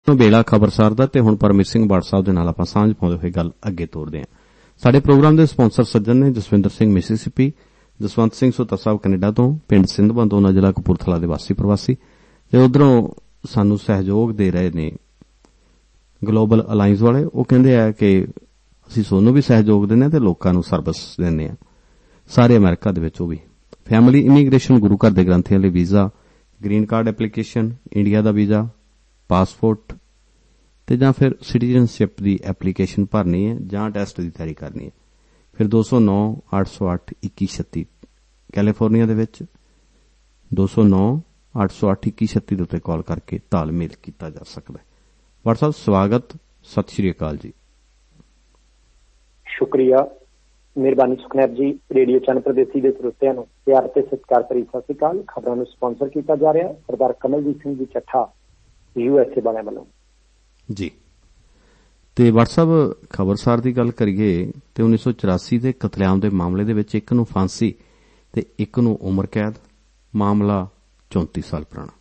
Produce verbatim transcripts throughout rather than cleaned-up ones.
बेला खबरसार दा ते हुण परमित सिंह बाड़ साहब दे नाल आपां सांझ पाउंदे होए गल अगे तोरदे हां। साडे प्रोग्राम दे स्पॉन्सर सज्जन ने जसविंदर सिंह मिसिसिपी, जसवंत सिंह सोता साहब कनेडा तो, पिंड सिंध बंदोना जिला कपूरथला दे वासी प्रवासी ते उधरों सानू सहयोग दे रहे ने ग्लोबल अलायंस वाले। वो कहंदे आ कि असीं सोनू भी सहयोग दिंदे ते लोकां नूं सर्विस दिंदे आ सारे अमेरिका दे विच। भी फैमिली इमीग्रेशन, गुरु घर दे ग्रंथियां लई visa, green card application, India दा वीज़ा, पासपोर्ट ते जां फिर सिटीजनशिप दी एप्लीकेशन भरनी है जां टेस्ट की तैयारी करनी है। फिर दो सौ नौ अठ सौ अठ इक्की छत्ती कैलीफोर्निया दे विच दो सौ नौ अठ सौ अठ इक्की छत्ती दे उत्ते कॉल करके तालमेल किया जा सकता है। व्हाट्सएप स्वागत, सत श्री अकाल जी। शुक्रिया, मेहरबानी सुखनैब जी। रेडियो चैनल प्रदेसी के श्रोतिਆਂ ਨੂੰ प्यार ਤੇ ਸਤਿਕਾਰ ਭਰੀ ਸਤਿ ਸ਼੍ਰੀ ਅਕਾਲ। ਖਬਰਾਂ ਨੂੰ ਸਪਾਂਸਰ ਕੀਤਾ ਜਾ ਰਿਹਾ ਸਰਦਾਰ ਕਮਲਜੀਤ ਸਿੰਘ ਜੀ ਚੱਠਾ, यूएसए वाले वालों जी। ते WhatsApp खबरसार की गल करिए ते उन्नीस सौ चौरासी के कतलेआम के मामले दे विच एक नूं फांसी ते एक नूं उम्र कैद, मामला चौंती साल पुराना।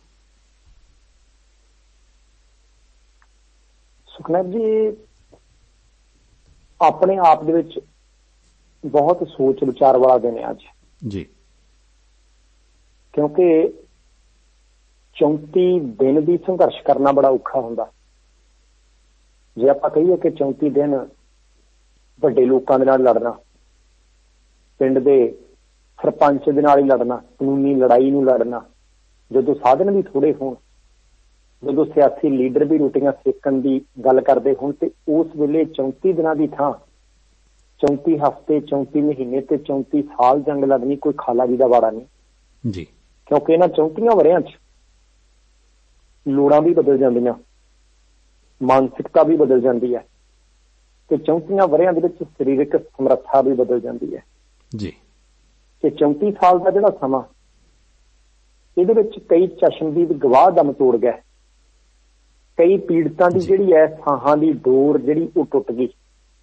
सुखनैब जी अपने आप दे विच बहुत सोच विचार वाला दिन है अज जी, क्योंकि चौंती दिन भी संघर्ष करना बड़ा औखा हुंदा। जे आपां कहीए कि चौंती दिन वड्डे लोकां दे नाल लड़ना, पिंड दे सरपंच दे नाल ही लड़ना, कानूनी लड़ाई नूं लड़ना, जदों साधन भी थोड़े होण, जदों सियासी लीडर भी रोटियां सेकण दी गल करदे होण, ते उस वेले चौंती दिनां दी थां चौंती हफ्ते, चौंती महीने ते चौंती साल जंग लड़नी कोई खाला जी दा वाड़ा नहीं जी। क्योंकि इन्हां चौंतियां वरियां च लोड़ां भी बदल जांदियां, मानसिकता भी बदल जाती है, ते चौंतियां वरियां दे विच सरीरक समर्था भी बदल जाती है जी। ते चौंती साल का जिहड़ा समा इहदे विच कई चश्मदीद गवाह दम तोड़ गए, कई पीड़ितां दी जिहड़ी है साहां दी डोर जिहड़ी वो टुट गई,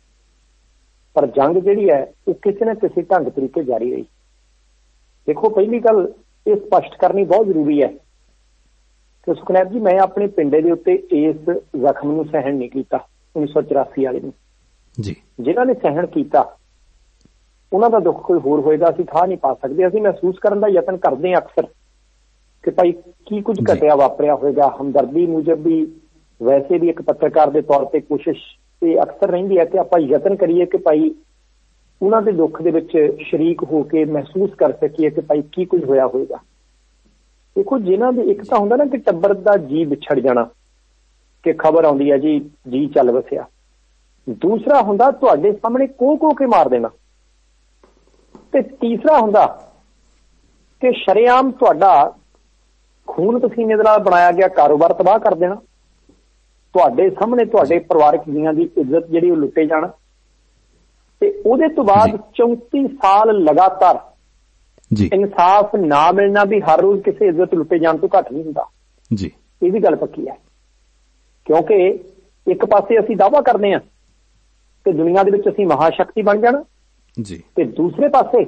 पर जंग जिहड़ी है वो किसी न किसी ढंग तरीके जारी रही। देखो, पहली गल ये स्पष्ट करनी बहुत जरूरी है कि सुखनैब जी मैं अपने पिंडे के उत्ते इस जख्म नूं सहन नहीं किया उन्नीस सौ चौरासी वाले नूं जी। जिन्हां ने सहन किया उन्हां दा दुख कोई होर होएगा असीं थाह नहीं पा सकते। असीं महसूस करन दा यतन करते हैं अक्सर कि भाई की कुछ घटिया वापरिया होएगा। हमदर्दी मूजब भी वैसे भी एक पत्रकार के तौर पर कोशिश ये अक्सर रहिंदी है कि आपां यतन करिए कि भाई उन्हां दे दुख दे विच शरीक हो के महसूस कर सकीए कि भाई की कुछ होया होएगा। देखो, जिन्हां दे एक तां हुंदा ना कि टब्बर दा जी विछड़ जाना, कि खबर आउंदी है जी जी चल वसिया। दूसरा हुंदा तुहाडे सामने को को के मार देना, ते तीसरा हुंदा कि शरेआम तुहाडा खून पसीने दे नाल बनाया गया कारोबार तबाह कर देना, तुहाडे सामने तुहाडे परिवारक जीआं दी इज्जत जिहड़ी ओह लुटे जाना, ते ओहदे तो बाद चौंती साल लगातार इंसाफ ना मिलना भी हर रोज किसी इज्जत लुटे जाने तो घट नहीं हुंदा जी। ये भी गल पक्की है, क्योंकि एक पासे असीं दावा करते हैं कि दुनिया दे विच असीं महाशक्ति बन जाना जी, ते दूसरे पासे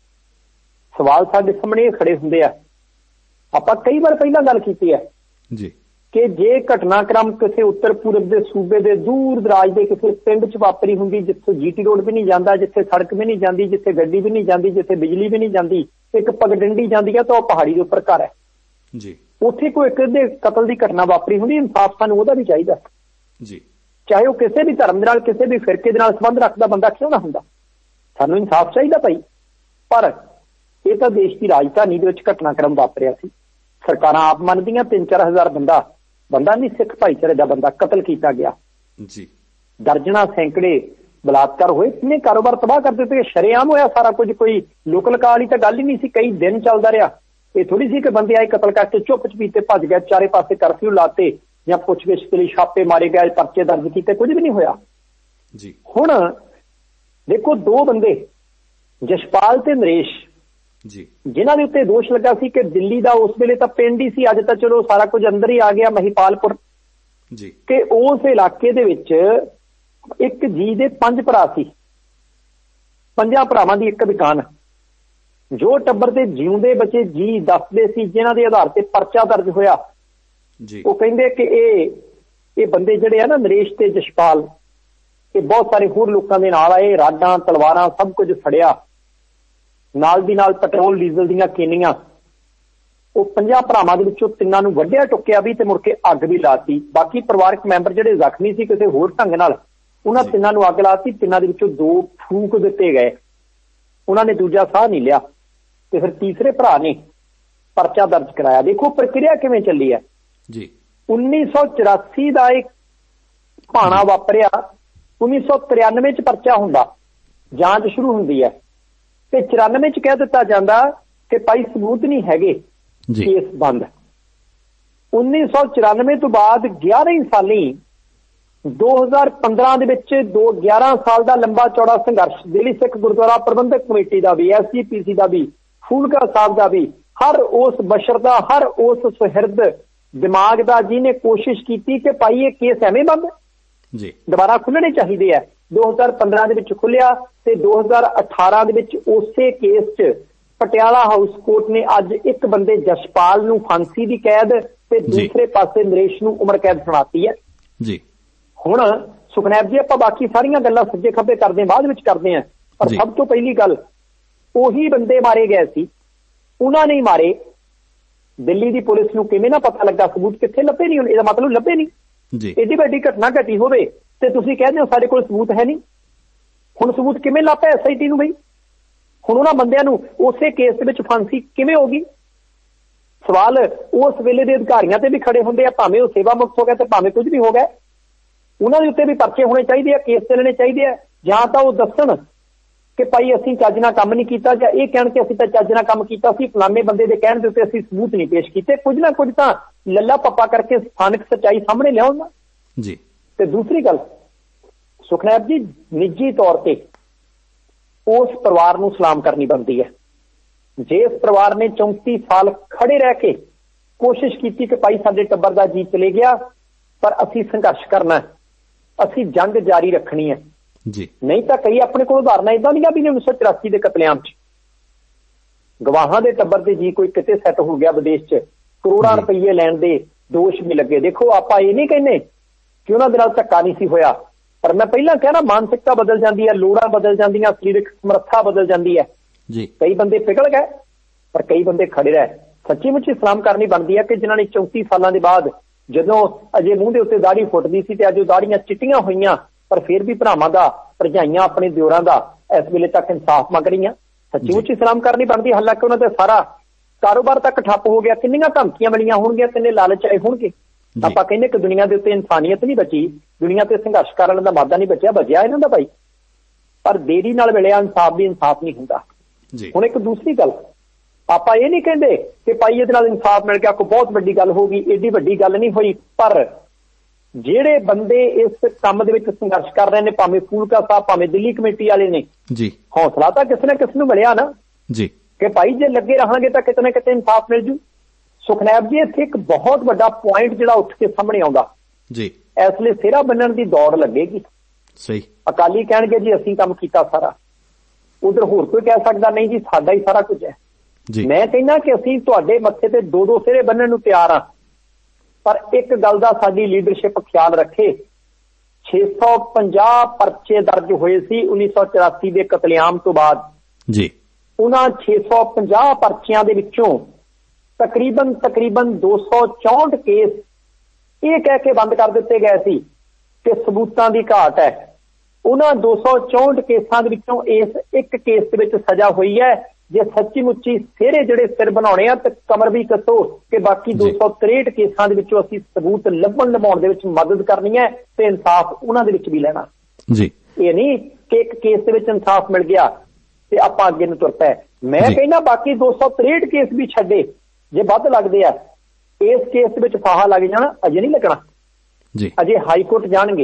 सवाल साडे सामने खड़े हुंदे आ। आपां कई बार पहला गल कीती है जी कि जे घटनाक्रम किसी उत्तर पूरब के सूबे के दूर दराज के किसी पिंड च वापरी हुंदी, जिथे जीटी रोड भी नहीं जाता, जिथे सड़क भी नहीं जाती, जिथे गड्डी भी नहीं जाती, जिथे बिजली भी नहीं जाती, एक पगडंडी जाती है तो वह पहाड़ी के उपर घर है जी। उत्थे कोई एक दे कतल की घटना वापरी हुंदी, इंसाफ सानूं ओहदा भी चाहिदा जी, चाहे वह किसी भी धर्म दे नाल किसी भी फिरके दे नाल संबंध रखदा बंदा क्यों ना हुंदा, सानूं इंसाफ चाहिदा भाई। पर यह तो देश की राजधानी दे विच घटनाक्रम वापरिया सी, सरकारां आप मनदियां तीन चार हजार बंदा बंदा नहीं सिख भाईचारे का बंदा कतल किया गया जी, दर्जना सैकड़े बलात्कार होए, इन्ने कारोबार तबाह कर दिते, शरेआम होया सारा कुछ, कोई लोकल काल ही तो गल ही नहीं सी, कई दिन चलता रहा। ये थोड़ी सी कि बंदे आए कतल करके चुप चपीते भज गए, चारे पासे कर्फ्यू लाते या पुछगिछ के लिए छापे मारे गए, परचे दर्ज किए, कुछ भी नहीं होया जी। हुण देखो, दो बंदे जशपाल ते नरेश जी, जिन्हां दे उत्ते दोष लगा सी कि दिल्ली दा उस वेले तां पिंड ही सी, अज तां चलो सारा कुछ अंदर ही आ गया महिपालपुर जी, कि उस इलाके दे विच एक जी दे पंज भरा सी, पंजां भरावां दी एक दुकान, जो टब्बर दे जिउंदे बचे जी दसदे सी जिन्हां दे आधार ते परचा दर्ज होया जी, वो कहिंदे कि ਇਹ ਬੰਦੇ ਜਿਹੜੇ ਆ ਨਾ ਨਰੇਸ਼ ਤੇ ਜਸ਼ਪਾਲ, ਇਹ ਬਹੁਤ ਸਾਰੇ ਹੋਰ ਲੋਕਾਂ ਦੇ ਨਾਲ ਆਏ, ਰਾਡਾਂ ਤਲਵਾਰਾਂ ਸਭ ਕੁਝ ਫੜਿਆ, ਨਾਲ ਦੀ ਨਾਲ ਪੈਟਰੋਲ ਡੀਜ਼ਲ ਦੀਆਂ ਕੇਨੀਆਂ। ਉਹ ਪੰਜਾਂ ਭਰਾਵਾਂ ਦੇ ਵਿੱਚੋਂ ਤਿੰਨਾਂ ਨੂੰ ਵੱਢਿਆ ਟੁੱਕਿਆ ਵੀ ਤੇ ਮੁੜ ਕੇ ਅੱਗ ਵੀ ਲਾਤੀ। ਬਾਕੀ ਪਰਿਵਾਰਕ ਮੈਂਬਰ ਜਿਹੜੇ ਜ਼ਖਮੀ ਸੀ ਕਿਸੇ ਹੋਰ ਢੰਗ ਨਾਲ, ਉਹਨਾਂ ਤਿੰਨਾਂ ਨੂੰ ਅੱਗ ਲਾਤੀ। ਤਿੰਨਾਂ ਦੇ ਵਿੱਚੋਂ ਦੋ ਫੂਕ ਦਿੱਤੇ ਗਏ, ਉਹਨਾਂ ਨੇ ਦੂਜਾ ਸਾਹ ਨਹੀਂ ਲਿਆ, ਤੇ ਫਿਰ ਤੀਸਰੇ ਭਰਾ ਨੇ ਪਰਚਾ ਦਰਜ ਕਰਾਇਆ। ਦੇਖੋ ਪ੍ਰਕਿਰਿਆ ਕਿਵੇਂ ਚੱਲੀ ਹੈ ਜੀ। ਉੱਨੀ ਸੌ ਚੁਰਾਸੀ ਦਾ ਇੱਕ ਭਾਣਾ ਵਾਪਰਿਆ, ਉੱਨੀ ਸੌ ਤਰਿਆਨਵੇਂ ਚ ਪਰਚਾ ਹੁੰਦਾ, ਜਾਂਚ ਸ਼ੁਰੂ ਹੁੰਦੀ ਹੈ, ਤੇ ਚੁਰਾਨਵੇਂ ਚ ਕਹਿ ਦਿੱਤਾ ਜਾਂਦਾ ਕਿ ਭਾਈ ਸਬੂਤ ਨਹੀਂ ਹੈਗੇ, ਕੇਸ ਬੰਦ। ਉੱਨੀ ਸੌ ਚੁਰਾਨਵੇਂ ਤੋਂ ਬਾਅਦ ਗਿਆਰ੍ਹਾਂ ਸਾਲੀ ਦੋ ਹਜ਼ਾਰ ਪੰਦਰਾਂ ਦੇ ਵਿੱਚ ਦੋ ਗਿਆਰਾਂ ਸਾਲ ਦਾ ਲੰਬਾ ਚੌੜਾ ਸੰਘਰਸ਼ ਦਿੱਲੀ ਸਿੱਖ ਗੁਰਦੁਆਰਾ ਪ੍ਰਬੰਧਕ ਕਮੇਟੀ ਦਾ ਵੀ, ਐਸ ਜੀ ਪੀ ਸੀ ਦਾ ਵੀ, ਫੂਲਕਾ ਸਾਹਿਬ ਦਾ ਵੀ, ਹਰ ਉਸ ਬਸ਼ਰ ਦਾ, ਹਰ ਉਸ ਸੁਹਿਰਦ ਦਿਮਾਗ ਦਾ ਜਿਹਨੇ ਕੋਸ਼ਿਸ਼ ਕੀਤੀ ਕਿ ਭਾਈ ਇਹ ਕੇਸ ਐਵੇਂ ਬੰਦ ਜੀ ਦੁਬਾਰਾ ਖੁੱਲਣੇ ਚਾਹੀਦੇ ਆ। ਦੋ ਹਜ਼ਾਰ ਪੰਦਰਾਂ ਦੇ ਵਿੱਚ ਖੁੱਲਿਆ ਤੇ ਦੋ ਹਜ਼ਾਰ ਅਠਾਰਾਂ ਦੇ ਵਿੱਚ ਉਸੇ ਕੇਸ 'ਚ ਪਟਿਆਲਾ ਹਾਊਸ ਕੋਰਟ ਨੇ ਅੱਜ ਇੱਕ ਬੰਦੇ ਜਸ਼ਪਾਲ ਨੂੰ ਫਾਂਸੀ ਦੀ ਕੈਦ ਤੇ ਦੂਸਰੇ ਪਾਸੇ ਨਰੇਸ਼ ਨੂੰ ਉਮਰ ਕੈਦ ਸੁਣਾਤੀ ਹੈ ਜੀ। ਹੁਣ ਸੁਖਨੈਬ ਜੀ ਆਪਾਂ ਬਾਕੀ ਸਾਰੀਆਂ ਗੱਲਾਂ ਸੱਜੇ ਖੱਬੇ ਕਰਦੇ ਬਾਅਦ ਵਿੱਚ ਕਰਦੇ ਹਾਂ, ਪਰ ਸਭ ਤੋਂ ਪਹਿਲੀ ਗੱਲ ਉਹੀ ਬੰਦੇ ਮਾਰੇ ਗਏ ਸੀ, ਉਹਨਾਂ ਨੇ ਹੀ ਮਾਰੇ। ਦਿੱਲੀ ਦੀ ਪੁਲਿਸ ਨੂੰ ਕਿਵੇਂ ਨਾ ਪਤਾ ਲੱਗਾ, ਸਬੂਤ ਕਿੱਥੇ ਲੱਭੇ ਨਹੀਂ, ਇਹਦਾ ਮਤਲਬ ਲੱਭੇ ਨਹੀਂ ਜੀ। ਏਡੀ ਵੱਡੀ ਘਟਨਾ ਘਟੀ ਹੋਵੇ ਤੇ ਤੁਸੀਂ ਕਹਿੰਦੇ ਹੋ ਸਾਡੇ ਕੋਲ ਸਬੂਤ ਹੈ ਨਹੀਂ। ਹੁਣ ਸਬੂਤ ਕਿਵੇਂ ਲੱਭਾ ਐਸ ਆਈ ਟੀ ਨੂੰ ਬਈ? ਹੁਣ ਉਹਨਾਂ ਬੰਦਿਆਂ ਨੂੰ ਉਸੇ ਕੇਸ ਦੇ ਵਿੱਚ ਫਾਂਸੀ ਕਿਵੇਂ ਹੋਗੀ? ਸਵਾਲ ਉਸ ਵੇਲੇ ਦੇ ਅਧਿਕਾਰੀਆਂ ਤੇ ਵੀ ਖੜੇ ਹੁੰਦੇ ਆ, ਭਾਵੇਂ ਉਹ ਸੇਵਾ ਮੁਕਤ ਹੋ ਗਿਆ ਤੇ ਭਾਵੇਂ ਕੁਝ ਵੀ ਹੋ ਗਿਆ। ਉਹਨਾਂ ਦੇ ਉੱਤੇ ਵੀ ਪਰਚੇ ਹੋਣੇ ਚਾਹੀਦੇ ਆ, ਕੇਸ ਚੱਲਣੇ ਚਾਹੀਦੇ ਆ, ਜਾਂ ਤਾਂ ਉਹ ਦੱਸਣ ਕਿ ਭਾਈ ਅਸੀਂ ਚੱਜ ਨਾਲ ਕੰਮ ਨਹੀਂ ਕੀਤਾ, ਜਾਂ ਇਹ ਕਹਿਣ ਕਿ ਅਸੀਂ ਤਾਂ ਚੱਜ ਨਾਲ ਕੰਮ ਕੀਤਾ ਸੀ, ਫਲਾਣੇ ਬੰਦੇ ਦੇ ਕਹਿਣ ਦੇ ਉੱਤੇ ਅਸੀਂ ਸਬੂਤ ਨਹੀਂ ਪੇਸ਼ ਕੀਤੇ। ਕੁਝ ਨਾ ਕੁਝ ਤਾਂ ਲੱਲਾ ਪੱਪਾ ਕਰਕੇ ਸਥਾਨਕ ਸੱਚਾਈ ਸਾਹਮਣੇ ਲਿਆਉਣ ਨਾ ਜੀ। ਤੇ ਦੂਸਰੀ ਗੱਲ ਸੁਖਨੈਬ ਜੀ, ਨਿੱਜੀ ਤੌਰ ਤੇ ਉਸ ਪਰਿਵਾਰ ਨੂੰ ਸਲਾਮ ਕਰਨੀ ਬਣਦੀ ਹੈ। ਜਿਸ ਪਰਿਵਾਰ ਨੇ ਚੌਂਤੀ ਸਾਲ ਖੜੇ ਰਹਿ ਕੇ ਕੋਸ਼ਿਸ਼ ਕੀਤੀ ਕਿ ਭਾਈ ਸਾਡੇ ਟੱਬਰ ਦਾ ਜੀ ਚਲੇ ਗਿਆ, ਪਰ ਅਸੀਂ ਸੰਘਰਸ਼ ਕਰਨਾ, ਅਸੀਂ ਜੰਗ ਜਾਰੀ ਰੱਖਣੀ ਹੈ ਜੀ। ਨਹੀਂ ਤਾਂ ਕਈ ਆਪਣੇ ਕੋਲ ਉਦਾਹਰਨਾਂ ਇਦਾਂ ਦੀਆਂ ਵੀ ਨੇ ਉੱਨੀ ਸੌ ਚੁਰਾਸੀ ਦੇ ਕਤਲੇਆਮ ਚ ਗਵਾਹਾਂ ਦੇ ਟੱਬਰ ਦੇ ਜੀ ਕੋਈ ਕਿਤੇ ਸੈੱਟ ਹੋ ਗਿਆ ਵਿਦੇਸ਼ ਚ, ਕਰੋੜਾਂ ਰੁਪਈਏ ਲੈਣ ਦੇ ਦੋਸ਼ ਵੀ ਲੱਗੇ। ਦੇਖੋ ਆਪਾਂ ਇਹ ਨਹੀਂ ਕਹਿੰਦੇ ਕਿ ਉਹਨਾਂ ਦੇ ਨਾਲ ਧੱਕਾ ਨਹੀਂ ਸੀ ਹੋਇਆ, ਪਰ ਮੈਂ ਪਹਿਲਾਂ ਕਹਿਣਾ ਮਾਨਸਿਕਤਾ ਬਦਲ ਜਾਂਦੀ ਹੈ, ਲੋੜਾਂ ਬਦਲ ਜਾਂਦੀਆਂ, ਸਰੀਰਕ ਸਮਰੱਥਾ ਬਦਲ ਜਾਂਦੀ ਹੈ ਜੀ। ਕਈ ਬੰਦੇ ਪਿਘਲ ਗਏ ਪਰ ਕਈ ਬੰਦੇ ਖੜੇ ਰਹੇ। ਸੱਚੀ ਮੁੱਚੀ ਸਲਾਮ ਕਰਨੀ ਬਣਦੀ ਹੈ ਕਿ ਜਿਨ੍ਹਾਂ ਨੇ ਚੌਂਤੀ ਸਾਲਾਂ ਦੇ ਬਾਅਦ, ਜਦੋਂ ਅਜੇ ਮੂੰਹ ਦੇ ਉੱਤੇ ਦਾੜੀ ਫੁੱਟਦੀ ਸੀ ਤੇ ਅੱਜ ਉਹ ਦਾੜੀਆਂ ਚਿੱਟੀਆਂ ਹੋਈਆਂ, ਪਰ ਫਿਰ ਵੀ ਭਰਾਵਾਂ ਦਾ, ਭਰਜਾਈਆਂ ਆਪਣੇ ਦਿਓਰਾਂ ਦਾ ਇਸ ਵੇਲੇ ਤੱਕ ਇਨਸਾਫ ਮੰਗ ਰਹੀਆਂ। ਸੱਚੀ ਮੁੱਚੀ ਸਲਾਮ ਕਰਨੀ ਬਣਦੀ। ਹਾਲਾਂਕਿ ਉਹਨਾਂ ਦਾ ਸਾਰਾ ਕਾਰੋਬਾਰ ਤੱਕ ਠੱਪ ਹੋ ਗਿਆ, ਕਿੰਨੀਆਂ ਧਮਕੀਆਂ ਮਿਲੀਆਂ ਹੋਣਗੀਆਂ, ਕਿੰਨੇ ਲਾਲਚ ਆਏ ਹੋਣਗੇ। ਆਪਾਂ ਕਹਿੰਦੇ ਕਿ ਦੁਨੀਆ ਦੇ ਉੱਤੇ ਇਨਸਾਨੀਅਤ ਨਹੀਂ ਬਚੀ, ਦੁਨੀਆ ਤੇ ਸੰਘਰਸ਼ ਕਰਨ ਦਾ ਮਾਦਾ ਨਹੀਂ ਬਚਿਆ, ਬਚਿਆ ਇਹਨਾਂ ਦਾ ਭਾਈ, ਪਰ ਦੇਰੀ ਨਾਲ ਮਿਲਿਆ ਇਨਸਾਫ ਵੀ ਇਨਸਾਫ ਨਹੀਂ ਹੁੰਦਾ। ਹੁਣ ਇੱਕ ਦੂਸਰੀ ਗੱਲ, ਆਪਾਂ ਇਹ ਨਹੀਂ ਕਹਿੰਦੇ ਕਿ ਭਾਈ ਇਹਦੇ ਨਾਲ ਇਨਸਾਫ ਮਿਲ ਗਿਆ ਕੋਈ ਬਹੁਤ ਵੱਡੀ ਗੱਲ ਹੋ ਗਈ, ਏਡੀ ਵੱਡੀ ਗੱਲ ਨਹੀਂ ਹੋਈ, ਪਰ ਜਿਹੜੇ ਬੰਦੇ ਇਸ ਕੰਮ ਦੇ ਵਿੱਚ ਸੰਘਰਸ਼ ਕਰ ਰਹੇ ਨੇ, ਭਾਵੇਂ ਫੂਲਕਾ ਸਾਹਿਬ, ਭਾਵੇਂ ਦਿੱਲੀ ਕਮੇਟੀ ਵਾਲੇ ਨੇ ਜੀ, ਹੌਸਲਾ ਤਾਂ ਕਿਸੇ ਨਾ ਕਿਸੇ ਨੂੰ ਮਿਲਿਆ ਨਾ ਜੀ ਕਿ ਭਾਈ ਜੇ ਲੱਗੇ ਰਹਾਂਗੇ ਤਾਂ ਕਿਤੇ ਨਾ ਕਿਤੇ ਇਨਸਾਫ ਮਿਲ ਜੂ। ਸੁਖਨੈਬ ਜੀ, ਇੱਥੇ ਇੱਕ ਬਹੁਤ ਵੱਡਾ ਪੁਆਇੰਟ ਜਿਹੜਾ ਉੱਠ ਕੇ ਸਾਹਮਣੇ ਆਉਂਦਾ ਜੀ, ਇਸ ਲਈ ਸਿਹਰਾ ਬੰਨਣ ਦੀ ਦੌੜ ਲੱਗੇਗੀ। ਸਹੀ, ਅਕਾਲੀ ਕਹਿਣਗੇ ਜੀ ਅਸੀਂ ਕੰਮ ਕੀਤਾ ਸਾਰਾ, ਉਧਰ ਹੋਰ ਕੋਈ ਕਹਿ ਸਕਦਾ ਨਹੀਂ ਜੀ ਸਾਡਾ ਹੀ ਸਾਰਾ ਕੁਝ ਹੈ ਜੀ। ਮੈਂ ਕਹਿੰਦਾ ਕਿ ਅਸੀਂ ਤੁਹਾਡੇ ਮੱਥੇ ਤੇ ਦੋ ਦੋ ਸਿਹਰੇ ਬੰਨਣ ਨੂੰ ਤਿਆਰ ਹਾਂ, ਪਰ ਇੱਕ ਗੱਲ ਦਾ ਸਾਡੀ ਲੀਡਰਸ਼ਿਪ ਖਿਆਲ ਰੱਖੇ, ਛੇ ਸੌ ਪੰਜਾਹ ਪਰਚੇ ਦਰਜ ਹੋਏ ਸੀ ਉੱਨੀ ਸੌ ਚੁਰਾਸੀ ਦੇ ਕਤਲੇਆਮ ਤੋਂ ਬਾਅਦ ਜੀ। ਉਹਨਾਂ ਛੇ ਸੌ ਪੰਜਾਹ ਪਰਚਿਆਂ ਦੇ ਵਿੱਚੋਂ ਤਕਰੀਬਨ ਤਕਰੀਬਨ ਦੋ ਸੌ ਚੌਂਹਠ ਕੇਸ ਇਹ ਕਹਿ ਕੇ ਬੰਦ ਕਰ ਦਿੱਤੇ ਗਏ ਸੀ ਕਿ ਸਬੂਤਾਂ ਦੀ ਘਾਟ ਹੈ। ਉਹਨਾਂ ਦੋ ਸੌ ਚੌਂਹਠ ਕੇਸਾਂ ਦੇ ਵਿੱਚੋਂ ਇਸ ਇੱਕ ਕੇਸ ਦੇ ਵਿੱਚ ਸਜ਼ਾ ਹੋਈ ਹੈ। ਜੇ ਸੱਚੀ ਮੁੱਚੀ ਸਿਹਰੇ ਜਿਹੜੇ ਸਿਰ ਬਣਾਉਣੇ ਆ ਤੇ ਕਮਰ ਵੀ ਕੱਸੋ ਕਿ ਬਾਕੀ ਦੋ ਸੌ ਤਰੇਹਠ ਕੇਸਾਂ ਦੇ ਵਿੱਚੋਂ ਅਸੀਂ ਸਬੂਤ ਲੱਭਣ ਲਵਾਉਣ ਦੇ ਵਿੱਚ ਮਦਦ ਕਰਨੀ ਹੈ ਤੇ ਇਨਸਾਫ ਉਹਨਾਂ ਦੇ ਵਿੱਚ ਵੀ ਲੈਣਾ ਜੀ। ਇਹ ਨਹੀਂ ਕਿ ਇੱਕ ਕੇਸ ਦੇ ਵਿੱਚ ਇਨਸਾਫ ਮਿਲ ਗਿਆ ਤੇ ਆਪਾਂ ਅੱਗੇ ਨੂੰ ਤੁਰ ਪਏ। ਮੈਂ ਕਹਿੰਦਾ ਬਾਕੀ ਦੋ ਸੌ ਤਰੇਹਠ ਕੇਸ ਵੀ ਛੱਡੇ, ਜੇ ਵੱਧ ਲੱਗਦੇ ਆ ਇਸ ਕੇਸ ਦੇ ਵਿੱਚ ਫਾਹਾ ਲੱਗ ਜਾਣਾ, ਅਜੇ ਨਹੀਂ ਲੱਗਣਾ ਜੀ, ਅਜੇ ਹਾਈ ਕੋਰਟ ਜਾਣਗੇ।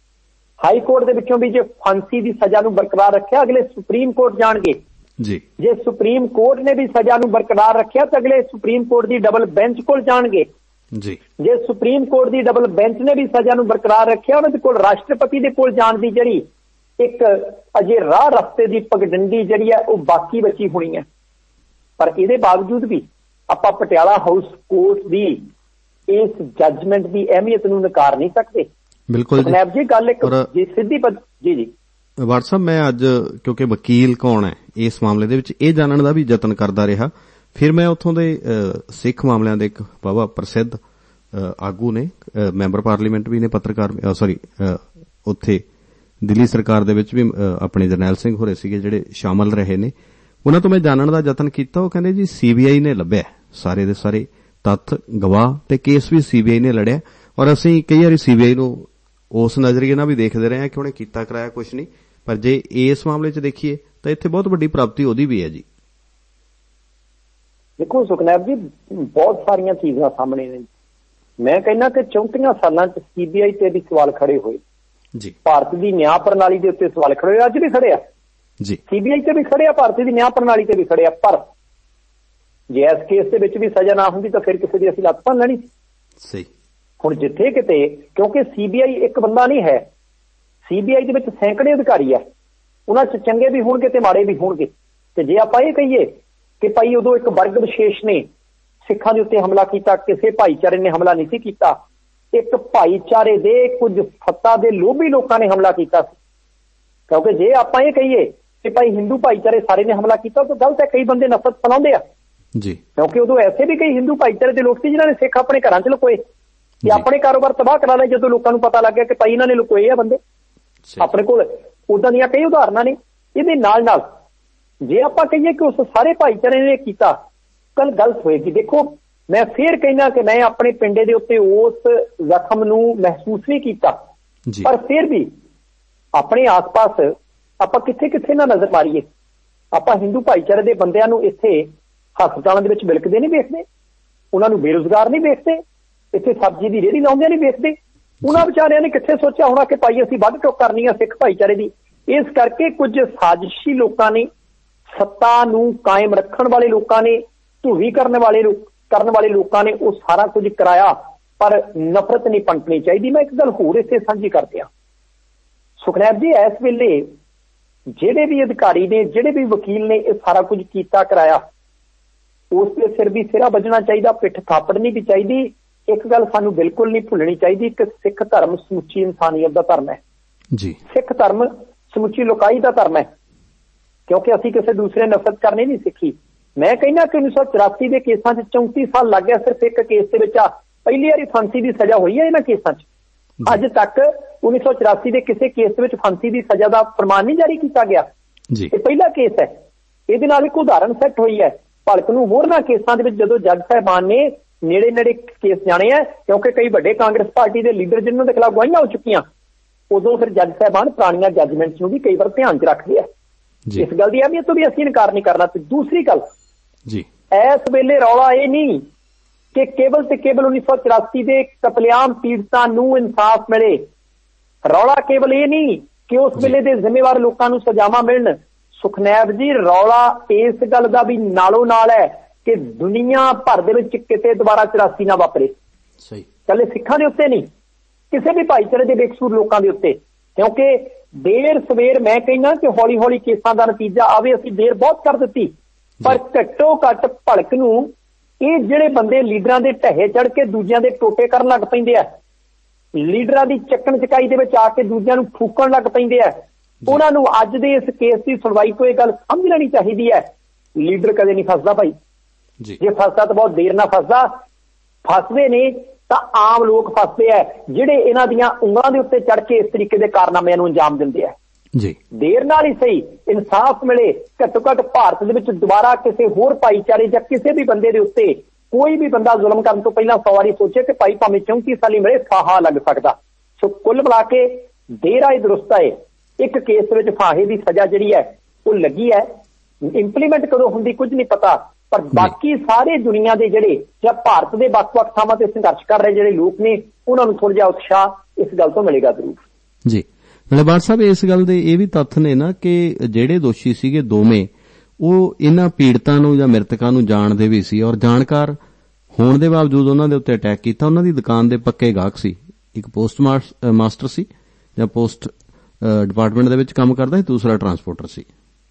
ਹਾਈ ਕੋਰਟ ਦੇ ਵਿੱਚੋਂ ਵੀ ਜੇ ਫਾਂਸੀ ਦੀ ਸਜ਼ਾ ਨੂੰ ਬਰਕਰਾਰ ਰੱਖਿਆ, ਅਗਲੇ ਸੁਪਰੀਮ ਕੋਰਟ ਜਾਣਗੇ ਜੀ। ਜੇ ਸੁਪਰੀਮ ਕੋਰਟ ਨੇ ਵੀ ਸਜ਼ਾ ਨੂੰ ਬਰਕਰਾਰ ਰੱਖਿਆ ਤਾਂ ਅਗਲੇ ਸੁਪਰੀਮ ਕੋਰਟ ਦੀ ਡਬਲ ਬੈਂਚ ਕੋਲ ਜਾਣਗੇ ਜੀ। ਜੇ ਸੁਪਰੀਮ ਕੋਰਟ ਦੀ ਡਬਲ ਬੈਂਚ ਨੇ ਵੀ ਸਜ਼ਾ ਨੂੰ ਬਰਕਰਾਰ ਰੱਖਿਆ, ਉਹਨਾਂ ਦੇ ਕੋਲ ਰਾਸ਼ਟਰਪਤੀ ਦੇ ਕੋਲ ਜਾਣ ਦੀ ਜਿਹੜੀ ਇੱਕ ਅਜੇ ਰਾਹ ਰਸਤੇ ਦੀ ਪਗਡੰਡੀ ਜਿਹੜੀ ਹੈ ਉਹ ਬਾਕੀ ਬਚੀ ਹੋਣੀ ਹੈ। ਪਰ ਇਹਦੇ ਬਾਵਜੂਦ ਵੀ ਆਪਾਂ ਪਟਿਆਲਾ ਹਾਊਸ ਕੋਰਟ ਦੀ ਇਸ ਜੱਜਮੈਂਟ ਦੀ ਅਹਿਮੀਅਤ ਨੂੰ ਨਕਾਰ ਨਹੀਂ ਸਕਦੇ। ਬਿਲਕੁਲ ਸੁਖਨੈਬ ਜੀ, ਗੱਲ ਇੱਕ ਜੀ ਸਿੱਧੀ ਜੀ ਜੀ WhatsApp ਮੈਂ ਅੱਜ ਕਿਉਂਕਿ ਵਕੀਲ ਕੌਣ ਹੈ ਇਸ ਮਾਮਲੇ ਦੇ ਵਿੱਚ ਇਹ ਜਾਣਨ ਦਾ ਵੀ ਯਤਨ ਕਰਦਾ ਰਿਹਾ। ਫਿਰ ਮੈਂ ਉੱਥੋਂ ਦੇ ਸਿੱਖ ਮਾਮਲਿਆਂ ਦੇ ਇੱਕ ਬਾਬਾ ਪ੍ਰਸਿੱਧ ਆਗੂ ਨੇ, ਮੈਂਬਰ ਪਾਰਲੀਮੈਂਟ ਵੀ ਨੇ, ਪੱਤਰਕਾਰ ਸੌਰੀ ਉੱਥੇ ਦਿੱਲੀ ਸਰਕਾਰ ਦੇ ਵਿੱਚ ਵੀ ਆਪਣੇ ਜਰਨੈਲ ਸਿੰਘ ਹੋਰੇ ਸੀਗੇ ਜਿਹੜੇ ਸ਼ਾਮਲ ਰਹੇ ਨੇ, ਉਹਨਾਂ ਤੋਂ ਮੈਂ ਜਾਣਨ ਦਾ ਯਤਨ ਕੀਤਾ। ਉਹ ਕਹਿੰਦੇ ਜੀ ਸੀਬੀਆਈ ਨੇ ਲੱਭਿਆ ਸਾਰੇ ਦੇ ਸਾਰੇ ਤੱਥ, ਗਵਾਹ ਤੇ ਕੇਸ ਵੀ ਸੀਬੀਆਈ ਨੇ ਲੜਿਆ, ਔਰ ਅਸੀਂ ਕਈ ਵਾਰੀ ਸੀਬੀਆਈ ਨੂੰ ਉਸ ਨਜ਼ਰੀਏ ਨਾਲ ਵੀ ਦੇਖਦੇ ਰਹੇ ਹਾਂ ਕਿ ਉਹਨੇ ਕੀਤਾ ਕਰਾਇਆ ਕੁਛ ਨਹੀਂ, ਪਰ ਜੇ ਇਸ ਮਾਮਲੇ 'ਚ ਦੇਖੀਏ ਤਾਂ ਇੱਥੇ ਬਹੁਤ ਵੱਡੀ ਪ੍ਰਾਪਤੀ ਉਹਦੀ ਵੀ ਹੈ ਜੀ। ਦੇਖੋ ਸੁਖਨੈਬ ਜੀ, ਬਹੁਤ ਸਾਰੀਆਂ ਚੀਜ਼ਾਂ ਸਾਹਮਣੇ ਨੇ। ਮੈਂ ਕਹਿੰਦਾ ਕਿ ਚੌਂਤੀਆਂ ਸਾਲਾਂ 'ਚ ਸੀਬੀਆਈ ਤੇ ਵੀ ਸਵਾਲ ਖੜੇ ਹੋਏ ਜੀ, ਭਾਰਤ ਦੀ ਨਿਆਂ ਪ੍ਰਣਾਲੀ ਦੇ ਉੱਤੇ ਸਵਾਲ ਖੜੇ ਹੋਏ, ਅੱਜ ਵੀ ਖੜੇ ਆ ਜੀ, ਸੀਬੀਆਈ ਤੇ ਵੀ ਖੜੇ ਆ, ਭਾਰਤ ਦੀ ਨਿਆਂ ਪ੍ਰਣਾਲੀ ਤੇ ਵੀ ਖੜੇ ਆ। ਪਰ ਜੇ ਇਸ ਕੇਸ ਦੇ ਵਿੱਚ ਵੀ ਸਜ਼ਾ ਨਾ ਹੁੰਦੀ ਤਾਂ ਫਿਰ ਕਿਸੇ ਦੀ ਅਸੀਂ ਲੱਤ ਭੰਨ ਲੈਣੀ ਸਹੀ। ਹੁਣ ਜਿੱਥੇ ਕਿਤੇ, ਕਿਉਂਕਿ ਸੀਬੀਆਈ ਇੱਕ ਬੰਦਾ ਨਹੀਂ ਹੈ, ਸੀਬੀਆਈ ਦੇ ਵਿੱਚ ਸੈਂਕੜੇ ਅਧਿਕਾਰੀ ਆ, ਉਹਨਾਂ 'ਚ ਚੰਗੇ ਵੀ ਹੋਣਗੇ ਤੇ ਮਾੜੇ ਵੀ ਹੋਣਗੇ। ਤੇ ਜੇ ਆਪਾਂ ਇਹ ਕਹੀਏ ਕਿ ਭਾਈ ਉਦੋਂ ਇੱਕ ਵਰਗ ਵਿਸ਼ੇਸ਼ ਨੇ ਸਿੱਖਾਂ ਦੇ ਉੱਤੇ ਹਮਲਾ ਕੀਤਾ, ਕਿਸੇ ਭਾਈਚਾਰੇ ਨੇ ਹਮਲਾ ਨਹੀਂ ਸੀ ਕੀਤਾ, ਇੱਕ ਭਾਈਚਾਰੇ ਦੇ ਕੁਝ ਸੱਤਾ ਦੇ ਲੋਭੀ ਲੋਕਾਂ ਨੇ ਹਮਲਾ ਕੀਤਾ ਸੀ। ਕਿਉਂਕਿ ਜੇ ਆਪਾਂ ਇਹ ਕਹੀਏ ਕਿ ਭਾਈ ਹਿੰਦੂ ਭਾਈਚਾਰੇ ਸਾਰੇ ਨੇ ਹਮਲਾ ਕੀਤਾ ਤਾਂ ਗਲਤ ਹੈ, ਕਈ ਬੰਦੇ ਨਫ਼ਰਤ ਫੈਲਾਉਂਦੇ ਆ ਜੀ, ਕਿਉਂਕਿ ਉਦੋਂ ਐਸੇ ਵੀ ਕਈ ਹਿੰਦੂ ਭਾਈਚਾਰੇ ਦੇ ਲੋਕ ਸੀ ਜਿਨ੍ਹਾਂ ਨੇ ਸਿੱਖ ਆਪਣੇ ਘਰਾਂ 'ਚ ਲੁਕੋਏ ਤੇ ਆਪਣੇ ਕਾਰੋਬਾਰ ਤਬਾਹ ਕਰਾ ਲਏ ਜਦੋਂ ਲੋਕਾਂ ਨੂੰ ਪਤਾ ਲੱਗ ਗਿਆ ਕਿ ਭਾਈ ਇਹਨਾਂ ਨੇ ਲੁਕੋਏ ਆ ਬੰਦੇ। ਆਪਣੇ ਕੋਲ ਉਦਾਂ ਦੀਆਂ ਕਈ ਉਦਾਹਰਨਾਂ ਨੇ। ਇਹਦੇ ਨਾਲ ਨਾਲ ਜੇ ਆਪਾਂ ਕਹੀਏ ਕਿ ਉਸ ਸਾਰੇ ਭਾਈਚਾਰੇ ਨੇ ਕੀਤਾ, ਗੱਲ ਗਲਤ ਹੋਏਗੀ। ਦੇਖੋ, ਮੈਂ ਫੇਰ ਕਹਿਣਾ ਕਿ ਮੈਂ ਆਪਣੇ ਪਿੰਡੇ ਦੇ ਉੱਤੇ ਉਸ ਜ਼ਖਮ ਨੂੰ ਮਹਿਸੂਸ ਨਹੀਂ ਕੀਤਾ, ਪਰ ਫਿਰ ਵੀ ਆਪਣੇ ਆਸ-ਪਾਸ ਆਪਾਂ ਕਿੱਥੇ ਕਿੱਥੇ ਨਾ ਨਜ਼ਰ ਮਾਰੀਏ, ਆਪਾਂ ਹਿੰਦੂ ਭਾਈਚਾਰੇ ਦੇ ਬੰਦਿਆਂ ਨੂੰ ਇੱਥੇ ਹਸਪਤਾਲਾਂ ਦੇ ਵਿੱਚ ਵਿਲਕਦੇ ਨਹੀਂ ਵੇਖਦੇ, ਉਹਨਾਂ ਨੂੰ ਬੇਰੁਜ਼ਗਾਰ ਨਹੀਂ ਵੇਖਦੇ, ਇੱਥੇ ਸਬਜ਼ੀ ਦੀ ਰੇਹੜੀ ਲਾਉਂਦਿਆਂ ਨਹੀਂ ਵੇਖਦੇ। ਉਹਨਾਂ ਵਿਚਾਰਿਆਂ ਨੇ ਕਿੱਥੇ ਸੋਚਿਆ ਹੋਣਾ ਕਿ ਭਾਈ ਅਸੀਂ ਵੱਧ ਟੋਕ ਕਰਨੀ ਆ ਸਿੱਖ ਭਾਈਚਾਰੇ ਦੀ। ਇਸ ਕਰਕੇ ਕੁਝ ਸਾਜ਼ਿਸ਼ੀ ਲੋਕਾਂ ਨੇ, ਸੱਤਾ ਨੂੰ ਕਾਇਮ ਰੱਖਣ ਵਾਲੇ ਲੋਕਾਂ ਨੇ, ਧੂਵੀ ਕਰਨ ਵਾਲੇ ਕਰਨ ਵਾਲੇ ਲੋਕਾਂ ਨੇ ਉਹ ਸਾਰਾ ਕੁਝ ਕਰਾਇਆ, ਪਰ ਨਫ਼ਰਤ ਨਹੀਂ ਪਨਪਣੀ ਚਾਹੀਦੀ। ਮੈਂ ਇੱਕ ਗੱਲ ਹੋਰ ਇੱਥੇ ਸਾਂਝੀ ਕਰਦੇ ਹਾਂ ਸੁਖਨੈਬ ਜੀ, ਇਸ ਵੇਲੇ ਜਿਹੜੇ ਵੀ ਅਧਿਕਾਰੀ ਨੇ, ਜਿਹੜੇ ਵੀ ਵਕੀਲ ਨੇ ਇਹ ਸਾਰਾ ਕੁਝ ਕੀਤਾ ਕਰਾਇਆ, ਉਸ ਦੇ ਸਿਰ ਵੀ ਸਿਰਾ ਵੱਜਣਾ ਚਾਹੀਦਾ, ਪਿੱਠ ਥਾਪੜਨੀ ਵੀ ਚਾਹੀਦੀ। ਇੱਕ ਗੱਲ ਸਾਨੂੰ ਬਿਲਕੁਲ ਨਹੀਂ ਭੁੱਲਣੀ ਚਾਹੀਦੀ ਕਿ ਸਿੱਖ ਧਰਮ ਸਮੁੱਚੀ ਇਨਸਾਨੀਅਤ ਦਾ ਧਰਮ ਹੈ ਜੀ, ਸਿੱਖ ਧਰਮ ਸਮੁੱਚੀ ਲੋਕਾਈ ਦਾ ਧਰਮ ਹੈ, ਕਿਉਂਕਿ ਅਸੀਂ ਕਿਸੇ ਦੂਸਰੇ ਨਫ਼ਰਤ ਕਰਨੀ ਨਹੀਂ ਸਿੱਖੀ। ਮੈਂ ਕਹਿੰਦਾ ਕਿ ਉੱਨੀ ਸੌ ਚੁਰਾਸੀ ਦੇ ਕੇਸਾਂ 'ਚ ਚੌਂਤੀ ਸਾਲ ਲੱਗ ਗਿਆ ਸਿਰਫ ਇੱਕ ਕੇਸ ਦੇ ਵਿੱਚ। ਆ ਪਹਿਲੀ ਵਾਰੀ ਫਾਂਸੀ ਦੀ ਸਜ਼ਾ ਹੋਈ ਹੈ ਇਹਨਾਂ ਕੇਸਾਂ 'ਚ। ਅੱਜ ਤੱਕ ਉੱਨੀ ਸੌ ਚੁਰਾਸੀ ਦੇ ਕਿਸੇ ਕੇਸ ਦੇ ਵਿੱਚ ਫਾਂਸੀ ਦੀ ਸਜ਼ਾ ਦਾ ਫਰਮਾਨ ਨਹੀਂ ਜਾਰੀ ਕੀਤਾ ਗਿਆ। ਇਹ ਪਹਿਲਾ ਕੇਸ ਹੈ। ਇਹਦੇ ਨਾਲ ਇੱਕ ਉਦਾਹਰਨ ਸੈੱਟ ਹੋਈ ਹੈ। ਭਲਕ ਨੂੰ ਹੋਰਨਾਂ ਕੇਸਾਂ ਦੇ ਵਿੱਚ ਜਦੋਂ ਜੱਜ ਸਾਹਿਬਾਨ ਨੇ ਨੇੜੇ ਨੇੜੇ ਕੇਸ ਜਾਣੇ ਆ, ਕਿਉਂਕਿ ਕਈ ਵੱਡੇ ਕਾਂਗਰਸ ਪਾਰਟੀ ਦੇ ਲੀਡਰ ਜਿਨ੍ਹਾਂ ਦੇ ਖਿਲਾਫ ਗਵਾਹੀਆਂ ਹੋ ਚੁੱਕੀਆਂ, ਉਦੋਂ ਫਿਰ ਜੱਜ ਸਾਹਿਬਾਨ ਪੁਰਾਣੀਆਂ ਜੱਜਮੈਂਟਸ ਨੂੰ ਵੀ ਕਈ ਵਾਰ ਧਿਆਨ 'ਚ ਰੱਖਦੇ ਆ। ਇਸ ਗੱਲ ਦੀ ਅਹਿਮੀਅਤ ਤੋਂ ਵੀ ਅਸੀਂ ਇਨਕਾਰ ਨਹੀਂ ਕਰਨਾ। ਤੇ ਦੂਸਰੀ ਗੱਲ ਜੀ, ਇਸ ਵੇਲੇ ਰੌਲਾ ਇਹ ਨਹੀਂ ਕਿ ਕੇਵਲ ਤੇ ਕੇਵਲ ਉੱਨੀ ਸੌ ਚੁਰਾਸੀ ਦੇ ਕਤਲੇਆਮ ਪੀੜਤਾਂ ਨੂੰ ਇਨਸਾਫ ਮਿਲੇ। ਰੌਲਾ ਕੇਵਲ ਇਹ ਨਹੀਂ ਕਿ ਉਸ ਵੇਲੇ ਦੇ ਜ਼ਿੰਮੇਵਾਰ ਲੋਕਾਂ ਨੂੰ ਸਜ਼ਾਵਾਂ ਮਿਲਣ। ਸੁਖਨੈਬ ਜੀ, ਰੌਲਾ ਇਸ ਗੱਲ ਦਾ ਵੀ ਨਾਲੋਂ ਨਾਲ ਹੈ ਕਿ ਦੁਨੀਆ ਭਰ ਦੇ ਵਿੱਚ ਕਿਤੇ ਦੁਬਾਰਾ ਚੁਰਾਸੀ ਨਾ ਵਾਪਰੇ। ਸਹੀ, ਕੱਲੇ ਸਿੱਖਾਂ ਦੇ ਉੱਤੇ ਨਹੀਂ, ਕਿਸੇ ਵੀ ਭਾਈਚਾਰੇ ਦੇ ਬੇਕਸੂਰ ਲੋਕਾਂ ਦੇ ਉੱਤੇ। ਕਿਉਂਕਿ ਦੇਰ ਸਵੇਰ ਮੈਂ ਕਹਿੰਦਾ ਕਿ ਹੌਲੀ ਹੌਲੀ ਕੇਸਾਂ ਦਾ ਨਤੀਜਾ ਆਵੇ। ਅਸੀਂ ਦੇਰ ਬਹੁਤ ਕਰ ਦਿੱਤੀ, ਪਰ ਘੱਟੋ ਘੱਟ ਭਲਕ ਨੂੰ ਇਹ ਜਿਹੜੇ ਬੰਦੇ ਲੀਡਰਾਂ ਦੇ ਢਹੇ ਚੜ ਕੇ ਦੂਜਿਆਂ ਦੇ ਟੋਟੇ ਕਰਨ ਲੱਗ ਪੈਂਦੇ ਆ, ਲੀਡਰਾਂ ਦੀ ਚੱਕਣ ਚਕਾਈ ਦੇ ਵਿੱਚ ਆ ਕੇ ਦੂਜਿਆਂ ਨੂੰ ਫੂਕਣ ਲੱਗ ਪੈਂਦੇ ਆ, ਉਹਨਾਂ ਨੂੰ ਅੱਜ ਦੇ ਇਸ ਕੇਸ ਦੀ ਸੁਣਵਾਈ ਤੋਂ ਇਹ ਗੱਲ ਸਮਝ ਲੈਣੀ ਚਾਹੀਦੀ ਹੈ। ਲੀਡਰ ਕਦੇ ਨਹੀਂ ਫਸਦਾ ਭਾਈ, ਜੇ ਫਸਦਾ ਤਾਂ ਬਹੁਤ ਦੇਰ ਨਾਲ ਫਸਦਾ। ਫਸਦੇ ਨੇ ਤਾਂ ਆਮ ਲੋਕ ਫਸਦੇ ਆ, ਜਿਹੜੇ ਇਹਨਾਂ ਦੀਆਂ ਉਂਗਲਾਂ ਦੇ ਉੱਤੇ ਚੜ ਕੇ ਇਸ ਤਰੀਕੇ ਦੇ ਕਾਰਨਾਮਿਆਂ ਨੂੰ ਅੰਜਾਮ ਦਿੰਦੇ ਆ। ਜੀ, ਦੇਰ ਨਾਲ ਹੀ ਸਹੀ ਇਨਸਾਫ ਮਿਲੇ। ਘੱਟੋ ਘੱਟ ਭਾਰਤ ਦੇ ਵਿੱਚ ਦੁਬਾਰਾ ਕਿਸੇ ਹੋਰ ਭਾਈਚਾਰੇ ਜਾਂ ਕਿਸੇ ਵੀ ਬੰਦੇ ਦੇ ਉੱਤੇ ਕੋਈ ਵੀ ਬੰਦਾ ਜ਼ੁਲਮ ਕਰਨ ਤੋਂ ਪਹਿਲਾਂ ਸੌ ਵਾਰੀ ਸੋਚੇ ਕਿ ਭਾਈ ਭਾਵੇਂ ਚੌਂਤੀ ਸਾਲੀ ਮਿਲੇ, ਫਾਹਾ ਲੱਗ ਸਕਦਾ। ਸੋ ਕੁੱਲ ਮਿਲਾ ਕੇ ਦੇਰ ਆਏ ਦਰੁਸਤ ਆਏ, ਇੱਕ ਕੇਸ ਦੇ ਵਿੱਚ ਫਾਹੇ ਦੀ ਸਜ਼ਾ ਜਿਹੜੀ ਹੈ ਉਹ ਲੱਗੀ ਹੈ। ਇੰਪਲੀਮੈਂਟ ਕਦੋਂ ਹੁੰਦੀ ਕੁਝ ਨਹੀਂ ਪਤਾ, ਪਰ ਬਾਕੀ ਸਾਰੇ ਦੁਨੀਆ ਦੇ ਜਿਹੜੇ ਜਾਂ ਭਾਰਤ ਦੇ ਵੱਖ-ਵੱਖ ਥਾਵਾਂ ਤੇ ਸੰਘਰਸ਼ ਕਰ ਰਹੇ ਜਿਹੜੇ ਲੋਕ ਨੇ, ਉਹਨਾਂ ਨੂੰ ਥੋੜਾ ਜਿਹਾ ਉਤਸ਼ਾਹ ਇਸ ਗੱਲ ਤੋਂ ਮਿਲੇਗਾ ਜ਼ਰੂਰ। ਜੀ, ਮਲੇਬਾਰ ਸਾਹਿਬ, ਇਸ ਗੱਲ ਦੇ ਇਹ ਵੀ ਤੱਥ ਨੇ ਨਾ ਕਿ ਜਿਹੜੇ ਦੋਸ਼ੀ ਸੀਗੇ ਦੋਵੇਂ, ਉਹ ਇਹਨਾਂ ਪੀੜਤਾਂ ਨੂੰ ਜਾਂ ਮ੍ਰਿਤਕਾਂ ਨੂੰ ਜਾਣਦੇ ਵੀ ਸੀ, ਔਰ ਜਾਣਕਾਰ ਹੋਣ ਦੇ ਬਾਵਜੂਦ ਉਹਨਾਂ ਦੇ ਉੱਤੇ ਅਟੈਕ ਕੀਤਾ। ਉਹਨਾਂ ਦੀ ਦੁਕਾਨ ਦੇ ਪੱਕੇ ਗਾਹਕ ਸੀ। ਇੱਕ ਪੋਸਟ ਮਾਸਟਰ ਸੀ ਜਾਂ ਪੋਸਟ ਡਿਪਾਰਟਮੈਂਟ ਦੇ ਵਿੱਚ ਕੰਮ ਕਰਦਾ ਸੀ, ਦੂਸਰਾ ਟਰਾਂਸਪੋਰਟਰ ਸੀ।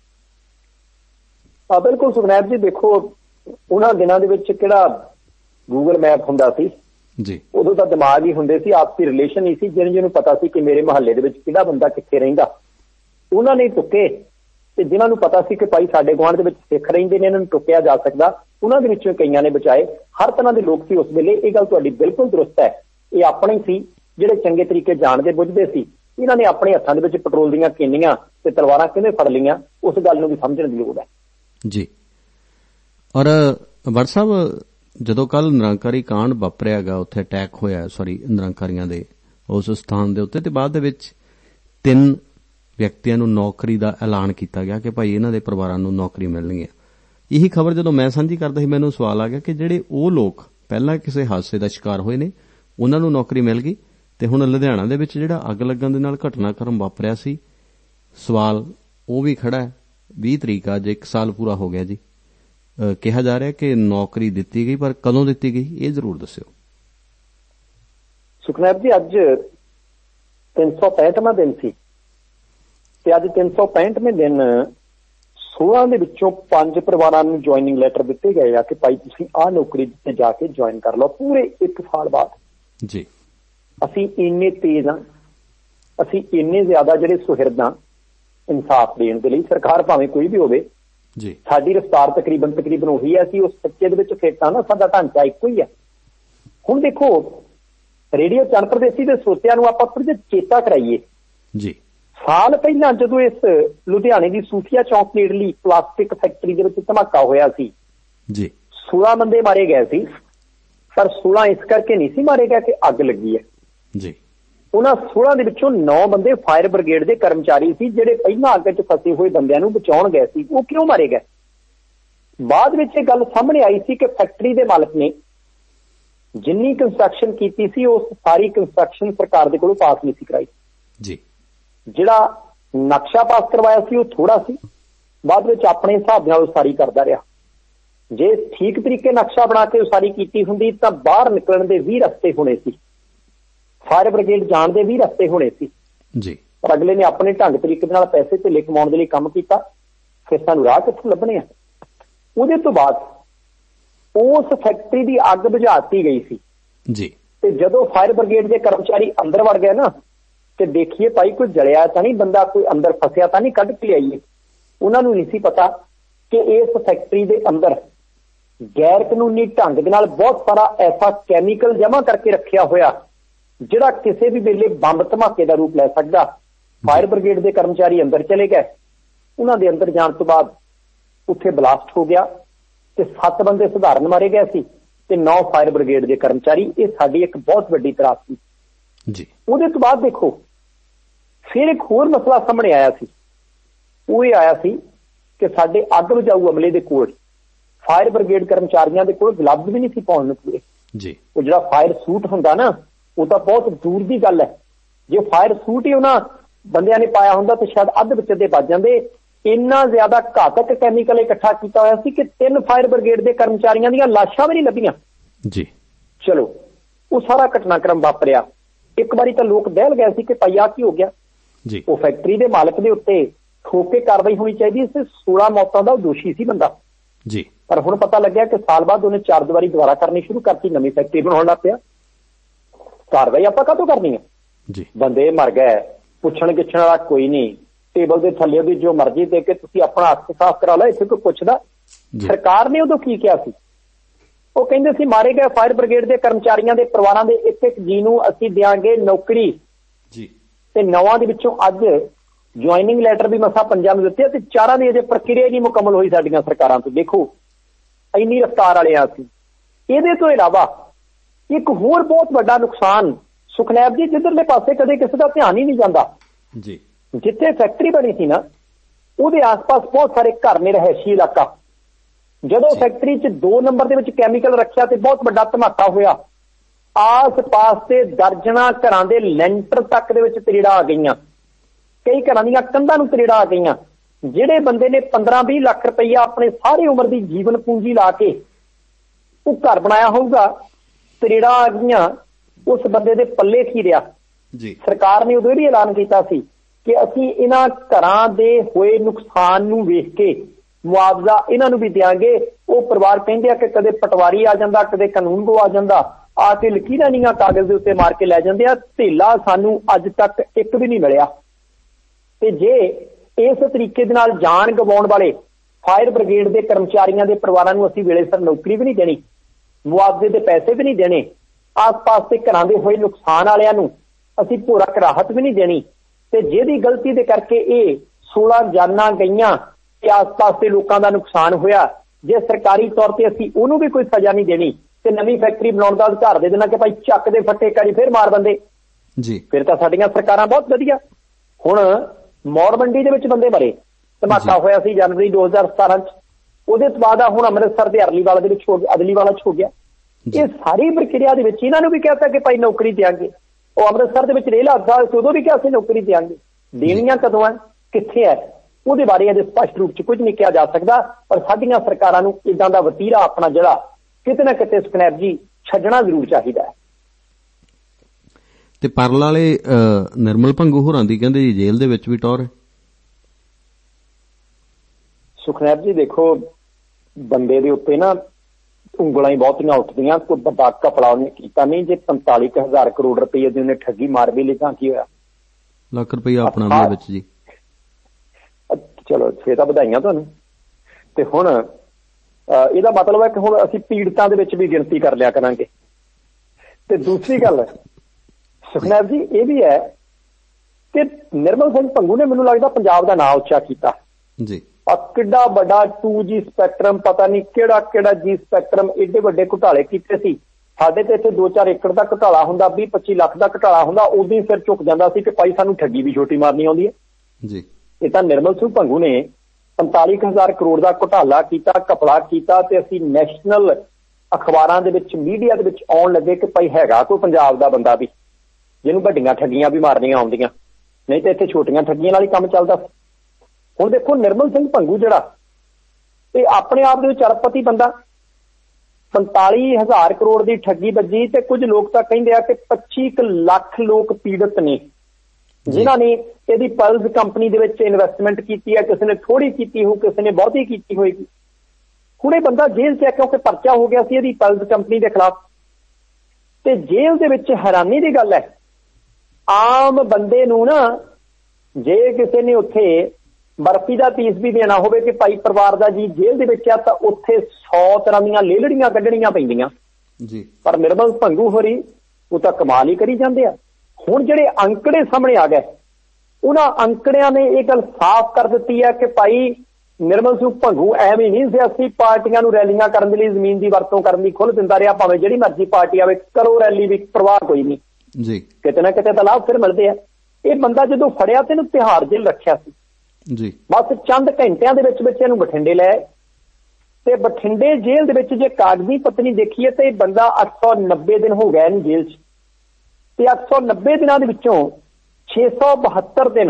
ਹਾਂ, ਬਿਲਕੁਲ ਸੁਖਨੈਬ ਜੀ। ਦੇਖੋ, ਉਹਨਾਂ ਦਿਨਾਂ ਦੇ ਵਿੱਚ ਕਿਹੜਾ ਗੂਗਲ ਮੈਪ ਹੁੰਦਾ ਸੀ ਜੀ ਉਦੋਂ ਤਾਂ ਦਿਮਾਗ ਹੀ ਹੁੰਦੇ ਸੀ, ਆਪਸੀ ਰਿਲੇਸ਼ਨ ਹੀ ਸੀ। ਜਿਹਨੂੰ ਜਿਹਨੂੰ ਪਤਾ ਸੀ ਕਿ ਮੇਰੇ ਮੁਹੱਲੇ ਦੇ ਵਿੱਚ ਕਿਹੜਾ ਬੰਦਾ ਕਿੱਥੇ ਰਹਿੰਦਾ, ਉਹਨਾਂ ਨੇ ਟੁੱਕੇ। ਤੇ ਜਿਨ੍ਹਾਂ ਨੂੰ ਪਤਾ ਸੀ ਕਿ ਭਾਈ ਸਾਡੇ ਗੁਆਂਢ ਦੇ ਵਿੱਚ ਸਿੱਖ ਰਹਿੰਦੇ ਨੇ, ਇਹਨਾਂ ਨੂੰ ਟੁੱਕਿਆ ਜਾ ਸਕਦਾ, ਉਹਨਾਂ ਦੇ ਵਿੱਚੋਂ ਕਈਆਂ ਨੇ ਬਚਾਏ। ਹਰ ਤਰ੍ਹਾਂ ਦੇ ਲੋਕ ਸੀ ਉਸ ਵੇਲੇ। ਇਹ ਗੱਲ ਤੁਹਾਡੀ ਬਿਲਕੁਲ ਦਰੁਸਤ ਹੈ। ਇਹ ਆਪਣੇ ਸੀ ਜਿਹੜੇ ਚੰਗੇ ਤਰੀਕੇ ਜਾਣਦੇ ਬੁੱਝਦੇ ਸੀ। ਇਹਨਾਂ ਨੇ ਆਪਣੇ ਹੱਥਾਂ ਦੇ ਵਿੱਚ ਪੈਟਰੋਲ ਦੀਆਂ ਕੇਨੀਆਂ ਤੇ ਤਲਵਾਰਾਂ ਕਿਵੇਂ ਫੜ ਲਈਆਂ, ਉਸ ਗੱਲ ਨੂੰ ਵੀ ਸਮਝਣ ਦੀ ਲੋੜ ਹੈ ਜੀ। ਔਰ ਭੱਟ ਸਾਹਿਬ, ਜਦੋਂ ਕੱਲ ਨਿਰੰਕਾਰੀ ਕਾਂਡ ਵਾਪਰਿਆ ਗਾ, ਉੱਥੇ ਅਟੈਕ ਹੋਇਆ ਸੌਰੀ ਨਿਰੰਕਾਰੀਆਂ ਦੇ ਉਸ ਸਥਾਨ ਦੇ ਉੱਤੇ, ਤੇ ਬਾਅਦ ਦੇ ਵਿੱਚ ਤਿੰਨ ਵਿਅਕਤੀਆਂ ਨੂੰ ਨੌਕਰੀ ਦਾ ਐਲਾਨ ਕੀਤਾ ਗਿਆ ਕਿ ਭਾਈ ਇਹਨਾਂ ਦੇ ਪਰਿਵਾਰਾਂ ਨੂੰ ਨੌਕਰੀ ਮਿਲਣੀ ਹੈ। ਇਹੀ ਖਬਰ ਜਦੋਂ ਮੈਂ ਸਾਂਝੀ ਕਰਦਾ ਸੀ, ਮੈਨੂੰ ਸਵਾਲ ਆ ਗਿਆ ਕਿ ਜਿਹੜੇ ਉਹ ਲੋਕ ਪਹਿਲਾਂ ਕਿਸੇ ਹਾਦਸੇ ਦਾ ਸ਼ਿਕਾਰ ਹੋਏ ਨੇ, ਉਹਨਾਂ ਨੂੰ ਨੌਕਰੀ ਮਿਲ ਗਈ, ਤੇ ਹੁਣ ਲੁਧਿਆਣਾ ਦੇ ਵਿੱਚ ਜਿਹੜਾ ਅੱਗ ਲੱਗਣ ਦੇ ਨਾਲ ਘਟਨਾਕ੍ਰਮ ਵਾਪਰਿਆ ਸੀ, ਸਵਾਲ ਉਹ ਵੀ ਖੜਾ ਹੈ। ਵੀਹ ਤਰੀਕ ਅੱਜ ਇੱਕ ਸਾਲ ਪੂਰਾ ਹੋ ਗਿਆ ਜੀ। ਕਿਹਾ ਜਾ ਰਿਹਾ ਕਿ ਨੌਕਰੀ ਦਿੱਤੀ ਗਈ, ਪਰ ਕਦੋਂ ਦਿੱਤੀ ਗਈ ਇਹ ਜ਼ਰੂਰ ਦੱਸਿਓ। ਸੁਖਨੈਬ ਜੀ, ਅੱਜ ਤਿੰਨ ਸੌ ਪੈਂਹਠਵਾਂ ਦਿਨ ਸੀ ਤੇ ਅੱਜ ਤਿੰਨ ਸੌ ਪੈਂਹਠਵੇਂ ਦਿਨ ਸੋਲਾਂ ਦੇ ਵਿੱਚੋਂ ਪੰਜ ਪਰਿਵਾਰਾਂ ਨੂੰ ਜੁਆਇਨਿੰਗ ਲੈਟਰ ਦਿੱਤੇ ਗਏ ਆ ਕਿ ਭਾਈ ਤੁਸੀਂ ਆਹ ਨੌਕਰੀ ਤੇ ਜਾ ਕੇ ਜੁਆਇਨ ਕਰ ਲਓ। ਪੂਰੇ ਇੱਕ ਸਾਲ ਬਾਅਦ ਜੀ ਅਸੀਂ ਇੰਨੇ ਤੇਜ਼ ਹਾਂ, ਅਸੀਂ ਇੰਨੇ ਜ਼ਿਆਦਾ ਜਿਹੜੇ ਸੁਹਿਰਦ ਹਾਂ ਇਨਸਾਫ ਦੇਣ ਦੇ ਲਈ। ਸਰਕਾਰ ਭਾਵੇਂ ਕੋਈ ਵੀ ਹੋਵੇ ਜੀ, ਸਾਡੀ ਰਫਤਾਰ ਤਕਰੀਬਨ ਤਕਰੀਬਨ ਉਹੀ ਹੈ। ਅਸੀਂ ਉਸ ਸੱਚੇ ਦੇ ਵਿੱਚ ਫਿੱਟ ਹਾਂ ਨਾ, ਸਾਡਾ ਢਾਂਚਾ ਇੱਕੋ ਹੀ ਹੈ। ਹੁਣ ਦੇਖੋ, ਰੇਡੀਓ ਚੰਨਪ੍ਰਦੇਸੀ ਦੇ ਸਰੋਤਿਆਂ ਨੂੰ ਆਪਾਂ ਥੋੜ੍ਹਾ ਜਿਹਾ ਚੇਤਾ ਕਰਾਈਏ ਜੀ। ਸਾਲ ਪਹਿਲਾਂ ਜਦੋਂ ਇਸ ਲੁਧਿਆਣੇ ਦੀ ਸੂਫੀਆ ਚੌਂਕ ਨੇੜਲੀ ਪਲਾਸਟਿਕ ਫੈਕਟਰੀ ਦੇ ਵਿੱਚ ਧਮਾਕਾ ਹੋਇਆ ਸੀ ਜੀ, ਸੋਲਾਂ ਬੰਦੇ ਮਾਰੇ ਗਏ ਸੀ। ਪਰ ਸੋਲਾਂ ਇਸ ਕਰਕੇ ਨਹੀਂ ਸੀ ਮਾਰੇ ਗਏ ਕਿ ਅੱਗ ਲੱਗੀ ਹੈ ਜੀ। ਉਹਨਾਂ ਸੋਲਾਂ ਦੇ ਵਿੱਚੋਂ ਨੌ ਬੰਦੇ ਫਾਇਰ ਬ੍ਰਿਗੇਡ ਦੇ ਕਰਮਚਾਰੀ ਸੀ, ਜਿਹੜੇ ਪਹਿਲਾਂ ਅੱਗ 'ਚ ਫਸੇ ਹੋਏ ਬੰਦਿਆਂ ਨੂੰ ਬਚਾਉਣ ਗਏ ਸੀ। ਉਹ ਕਿਉਂ ਮਾਰੇ ਗਏ? ਬਾਅਦ ਵਿੱਚ ਇਹ ਗੱਲ ਸਾਹਮਣੇ ਆਈ ਸੀ ਕਿ ਫੈਕਟਰੀ ਦੇ ਮਾਲਕ ਨੇ ਜਿੰਨੀ ਕੰਸਟਰਕਸ਼ਨ ਕੀਤੀ ਸੀ, ਉਸ ਸਾਰੀ ਕੰਸਟਰਕਸ਼ਨ ਸਰਕਾਰ ਦੇ ਕੋਲੋਂ ਪਾਸ ਨਹੀਂ ਸੀ ਕਰਾਈ ਜੀ। ਜਿਹੜਾ ਨਕਸ਼ਾ ਪਾਸ ਕਰਵਾਇਆ ਸੀ ਉਹ ਥੋੜਾ ਸੀ, ਬਾਅਦ ਵਿੱਚ ਆਪਣੇ ਹਿਸਾਬ ਨਾਲ ਉਸਾਰੀ ਕਰਦਾ ਰਿਹਾ। ਜੇ ਠੀਕ ਤਰੀਕੇ ਨਕਸ਼ਾ ਬਣਾ ਕੇ ਉਸਾਰੀ ਕੀਤੀ ਹੁੰਦੀ ਤਾਂ ਬਾਹਰ ਨਿਕਲਣ ਦੇ ਵੀਹ ਰਸਤੇ ਹੋਣੇ ਸੀ, ਫਾਇਰ ਬ੍ਰਿਗੇਡ ਜਾਣ ਦੇ ਵੀਹ ਰਸਤੇ ਹੋਣੇ ਸੀ ਜੀ। ਪਰ ਅਗਲੇ ਨੇ ਆਪਣੇ ਢੰਗ ਤਰੀਕੇ ਨਾਲ ਪੈਸੇ ਧੇਲੇ ਕਮਾਉਣ ਦੇ ਲਈ ਕੰਮ ਕੀਤਾ। ਫਿਰ ਸਾਨੂੰ ਰਾਹ ਕਿੱਥੋਂ ਲੱਭਣੇ ਆ? ਉਹਦੇ ਤੋਂ ਬਾਅਦ ਉਸ ਫੈਕਟਰੀ ਦੀ ਅੱਗ ਬੁਝਾਤੀ ਗਈ ਸੀ ਜੀ। ਤੇ ਜਦੋਂ ਫਾਇਰ ਬ੍ਰਿਗੇਡ ਦੇ ਕਰਮਚਾਰੀ ਅੰਦਰ ਵੜ ਗਏ ਨਾ, ਤੇ ਦੇਖੀਏ ਭਾਈ ਕੋਈ ਜਲਿਆ ਤਾਂ ਨਹੀਂ, ਬੰਦਾ ਕੋਈ ਅੰਦਰ ਫਸਿਆ ਤਾਂ ਨਹੀਂ, ਕੱਢ ਕੇ ਲਿਆਈਏ। ਉਹਨਾਂ ਨੂੰ ਨਹੀਂ ਸੀ ਪਤਾ ਕਿ ਇਸ ਫੈਕਟਰੀ ਦੇ ਅੰਦਰ ਗੈਰ ਕਾਨੂੰਨੀ ਢੰਗ ਦੇ ਨਾਲ ਬਹੁਤ ਸਾਰਾ ਐਸਾ ਕੈਮੀਕਲ ਜਮ੍ਹਾਂ ਕਰਕੇ ਰੱਖਿਆ ਹੋਇਆ ਜਿਹੜਾ ਕਿਸੇ ਵੀ ਵੇਲੇ ਬੰਬ ਧਮਾਕੇ ਦਾ ਰੂਪ ਲੈ ਸਕਦਾ। ਫਾਇਰ ਬ੍ਰਿਗੇਡ ਦੇ ਕਰਮਚਾਰੀ ਅੰਦਰ ਚਲੇ ਗਏ। ਉਹਨਾਂ ਦੇ ਅੰਦਰ ਜਾਣ ਤੋਂ ਬਾਅਦ ਉੱਥੇ ਬਲਾਸਟ ਹੋ ਗਿਆ ਤੇ ਸੱਤ ਬੰਦੇ ਸਧਾਰਨ ਮਾਰੇ ਗਏ ਸੀ ਤੇ ਨੌ ਫਾਇਰ ਬ੍ਰਿਗੇਡ ਦੇ ਕਰਮਚਾਰੀ। ਇਹ ਸਾਡੀ ਇੱਕ ਬਹੁਤ ਵੱਡੀ ਤਰਾਸਦੀ ਜੀ। ਉਹਦੇ ਤੋਂ ਬਾਅਦ ਦੇਖੋ, ਫਿਰ ਇੱਕ ਹੋਰ ਮਸਲਾ ਸਾਹਮਣੇ ਆਇਆ ਸੀ। ਉਹ ਇਹ ਆਇਆ ਸੀ ਕਿ ਸਾਡੇ ਅੱਗ ਬੁਝਾਊ ਅਮਲੇ ਦੇ ਕੋਲ, ਫਾਇਰ ਬ੍ਰਿਗੇਡ ਕਰਮਚਾਰੀਆਂ ਦੇ ਕੋਲ ਗਲਵਜ਼ ਵੀ ਨਹੀਂ ਸੀ ਪਾਉਣ ਨੂੰ ਪੂਰੇ ਜੀ। ਉਹ ਜਿਹੜਾ ਫਾਇਰ ਸੂਟ ਹੁੰਦਾ ਨਾ, ਉਹ ਤਾਂ ਬਹੁਤ ਦੂਰ ਦੀ ਗੱਲ ਹੈ। ਜੇ ਫਾਇਰ ਸੂਟ ਹੀ ਉਹਨਾਂ ਬੰਦਿਆਂ ਨੇ ਪਾਇਆ ਹੁੰਦਾ ਤਾਂ ਸ਼ਾਇਦ ਅੱਧ ਵਿੱਚ ਦੇ ਵੱਜ ਜਾਂਦੇ। ਇੰਨਾ ਜ਼ਿਆਦਾ ਘਾਤਕ ਕੈਮੀਕਲ ਇਕੱਠਾ ਕੀਤਾ ਹੋਇਆ ਸੀ ਕਿ ਤਿੰਨ ਫਾਇਰ ਬ੍ਰਿਗੇਡ ਦੇ ਕਰਮਚਾਰੀਆਂ ਦੀਆਂ ਲਾਸ਼ਾਂ ਵੀ ਨਹੀਂ ਲੱਭੀਆਂ ਜੀ। ਚਲੋ, ਉਹ ਸਾਰਾ ਘਟਨਾਕ੍ਰਮ ਵਾਪਰਿਆ। ਇੱਕ ਵਾਰੀ ਤਾਂ ਲੋਕ ਦਹਿਲ ਗਏ ਸੀ ਕਿ ਭਾਈ ਆਹ ਕੀ ਹੋ ਗਿਆ ਜੀ। ਉਹ ਫੈਕਟਰੀ ਦੇ ਮਾਲਕ ਦੇ ਉੱਤੇ ਠੋਕ ਕੇ ਕਾਰਵਾਈ ਹੋਣੀ ਚਾਹੀਦੀ ਸੀ। ਸੋਲਾਂ ਮੌਤਾਂ ਦਾ ਉਹ ਦੋਸ਼ੀ ਸੀ ਬੰਦਾ ਜੀ। ਪਰ ਹੁਣ ਪਤਾ ਲੱਗਿਆ ਕਿ ਸਾਲ ਬਾਅਦ ਉਹਨੇ ਚਾਰ ਦੀਵਾਰੀ ਦੁਬਾਰਾ ਕਰਨੀ ਸ਼ੁਰੂ ਕਰਤੀ, ਨਵੀਂ ਫੈਕਟਰੀ ਬਣਾਉਣ ਲੱਗ ਪਿਆ। ਕਾਰਵਾਈ ਆਪਾਂ ਕਾਹਤੋਂ ਕਰਨੀ ਹੈ ਜੀ? ਬੰਦੇ ਮਰ ਗਏ, ਪੁੱਛਣ ਗਿੱਛਣ ਵਾਲਾ ਕੋਈ ਨਹੀਂ। ਟੇਬਲ ਦੇ ਥੱਲੇ ਉਹਦੀ ਜੋ ਮਰਜ਼ੀ ਦੇ ਕੇ ਤੁਸੀਂ ਆਪਣਾ ਹੱਥ ਸਾਫ਼ ਕਰਾ ਲਓ, ਇੱਥੇ ਕੋਈ ਪੁੱਛਦਾ? ਸਰਕਾਰ ਨੇ ਉਦੋਂ ਕੀ ਕਿਹਾ ਸੀ? ਉਹ ਕਹਿੰਦੇ ਸੀ ਮਾਰੇ ਗਏ ਫਾਇਰ ਬ੍ਰਿਗੇਡ ਦੇ ਕਰਮਚਾਰੀਆਂ ਦੇ ਪਰਿਵਾਰਾਂ ਦੇ ਇੱਕ ਇੱਕ ਜੀ ਨੂੰ ਅਸੀਂ ਦਿਆਂਗੇ ਨੌਕਰੀ ਜੀ। ਤੇ ਨੌਵਾਂ ਦੇ ਵਿੱਚੋਂ ਅੱਜ ਜੁਆਇਨਿੰਗ ਲੈਟਰ ਵੀ ਮਸਾ ਪੰਜਾਂ ਨੂੰ ਦਿੱਤੇ ਤੇ ਚਾਰਾਂ ਦੀ ਅਜੇ ਪ੍ਰਕਿਰਿਆ ਨਹੀਂ ਮੁਕੰਮਲ ਹੋਈ ਸਾਡੀਆਂ ਸਰਕਾਰਾਂ ਤੋਂ। ਦੇਖੋ ਇੰਨੀ ਰਫ਼ਤਾਰ ਵਾਲੇ ਆ ਅਸੀਂ। ਇਹਦੇ ਤੋਂ ਇਲਾਵਾ ਇੱਕ ਹੋਰ ਬਹੁਤ ਵੱਡਾ ਨੁਕਸਾਨ ਸੁਖਨੈਬ ਜੀ, ਜਿੱਧਰਲੇ ਪਾਸੇ ਕਦੇ ਕਿਸੇ ਦਾ ਧਿਆਨ ਹੀ ਨਹੀਂ ਜਾਂਦਾ ਜੀ। ਜਿੱਥੇ ਫੈਕਟਰੀ ਬਣੀ ਸੀ ਨਾ, ਉਹਦੇ ਆਸ-ਪਾਸ ਬਹੁਤ ਸਾਰੇ ਘਰ ਨੇ, ਰਹਿائشੀ ਇਲਾਕਾ। ਜਦੋਂ ਫੈਕਟਰੀ 'ਚ ਦੋ ਨੰਬਰ ਦੇ ਵਿੱਚ ਕੈਮੀਕਲ ਰੱਖਿਆ ਤੇ ਬਹੁਤ ਵੱਡਾ ਧਮਾਕਾ ਹੋਇਆ, ਆਸ-ਪਾਸ ਦੇ ਦਰਜਨਾਂ ਘਰਾਂ ਦੇ ਲੈਂਟਰ ਤੱਕ ਦੇ ਵਿੱਚ ਤਰੇੜਾਂ ਆ ਗਈਆਂ। ਕਈ ਘਰਾਂ ਦੀਆਂ ਕੰਧਾਂ ਨੂੰ ਤਰੇੜਾਂ ਆ ਗਈਆਂ। ਜਿਹੜੇ ਬੰਦੇ ਨੇ ਪੰਦਰਾਂ ਵੀਹ ਲੱਖ ਰੁਪਈਆ ਆਪਣੇ ਸਾਰੀ ਉਮਰ ਦੀ ਜੀਵਨ ਪੂੰਜੀ ਲਾ ਕੇ ਉਹ ਘਰ ਬਣਾਇਆ ਹੋਊਗਾ, ਤਰੇੜਾਂ ਆ ਗਈਆਂ, ਉਸ ਬੰਦੇ ਦੇ ਪੱਲੇ ਕੀ ਰਿਹਾ ਜੀ? ਸਰਕਾਰ ਨੇ ਉਦੋਂ ਵੀ ਐਲਾਨ ਕੀਤਾ ਸੀ ਕਿ ਅਸੀਂ ਇਹਨਾਂ ਘਰਾਂ ਦੇ ਹੋਏ ਨੁਕਸਾਨ ਨੂੰ ਵੇਖ ਕੇ ਮੁਆਵਜ਼ਾ ਇਹਨਾਂ ਨੂੰ ਵੀ ਦਿਆਂਗੇ। ਉਹ ਪਰਿਵਾਰ ਕਹਿੰਦੇ ਆ ਕਿ ਕਦੇ ਪਟਵਾਰੀ ਆ ਜਾਂਦਾ, ਕਦੇ ਕਾਨੂੰਨ ਗੋ ਆ ਜਾਂਦਾ, ਆ ਕੇ ਲਕੀਰਾਂ ਨੀਆਂ ਕਾਗਜ਼ ਦੇ ਉੱਤੇ ਮਾਰ ਕੇ ਲੈ ਜਾਂਦੇ ਆ। ਧੇਲਾ ਸਾਨੂੰ ਅੱਜ ਤੱਕ ਇੱਕ ਵੀ ਨਹੀਂ ਮਿਲਿਆ। ਤੇ ਜੇ ਇਸ ਤਰੀਕੇ ਦੇ ਨਾਲ ਜਾਨ ਗਵਾਉਣ ਵਾਲੇ ਫਾਇਰ ਬ੍ਰਿਗੇਡ ਦੇ ਕਰਮਚਾਰੀਆਂ ਦੇ ਪਰਿਵਾਰਾਂ ਨੂੰ ਅਸੀਂ ਵੇਲੇ ਸਿਰ ਨੌਕਰੀ ਵੀ ਨਹੀਂ ਦੇਣੀ, ਮੁਆਵਜ਼ੇ ਦੇ ਪੈਸੇ ਵੀ ਨਹੀਂ ਦੇਣੇ, ਆਸ-ਪਾਸ ਦੇ ਘਰਾਂ ਦੇ ਹੋਏ ਨੁਕਸਾਨ ਵਾਲਿਆਂ ਨੂੰ ਅਸੀਂ ਪੂਰਕ ਰਾਹਤ ਵੀ ਨਹੀਂ ਦੇਣੀ, ਤੇ ਜਿਹਦੀ ਗਲਤੀ ਦੇ ਕਰਕੇ ਇਹ ਸੋਲਾਂ ਜਾਨਾਂ ਗਈਆਂ ਤੇ ਆਸ-ਪਾਸ ਦੇ ਲੋਕਾਂ ਦਾ ਨੁਕਸਾਨ ਹੋਇਆ, ਜੇ ਸਰਕਾਰੀ ਤੌਰ ਤੇ ਅਸੀਂ ਉਹਨੂੰ ਵੀ ਕੋਈ ਸਜ਼ਾ ਨਹੀਂ ਦੇਣੀ ਤੇ ਨਵੀਂ ਫੈਕਟਰੀ ਬਣਾਉਣ ਦਾ ਅਧਿਕਾਰ ਦੇ ਦੇਣਾ ਕਿ ਭਾਈ ਚੱਕ ਦੇ ਫੱਟੇ ਕਰੀ ਫਿਰ ਮਾਰ ਬੰਦੇ ਜੀ, ਫਿਰ ਤਾਂ ਸਾਡੀਆਂ ਸਰਕਾਰਾਂ ਬਹੁਤ ਵਧੀਆ। ਹੁਣ ਮੌੜ ਮੰਡੀ ਦੇ ਵਿੱਚ ਬੰਦੇ ਮਰੇ, ਧਮਾਕਾ ਹੋਇਆ ਸੀ ਜਨਵਰੀ ਦੋ ਹਜ਼ਾਰ ਸਤਾਰਾਂ ਚ, ਉਹਦੇ ਤੋਂ ਬਾਅਦ ਹੁਣ ਅੰਮ੍ਰਿਤਸਰ ਦੇ ਅਰਲੀਵਾਲਾ ਦੇ ਵਿੱਚ ਹੋ ਗਿਆ, ਅਦਲੀਵਾਲਾ ਚ ਹੋ ਗਿਆ। ਇਹ ਸਾਰੀ ਪ੍ਰਕਿਰਿਆ ਦੇ ਵਿੱਚ ਇਹਨਾਂ ਨੂੰ ਵੀ ਕਹਿਤਾ ਕਿ ਭਾਈ ਨੌਕਰੀ ਦਿਆਂਗੇ। ਉਹ ਅੰਮ੍ਰਿਤਸਰ ਦੇ ਵਿੱਚ ਰੇਲ ਹਾਦਸਾ ਹੋਇਆ, ਉਦੋਂ ਵੀ ਕਿਹਾ ਸੀ ਨੌਕਰੀ ਦਿਆਂਗੇ। ਦੇਣੀਆਂ ਕਦੋਂ ਹੈ, ਕਿੱਥੇ ਹੈ, ਉਹਦੇ ਬਾਰੇ ਅਜੇ ਸਪਸ਼ਟ ਰੂਪ ਚ ਕੁਝ ਨਹੀਂ ਕਿਹਾ ਜਾ ਸਕਦਾ। ਪਰ ਸਾਡੀਆਂ ਸਰਕਾਰਾਂ ਨੂੰ ਇਦਾਂ ਦਾ ਵਤੀਰਾ ਆਪਣਾ ਜਿਹੜਾ ਕਿਤੇ ਨਾ ਕਿਤੇ ਸਕਨੈਪ ਜੀ ਛੱਡਣਾ ਜ਼ਰੂਰ ਚਾਹੀਦਾ ਹੈ। ਤੇ ਪਰਲ ਵਾਲੇ ਨਿਰਮਲ ਭੰਗੂ ਹੋਰਾਂ ਦੀ ਕਹਿੰਦੇ ਜੀ ਜੇਲ੍ਹ ਦੇ ਵਿੱਚ ਵੀ ਟੌਰ ਹੈ। ਸੁਖਨੈਬ ਜੀ ਦੇਖੋ, ਬੰਦੇ ਦੇ ਉੱਤੇ ਨਾ ਉਂਗਲਾਂ ਹੀ ਬਹੁਤੀਆਂ ਉੱਠਦੀਆਂ। ਕੋਈ ਵੱਡਾ ਘਪਲਾ ਉਹਨੇ ਕੀਤਾ ਨਹੀਂ। ਜੇ ਪੰਤਾਲੀ ਕੁ ਹਜ਼ਾਰ ਕਰੋੜ ਰੁਪਏ ਦੀ ਉਹਨੇ ਠੱਗੀ ਮਾਰ ਵੀ ਲਈ ਤਾਂ ਕੀ ਹੋਇਆ? ਲੱਖ ਰੁਪਇਆ ਆਪਣਾ ਉਹਦੇ ਵਿੱਚ ਜੀ। ਚਲੋ ਫੇਰ ਤਾਂ ਵਧਾਈਆਂ ਤੁਹਾਨੂੰ। ਤੇ ਹੁਣ ਇਹਦਾ ਮਤਲਬ ਹੈ ਕਿ ਹੁਣ ਅਸੀਂ ਪੀੜਤਾਂ ਦੇ ਵਿੱਚ ਵੀ ਗਿਣਤੀ ਕਰ ਲਿਆ ਕਰਾਂਗੇ। ਤੇ ਦੂਸਰੀ ਗੱਲ ਸੁਖਨੈਬ ਜੀ ਇਹ ਵੀ ਹੈ ਕਿ ਨਿਰਮਲ ਸਿੰਘ ਭੰਗੂ ਨੇ ਮੈਨੂੰ ਲੱਗਦਾ ਪੰਜਾਬ ਦਾ ਨਾਂ ਉੱਚਾ ਕੀਤਾ ਜੀ। ਆ ਕਿੱਡਾ ਵੱਡਾ ਟੂ ਜੀ ਸਪੈਕਟਰਮ, ਪਤਾ ਨਹੀਂ ਕਿਹੜਾ ਕਿਹੜਾ ਜੀ ਸਪੈਕਟਰਮ, ਏਡੇ ਵੱਡੇ ਘੁਟਾਲੇ ਕੀਤੇ ਸੀ। ਸਾਡੇ ਤੇ ਇੱਥੇ ਦੋ ਚਾਰ ਏਕੜ ਦਾ ਘੁਟਾਲਾ ਹੁੰਦਾ, ਵੀਹ ਪੱਚੀ ਲੱਖ ਦਾ ਘੁਟਾਲਾ ਹੁੰਦਾ, ਉਦੋਂ ਹੀ ਸਿਰ ਝੁਕ ਜਾਂਦਾ ਸੀ ਕਿ ਭਾਈ ਸਾਨੂੰ ਠੱਗੀ ਵੀ ਛੋਟੀ ਮਾਰਨੀ ਆਉਂਦੀ ਹੈ ਜੀ। ਇਹ ਤਾਂ ਨਿਰਮਲ ਸਿੰਘ ਭੰਗੂ ਨੇ ਪੰਤਾਲੀ ਕੁ ਹਜ਼ਾਰ ਕਰੋੜ ਦਾ ਘੁਟਾਲਾ ਕੀਤਾ, ਘਪਲਾ ਕੀਤਾ, ਤੇ ਅਸੀਂ ਨੈਸ਼ਨਲ ਅਖਬਾਰਾਂ ਦੇ ਵਿੱਚ, ਮੀਡੀਆ ਦੇ ਵਿੱਚ ਆਉਣ ਲੱਗੇ ਕਿ ਭਾਈ ਹੈਗਾ ਕੋਈ ਪੰਜਾਬ ਦਾ ਬੰਦਾ ਵੀ ਜਿਹਨੂੰ ਵੱਡੀਆਂ ਠੱਗੀਆਂ ਵੀ ਮਾਰਨੀਆਂ ਆਉਂਦੀਆਂ, ਨਹੀਂ ਤਾਂ ਇੱਥੇ ਛੋਟੀਆਂ ਠੱਗੀਆਂ ਨਾਲ ਹੀ ਕੰਮ ਚੱਲਦਾ ਸੀ। ਹੁਣ ਦੇਖੋ ਨਿਰਮਲ ਸਿੰਘ ਭੰਗੂ ਜਿਹੜਾ ਇਹ ਆਪਣੇ ਆਪ ਦੇ ਵਿੱਚ ਅਰਬਪਤੀ ਬੰਦਾ, ਪੰਤਾਲੀ ਹਜ਼ਾਰ ਕਰੋੜ ਦੀ ਠੱਗੀ ਵੱਜੀ, ਤੇ ਕੁਝ ਲੋਕ ਤਾਂ ਕਹਿੰਦੇ ਆ ਕਿ ਪੱਚੀ ਕੁ ਲੱਖ ਲੋਕ ਪੀੜਤ ਨੇ ਜਿਨ੍ਹਾਂ ਨੇ ਇਹਦੀ ਪਲਸ ਕੰਪਨੀ ਦੇ ਵਿੱਚ ਇਨਵੈਸਟਮੈਂਟ ਕੀਤੀ ਹੈ। ਕਿਸੇ ਨੇ ਥੋੜੀ ਕੀਤੀ ਹੋ, ਕਿਸੇ ਨੇ ਬਹੁਤੀ ਕੀਤੀ ਹੋਏਗੀ। ਹੁਣ ਇਹ ਬੰਦਾ ਜੇਲ੍ਹ 'ਚ ਹੈ ਕਿਉਂਕਿ ਪਰਚਾ ਹੋ ਗਿਆ ਸੀ ਇਹਦੀ ਪਲਸ ਕੰਪਨੀ ਦੇ ਖਿਲਾਫ। ਤੇ ਜੇਲ੍ਹ ਦੇ ਵਿੱਚ ਹੈਰਾਨੀ ਦੀ ਗੱਲ ਹੈ, ਆਮ ਬੰਦੇ ਨੂੰ ਨਾ ਜੇ ਕਿਸੇ ਨੇ ਉੱਥੇ ਬਰਫੀ ਦਾ ਪੀਸ ਵੀ ਦੇਣਾ ਹੋਵੇ ਕਿ ਭਾਈ ਪਰਿਵਾਰ ਦਾ ਜੀ ਜੇਲ੍ਹ ਦੇ ਵਿੱਚ ਆ, ਤਾਂ ਉੱਥੇ ਸੌ ਤਰ੍ਹਾਂ ਦੀਆਂ ਲੇਲੜੀਆਂ ਕੱਢਣੀਆਂ ਪੈਂਦੀਆਂ ਜੀ। ਪਰ ਨਿਰਮਲ ਭੰਗੂ ਹੋਰੀ ਉਹ ਤਾਂ ਕਮਾਲ ਹੀ ਕਰੀ ਜਾਂਦੇ ਆ। ਹੁਣ ਜਿਹੜੇ ਅੰਕੜੇ ਸਾਹਮਣੇ ਆ ਗਏ, ਉਹਨਾਂ ਅੰਕੜਿਆਂ ਨੇ ਇਹ ਗੱਲ ਸਾਫ਼ ਕਰ ਦਿੱਤੀ ਹੈ ਕਿ ਭਾਈ ਨਿਰਮਲ ਸਿੰਘ ਭੰਗੂ ਐਵੇਂ ਨਹੀਂ ਸਿਆਸੀ ਪਾਰਟੀਆਂ ਨੂੰ ਰੈਲੀਆਂ ਕਰਨ ਦੇ ਲਈ ਜ਼ਮੀਨ ਦੀ ਵਰਤੋਂ ਕਰਨ ਦੀ ਖੁੱਲ੍ਹ ਦਿੰਦਾ ਰਿਹਾ। ਭਾਵੇਂ ਜਿਹੜੀ ਮਰਜ਼ੀ ਪਾਰਟੀ ਆਵੇ, ਕਰੋ ਰੈਲੀ ਵੀ, ਪਰਵਾਹ ਕੋਈ ਨਹੀਂ ਜੀ। ਕਿਤੇ ਨਾ ਕਿਤੇ ਤਾਂ ਲਾਭ ਫਿਰ ਮਿਲਦੇ ਆ। ਇਹ ਬੰਦਾ ਜਦੋਂ ਫੜਿਆ ਤੇ ਇਹਨੂੰ ਤਿਹਾੜ ਜੇਲ੍ਹ ਰੱਖਿਆ ਸੀ ਜੀ। ਬਸ ਚੰਦ ਘੰਟਿਆਂ ਦੇ ਵਿੱਚ ਵਿੱਚ ਇਹਨੂੰ ਬਠਿੰਡੇ ਲੈ ਆਏ, ਤੇ ਬਠਿੰਡੇ ਜੇਲ੍ਹ ਦੇ ਵਿੱਚ ਜੇ ਕਾਗਜ਼ੀ ਪੱਤਰੀ ਦੇਖੀਏ ਤੇ ਬੰਦਾ ਅੱਠ ਸੌ ਨੱਬੇ ਦਿਨ ਹੋ ਗਏ ਇਹਨੂੰ ਜੇਲ੍ਹ 'ਚ, ਤੇ ਅੱਠ ਸੌ ਨੱਬੇ ਦਿਨਾਂ ਦੇ ਵਿੱਚੋਂ ਛੇ ਸੌ ਬਹੱਤਰ ਦਿਨ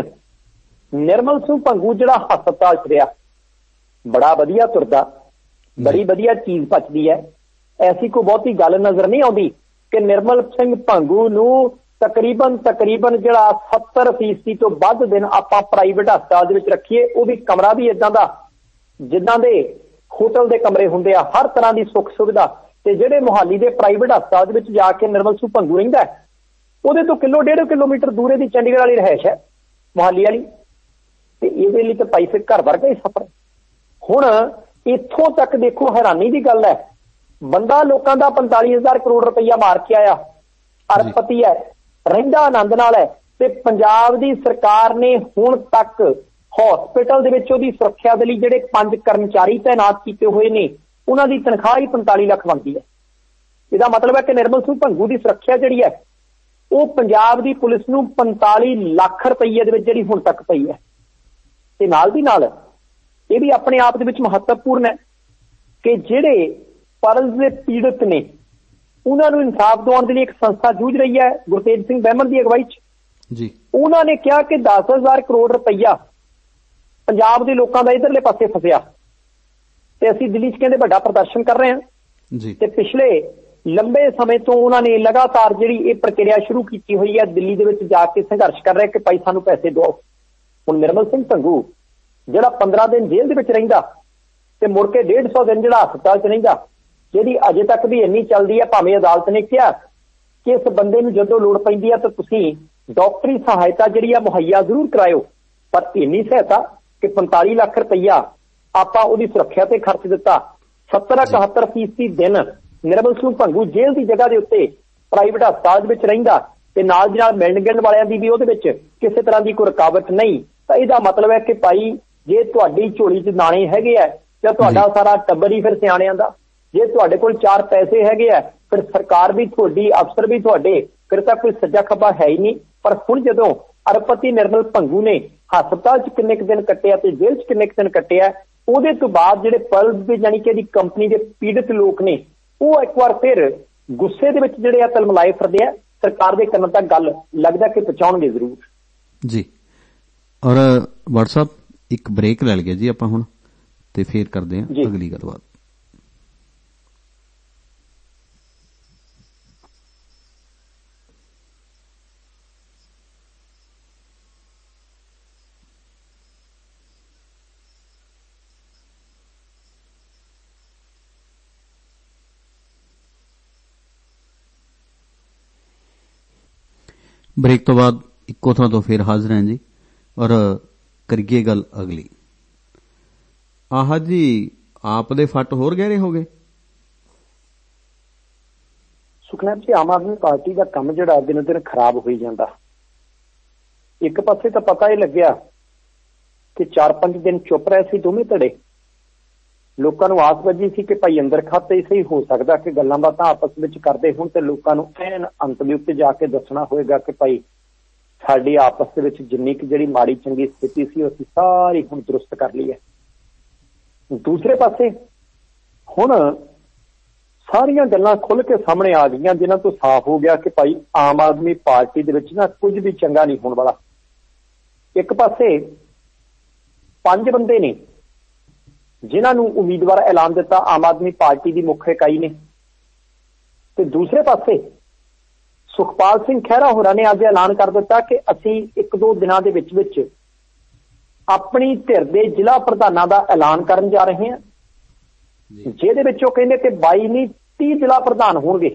ਨਿਰਮਲ ਸਿੰਘ ਭੰਗੂ ਜਿਹੜਾ ਹਸਪਤਾਲ 'ਚ ਰਿਹਾ। ਬੜਾ ਵਧੀਆ ਤੁਰਦਾ, ਬੜੀ ਵਧੀਆ ਚੀਜ਼ ਪਚਦੀ ਹੈ। ਐਸੀ ਕੋਈ ਬਹੁਤੀ ਗੱਲ ਨਜ਼ਰ ਨਹੀਂ ਆਉਂਦੀ ਕਿ ਨਿਰਮਲ ਸਿੰਘ ਭੰਗੂ ਨੂੰ ਤਕਰੀਬਨ ਤਕਰੀਬਨ ਜਿਹੜਾ ਸੱਤਰ ਫੀਸਦੀ ਤੋਂ ਵੱਧ ਦਿਨ ਆਪਾਂ ਪ੍ਰਾਈਵੇਟ ਹਸਪਤਾਲ ਦੇ ਵਿੱਚ ਰੱਖੀਏ, ਉਹ ਵੀ ਕਮਰਾ ਵੀ ਏਦਾਂ ਦਾ ਜਿੱਦਾਂ ਦੇ ਹੋਟਲ ਦੇ ਕਮਰੇ ਹੁੰਦੇ ਆ, ਹਰ ਤਰ੍ਹਾਂ ਦੀ ਸੁੱਖ ਸੁਵਿਧਾ। ਤੇ ਜਿਹੜੇ ਮੁਹਾਲੀ ਦੇ ਪ੍ਰਾਈਵੇਟ ਹਸਪਤਾਲ ਦੇ ਵਿੱਚ ਜਾ ਕੇ ਨਿਰਮਲ ਸਿੰਘ ਭੰਗੂ ਰਹਿੰਦਾ, ਉਹਦੇ ਤੋਂ ਕਿਲੋ ਡੇਢ ਕਿਲੋਮੀਟਰ ਦੂਰੇ ਦੀ ਚੰਡੀਗੜ੍ਹ ਵਾਲੀ ਰਿਹਾਇਸ਼ ਹੈ, ਮੁਹਾਲੀ ਵਾਲੀ। ਤੇ ਇਹਦੇ ਲਈ ਤਾਂ ਭਾਈ ਫਿਰ ਘਰ ਵਰਗਾ ਹੀ ਸਫ਼ਰ। ਹੁਣ ਇੱਥੋਂ ਤੱਕ ਦੇਖੋ, ਹੈਰਾਨੀ ਦੀ ਗੱਲ ਹੈ, ਬੰਦਾ ਲੋਕਾਂ ਦਾ ਪੰਤਾਲੀ ਹਜ਼ਾਰ ਕਰੋੜ ਰੁਪਈਆ ਮਾਰ ਕੇ ਆਇਆ, ਅਰਬਪਤੀ ਹੈ, ਰਹਿੰਦਾ ਆਨੰਦ ਨਾਲ ਹੈ, ਤੇ ਪੰਜਾਬ ਦੀ ਸਰਕਾਰ ਨੇ ਹੁਣ ਤੱਕ ਹਸਪੀਟਲ ਦੇ ਵਿੱਚ ਉਹਦੀ ਸੁਰੱਖਿਆ ਦੇ ਲਈ ਜਿਹੜੇ ਪੰਜ ਕਰਮਚਾਰੀ ਤਾਇਨਾਤ ਕੀਤੇ ਹੋਏ ਨੇ, ਉਹਨਾਂ ਦੀ ਤਨਖਾਹ ਹੀ ਪੰਤਾਲੀ ਲੱਖ ਬਣਦੀ ਹੈ। ਇਹਦਾ ਮਤਲਬ ਹੈ ਕਿ ਨਿਰਮਲ ਸਿੰਘ ਭੰਗੂ ਦੀ ਸੁਰੱਖਿਆ ਜਿਹੜੀ ਹੈ ਉਹ ਪੰਜਾਬ ਦੀ ਪੁਲਿਸ ਨੂੰ ਪੰਤਾਲੀ ਲੱਖ ਰੁਪਈਏ ਦੇ ਵਿੱਚ ਜਿਹੜੀ ਹੁਣ ਤੱਕ ਪਈ ਹੈ। ਤੇ ਨਾਲ ਦੀ ਨਾਲ ਇਹ ਵੀ ਆਪਣੇ ਆਪ ਦੇ ਵਿੱਚ ਮਹੱਤਵਪੂਰਨ ਹੈ ਕਿ ਜਿਹੜੇ ਪਰਲ ਦੇ ਪੀੜਤ ਨੇ ਉਹਨਾਂ ਨੂੰ ਇਨਸਾਫ ਦਿਵਾਉਣ ਦੇ ਲਈ ਇੱਕ ਸੰਸਥਾ ਜੂਝ ਰਹੀ ਹੈ ਗੁਰਤੇਜ ਸਿੰਘ ਬਹਿਮਨ ਦੀ ਅਗਵਾਈ 'ਚ ਜੀ। ਉਹਨਾਂ ਨੇ ਕਿਹਾ ਕਿ ਦਸ ਹਜ਼ਾਰ ਕਰੋੜ ਰੁਪਈਆ ਪੰਜਾਬ ਦੇ ਲੋਕਾਂ ਦਾ ਇਧਰਲੇ ਪਾਸੇ ਫਸਿਆ, ਤੇ ਅਸੀਂ ਦਿੱਲੀ 'ਚ ਕਹਿੰਦੇ ਵੱਡਾ ਪ੍ਰਦਰਸ਼ਨ ਕਰ ਰਹੇ ਹਾਂ ਜੀ। ਤੇ ਪਿਛਲੇ ਲੰਬੇ ਸਮੇਂ ਤੋਂ ਉਹਨਾਂ ਨੇ ਲਗਾਤਾਰ ਜਿਹੜੀ ਇਹ ਪ੍ਰਕਿਰਿਆ ਸ਼ੁਰੂ ਕੀਤੀ ਹੋਈ ਹੈ, ਦਿੱਲੀ ਦੇ ਵਿੱਚ ਜਾ ਕੇ ਸੰਘਰਸ਼ ਕਰ ਰਹੇ ਕਿ ਭਾਈ ਸਾਨੂੰ ਪੈਸੇ ਦਿਓ। ਹੁਣ ਨਿਰਮਲ ਸਿੰਘ ਭੰਗੂ ਜਿਹੜਾ ਪੰਦਰਾਂ ਦਿਨ ਜੇਲ੍ਹ ਦੇ ਵਿੱਚ ਰਹਿੰਦਾ ਤੇ ਮੁੜ ਕੇ ਡੇਢ ਸੌ ਦਿਨ ਜਿਹੜਾ ਹਸਪਤਾਲ 'ਚ ਰਹਿੰਦਾ, ਜਿਹਦੀ ਅਜੇ ਤੱਕ ਵੀ ਇੰਨੀ ਚੱਲਦੀ ਹੈ, ਭਾਵੇਂ ਅਦਾਲਤ ਨੇ ਕਿਹਾ ਕਿ ਇਸ ਬੰਦੇ ਨੂੰ ਜਦੋਂ ਲੋੜ ਪੈਂਦੀ ਹੈ ਤਾਂ ਤੁਸੀਂ ਡਾਕਟਰੀ ਸਹਾਇਤਾ ਜਿਹੜੀ ਆ ਮੁਹੱਈਆ ਜ਼ਰੂਰ ਕਰਾਇਓ, ਪਰ ਇੰਨੀ ਸਹਾਇਤਾ ਕਿ ਪੰਤਾਲੀ ਲੱਖ ਰੁਪਈਆ ਆਪਾਂ ਉਹਦੀ ਸੁਰੱਖਿਆ ਤੇ ਖਰਚ ਦਿੱਤਾ। ਸੱਤਰ ਇਕਹੱਤਰ ਫੀਸਦੀ ਦਿਨ ਨਿਰਮਲ ਸਿੰਘ ਭੰਗੂ ਜੇਲ੍ਹ ਦੀ ਜਗ੍ਹਾ ਦੇ ਉੱਤੇ ਪ੍ਰਾਈਵੇਟ ਹਸਪਤਾਲ ਵਿੱਚ ਰਹਿੰਦਾ ਤੇ ਨਾਲ ਦੀ ਨਾਲ ਮਿਲਣ ਗਿਲਣ ਵਾਲਿਆਂ ਦੀ ਵੀ ਉਹਦੇ ਵਿੱਚ ਕਿਸੇ ਤਰ੍ਹਾਂ ਦੀ ਕੋਈ ਰੁਕਾਵਟ ਨਹੀਂ। ਤਾਂ ਇਹਦਾ ਮਤਲਬ ਹੈ ਕਿ ਭਾਈ ਜੇ ਤੁਹਾਡੀ ਝੋਲੀ 'ਚ ਦਾਣੇ ਹੈਗੇ ਆ ਜਾਂ ਤੁਹਾਡਾ ਸਾਰਾ ਟੱਬਰ ਹੀ ਫਿਰ ਸਿਆਣਿਆਂ ਦਾ, ਜੇ ਤੁਹਾਡੇ ਕੋਲ ਚਾਰ ਪੈਸੇ ਹੈਗੇ ਆ ਫਿਰ ਸਰਕਾਰ ਵੀ ਤੁਹਾਡੀ, ਅਫਸਰ ਵੀ ਤੁਹਾਡੇ, ਫਿਰ ਤਾਂ ਕੋਈ ਸੱਜਾ ਖੱਬਾ ਹੈ ਹੀ ਨਹੀਂ। ਪਰ ਹੁਣ ਜਦੋਂ ਅਰਬਪਤੀ ਨਿਰਮਲ ਭੰਗੂ ਨੇ ਹਸਪਤਾਲ 'ਚ ਕਿੰਨੇ ਕੁ ਦਿਨ ਕੱਟਿਆ ਤੇ ਜੇਲ੍ਹ 'ਚ ਕਿੰਨੇ ਕੁ ਦਿਨ ਕੱਟਿਆ, ਉਹਦੇ ਤੋਂ ਬਾਅਦ ਜਿਹੜੇ ਪਲਸ ਦੇ ਜਾਨੀ ਕਿ ਇਹਦੀ ਕੰਪਨੀ ਦੇ ਪੀੜਤ ਲੋਕ ਨੇ ਉਹ ਇੱਕ ਵਾਰ ਫਿਰ ਗੁੱਸੇ ਦੇ ਵਿੱਚ ਜਿਹੜੇ ਆ ਤਲਮਲਾਏ ਫਿਰਦੇ ਆ। ਸਰਕਾਰ ਦੇ ਕੰਨਾਂ ਤੱਕ ਗੱਲ ਲੱਗਦਾ ਕਿ ਪਹੁੰਚਾਉਣਗੇ ਜ਼ਰੂਰ ਜੀ। ਔਰ WhatsApp ਇੱਕ ਬ੍ਰੇਕ ਲੈ ਲਈਏ ਜੀ ਆਪਾਂ ਹੁਣ, ਤੇ ਫੇਰ ਕਰਦੇ ਹਾਂ ਅਗਲੀ ਗੱਲਬਾਤ। ਬ੍ਰੇਕ ਤੋਂ ਬਾਅਦ ਇੱਕੋ ਥਾਂ ਤੋਂ ਫੇਰ ਹਾਜ਼ਰ ਹਾਂ ਜੀ, ਔਰ ਕਰੀਏ ਗੱਲ ਅਗਲੀ। ਆਹ ਜੀ ਆਪ ਦੇ ਫੱਟ ਹੋਰ ਗਹਿਰੇ ਹੋ ਗਏ। ਸੁਖਨਾਥ ਜੀ, ਆਮ ਆਦਮੀ ਪਾਰਟੀ ਦਾ ਕੰਮ ਜਿਹੜਾ ਦਿਨੋਂ ਦਿਨ ਖਰਾਬ ਹੋਈ ਜਾਂਦਾ। ਇੱਕ ਪਾਸੇ ਤਾਂ ਪਤਾ ਹੀ ਲੱਗਿਆ ਕਿ ਚਾਰ ਪੰਜ ਦਿਨ ਚੁੱਪ ਰਹੇ ਸੀ ਦੋਵੇਂ ਧੜੇ, ਲੋਕਾਂ ਨੂੰ ਆਸ ਵੱਜੀ ਸੀ ਕਿ ਭਾਈ ਅੰਦਰ ਖਾਤੇ ਸਹੀ ਹੋ ਸਕਦਾ ਕਿ ਗੱਲਾਂ ਬਾਤਾਂ ਆਪਸ ਵਿੱਚ ਕਰਦੇ ਹੁਣ ਤੇ ਲੋਕਾਂ ਨੂੰ ਐਨ ਅੰਤ ਦੇ ਉੱਤੇ ਜਾ ਕੇ ਦੱਸਣਾ ਹੋਏਗਾ ਕਿ ਭਾਈ ਸਾਡੀ ਆਪਸ ਦੇ ਵਿੱਚ ਜਿੰਨੀ ਕਿ ਜਿਹੜੀ ਮਾੜੀ ਚੰਗੀ ਸਥਿਤੀ ਸੀ ਉਹ ਅਸੀਂ ਸਾਰੀ ਹੁਣ ਦਰੁਸਤ ਕਰ ਲਈ ਹੈ। ਦੂਸਰੇ ਪਾਸੇ ਹੁਣ ਸਾਰੀਆਂ ਗੱਲਾਂ ਖੁੱਲ੍ਹ ਕੇ ਸਾਹਮਣੇ ਆ ਗਈਆਂ ਜਿਨ੍ਹਾਂ ਤੋਂ ਸਾਫ਼ ਹੋ ਗਿਆ ਕਿ ਭਾਈ ਆਮ ਆਦਮੀ ਪਾਰਟੀ ਦੇ ਵਿੱਚ ਨਾ ਕੁਝ ਵੀ ਚੰਗਾ ਨਹੀਂ ਹੋਣ ਵਾਲਾ। ਇੱਕ ਪਾਸੇ ਪੰਜ ਬੰਦੇ ਨੇ ਜਿਨ੍ਹਾਂ ਨੂੰ ਉਮੀਦਵਾਰ ਐਲਾਨ ਦਿੱਤਾ ਆਮ ਆਦਮੀ ਪਾਰਟੀ ਦੀ ਮੁੱਖ ਇਕਾਈ ਨੇ, ਤੇ ਦੂਸਰੇ ਪਾਸੇ ਸੁਖਪਾਲ ਸਿੰਘ ਖਹਿਰਾ ਹੋਰਾਂ ਨੇ ਅੱਜ ਐਲਾਨ ਕਰ ਦਿੱਤਾ ਕਿ ਅਸੀਂ ਇੱਕ ਦੋ ਦਿਨਾਂ ਦੇ ਵਿੱਚ ਵਿੱਚ ਆਪਣੀ ਧਿਰ ਦੇ ਜ਼ਿਲ੍ਹਾ ਪ੍ਰਧਾਨਾਂ ਦਾ ਐਲਾਨ ਕਰਨ ਜਾ ਰਹੇ ਹਾਂ, ਜਿਹਦੇ ਵਿੱਚ ਉਹ ਕਹਿੰਦੇ ਕਿ ਬਾਈ ਨਹੀਂ ਤੀਹ ਜ਼ਿਲ੍ਹਾ ਪ੍ਰਧਾਨ ਹੋਣਗੇ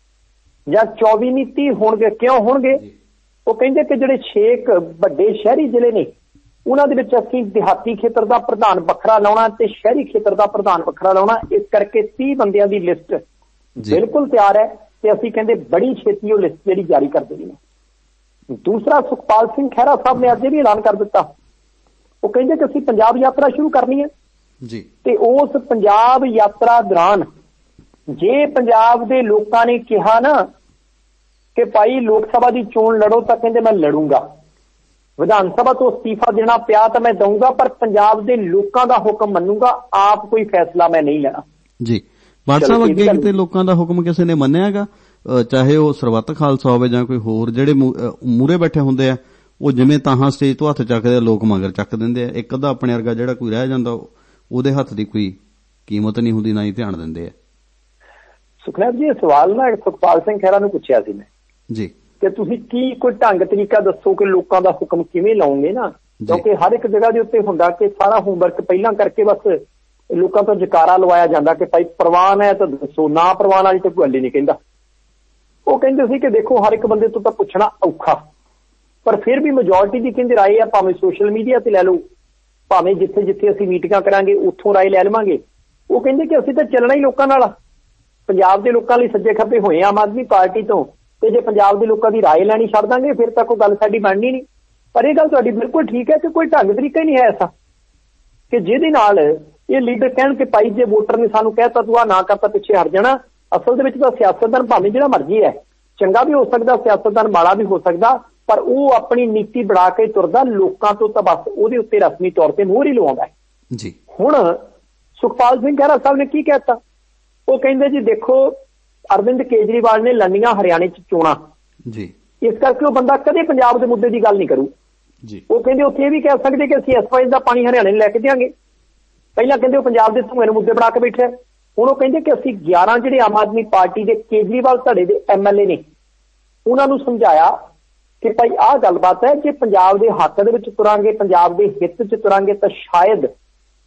ਜਾਂ ਚੌਵੀ ਨਹੀਂ ਤੀਹ ਹੋਣਗੇ। ਕਿਉਂ ਹੋਣਗੇ? ਉਹ ਕਹਿੰਦੇ ਕਿ ਜਿਹੜੇ ਛੇ ਵੱਡੇ ਸ਼ਹਿਰੀ ਜ਼ਿਲ੍ਹੇ ਨੇ ਉਹਨਾਂ ਦੇ ਵਿੱਚ ਅਸੀਂ ਦਿਹਾਤੀ ਖੇਤਰ ਦਾ ਪ੍ਰਧਾਨ ਵੱਖਰਾ ਲਾਉਣਾ ਤੇ ਸ਼ਹਿਰੀ ਖੇਤਰ ਦਾ ਪ੍ਰਧਾਨ ਵੱਖਰਾ ਲਾਉਣਾ। ਇਸ ਕਰਕੇ ਤੀਹ ਬੰਦਿਆਂ ਦੀ ਲਿਸਟ ਬਿਲਕੁਲ ਤਿਆਰ ਹੈ ਤੇ ਅਸੀਂ ਕਹਿੰਦੇ ਬੜੀ ਛੇਤੀ ਉਹ ਲਿਸਟ ਜਿਹੜੀ ਜਾਰੀ ਕਰ ਦੇਣੀ ਹੈ। ਦੂਸਰਾ, ਸੁਖਪਾਲ ਸਿੰਘ ਖਹਿਰਾ ਸਾਹਿਬ ਨੇ ਅੱਜ ਇਹ ਵੀ ਐਲਾਨ ਕਰ ਦਿੱਤਾ, ਉਹ ਕਹਿੰਦੇ ਕਿ ਅਸੀਂ ਪੰਜਾਬ ਯਾਤਰਾ ਸ਼ੁਰੂ ਕਰਨੀ ਹੈ ਜੀ, ਤੇ ਉਸ ਪੰਜਾਬ ਯਾਤਰਾ ਦੌਰਾਨ ਜੇ ਪੰਜਾਬ ਦੇ ਲੋਕਾਂ ਨੇ ਕਿਹਾ ਨਾ ਕਿ ਭਾਈ ਲੋਕ ਸਭਾ ਦੀ ਚੋਣ ਲੜੋ ਤਾਂ ਕਹਿੰਦੇ ਮੈਂ ਲੜੂੰਗਾ, ਵਿਧਾਨ ਸਭਾ ਤੋਂ ਅਸਤੀਫਾ ਦੇਣਾ ਪਿਆ ਤਾਂ ਮੈਂ ਦਊਂਗਾ, ਪਰ ਪੰਜਾਬ ਦੇ ਲੋਕਾਂ ਦਾ ਹੁਕਮ ਮੰਨੂਗਾ, ਆਪ ਕੋਈ ਫੈਸਲਾ ਮੈਂ ਨਹੀਂ ਲੈਣਾ ਜੀ। ਬਾਠ ਸਾਹਿਬ, ਅੱਗੇ ਕਿਤੇ ਲੋਕਾਂ ਦਾ ਹੁਕਮ ਕਿਸੇ ਨੇ ਮੰਨਿਆਗਾ, ਚਾਹੇ ਉਹ ਸਰਬੱਤ ਖਾਲਸਾ ਹੋਵੇ ਜਾਂ ਕੋਈ ਹੋਰ, ਜਿਹੜੇ ਮੂਹਰੇ ਬੈਠੇ ਹੁੰਦੇ ਆ ਉਹ ਜਿਵੇਂ ਤਾਹਾਂ ਸਟੇਜ ਤੋਂ ਹੱਥ ਚੱਕਦੇ ਆ, ਲੋਕ ਮਗਰ ਚੱਕ ਦਿੰਦੇ ਆ। ਇੱਕ ਅੱਧਾ ਆਪਣੇ ਵਰਗਾ ਜਿਹੜਾ ਕੋਈ ਰਹਿ ਜਾਂਦਾ ਉਹਦੇ ਹੱਥ ਦੀ ਕੋਈ ਕੀਮਤ ਨਹੀਂ ਹੁੰਦੀ, ਨਾ ਹੀ ਧਿਆਨ ਦਿੰਦੇ ਆ। ਸੁਖਨਾਥ ਜੀ, ਇਹ ਸਵਾਲ ਨਾ ਸੁਖਪਾਲ ਸਿੰਘ ਖਹਿਰਾ ਨੂੰ ਪੁੱਛਿਆ ਸੀ ਮੈਂ ਜੀ ਕਿ ਤੁਸੀਂ ਕੀ ਕੋਈ ਢੰਗ ਤਰੀਕਾ ਦੱਸੋ ਕਿ ਲੋਕਾਂ ਦਾ ਹੁਕਮ ਕਿਵੇਂ ਲਾਉਂਗੇ ਨਾ, ਕਿਉਂਕਿ ਹਰ ਇੱਕ ਜਗ੍ਹਾ ਦੇ ਉੱਤੇ ਹੁੰਦਾ ਕਿ ਸਾਰਾ ਹੋਮਵਰਕ ਪਹਿਲਾਂ ਕਰਕੇ ਬਸ ਲੋਕਾਂ ਤੋਂ ਜਕਾਰਾ ਲਵਾਇਆ ਜਾਂਦਾ ਕਿ ਭਾਈ ਪ੍ਰਵਾਨ ਹੈ ਤਾਂ ਦੱਸੋ, ਨਾ ਪ੍ਰਵਾਨ ਵਾਲੀ ਤਾਂ ਕੋਈ ਗੱਲ ਹੀ ਨਹੀਂ ਕਹਿੰਦਾ। ਉਹ ਕਹਿੰਦੇ ਸੀ ਕਿ ਦੇਖੋ ਹਰ ਇੱਕ ਬੰਦੇ ਤੋਂ ਤਾਂ ਪੁੱਛਣਾ ਔਖਾ, ਪਰ ਫਿਰ ਵੀ ਮੈਜੋਰਟੀ ਦੀ ਕਹਿੰਦੇ ਰਾਏ ਆ, ਭਾਵੇਂ ਸੋਸ਼ਲ ਮੀਡੀਆ ਤੇ ਲੈ ਲਓ, ਭਾਵੇਂ ਜਿੱਥੇ ਜਿੱਥੇ ਅਸੀਂ ਮੀਟਿੰਗਾਂ ਕਰਾਂਗੇ ਉੱਥੋਂ ਰਾਏ ਲੈ ਲਵਾਂਗੇ। ਉਹ ਕਹਿੰਦੇ ਕਿ ਅਸੀਂ ਤਾਂ ਚੱਲਣਾ ਹੀ ਲੋਕਾਂ ਨਾਲ, ਪੰਜਾਬ ਦੇ ਲੋਕਾਂ ਲਈ ਸੱਜੇ ਖੱਬੇ ਹੋਏ ਆਮ ਆਦਮੀ ਪਾਰਟੀ ਤੋਂ, ਤੇ ਜੇ ਪੰਜਾਬ ਦੇ ਲੋਕਾਂ ਦੀ ਰਾਏ ਲੈਣੀ ਛੱਡ ਦਾਂਗੇ ਫਿਰ ਤਾਂ ਕੋਈ ਗੱਲ ਸਾਡੀ ਬਣਨੀ ਨਹੀਂ। ਪਰ ਇਹ ਗੱਲ ਤੁਹਾਡੀ ਬਿਲਕੁਲ ਠੀਕ ਹੈ ਕਿ ਕੋਈ ਢੰਗ ਤਰੀਕਾ ਹੀ ਨਹੀਂ ਹੈ ਐਸਾ ਕਿ ਜਿਹਦੇ ਨਾਲ ਇਹ ਲੀਡਰ ਕਹਿਣ ਕਿ ਭਾਈ ਜੇ ਵੋਟਰ ਨੇ ਸਾਨੂੰ ਕਹਿਤਾ ਤੂੰ ਆ ਨਾ ਕਰਤਾ ਪਿੱਛੇ ਹਟ ਜਾਣਾ। ਅਸਲ ਦੇ ਵਿੱਚ ਤਾਂ ਸਿਆਸਤਦਾਨ ਭਾਵੇਂ ਜਿਹੜਾ ਮਰਜ਼ੀ ਹੈ, ਚੰਗਾ ਵੀ ਹੋ ਸਕਦਾ ਸਿਆਸਤਦਾਨ, ਮਾੜਾ ਵੀ ਹੋ ਸਕਦਾ, ਪਰ ਉਹ ਆਪਣੀ ਨੀਤੀ ਬਣਾ ਕੇ ਤੁਰਦਾ, ਲੋਕਾਂ ਤੋਂ ਤਾਂ ਬਸ ਉਹਦੇ ਉੱਤੇ ਰਸਮੀ ਤੌਰ ਤੇ ਮੋਹਰ ਹੀ ਲਵਾਉਂਦਾ ਜੀ। ਹੁਣ ਸੁਖਪਾਲ ਸਿੰਘ ਖਹਿਰਾ ਸਾਹਿਬ ਨੇ ਕੀ ਕਹਿਤਾ? ਉਹ ਕਹਿੰਦੇ ਜੀ ਦੇਖੋ ਅਰਵਿੰਦ ਕੇਜਰੀਵਾਲ ਨੇ ਲੰਡੀਆਂ ਹਰਿਆਣੇ ਚ ਚੋਣਾਂ ਜੀ, ਇਸ ਕਰਕੇ ਉਹ ਬੰਦਾ ਕਦੇ ਪੰਜਾਬ ਦੇ ਮੁੱਦੇ ਦੀ ਗੱਲ ਨਹੀਂ ਕਰੂ ਜੀ। ਉਹ ਕਹਿੰਦੇ ਉੱਥੇ ਇਹ ਵੀ ਕਹਿ ਸਕਦੇ ਕਿ ਅਸੀਂ ਐਸਵਾਈਜ਼ ਦਾ ਪਾਣੀ ਹਰਿਆਣੇ ਨੂੰ ਲੈ ਕੇ ਦਿਆਂਗੇ। ਪਹਿਲਾਂ ਕਹਿੰਦੇ ਉਹ ਪੰਜਾਬ ਦੇ ਧੂਏ ਨੂੰ ਮੁੱਦੇ ਬਣਾ ਕੇ ਬੈਠੇ, ਹੁਣ ਉਹ ਕਹਿੰਦੇ ਕਿ ਅਸੀਂ ਗਿਆਰਾਂ ਜਿਹੜੇ ਆਮ ਆਦਮੀ ਪਾਰਟੀ ਦੇ ਕੇਜਰੀਵਾਲ ਧੜੇ ਦੇ ਐਮ ਐਲ ਏ ਨੇ ਉਹਨਾਂ ਨੂੰ ਸਮਝਾਇਆ ਕਿ ਭਾਈ ਆਹ ਗੱਲਬਾਤ ਹੈ, ਜੇ ਪੰਜਾਬ ਦੇ ਹੱਕ ਦੇ ਵਿੱਚ ਤੁਰਾਂਗੇ, ਪੰਜਾਬ ਦੇ ਹਿੱਤ ਚ ਤੁਰਾਂਗੇ ਤਾਂ ਸ਼ਾਇਦ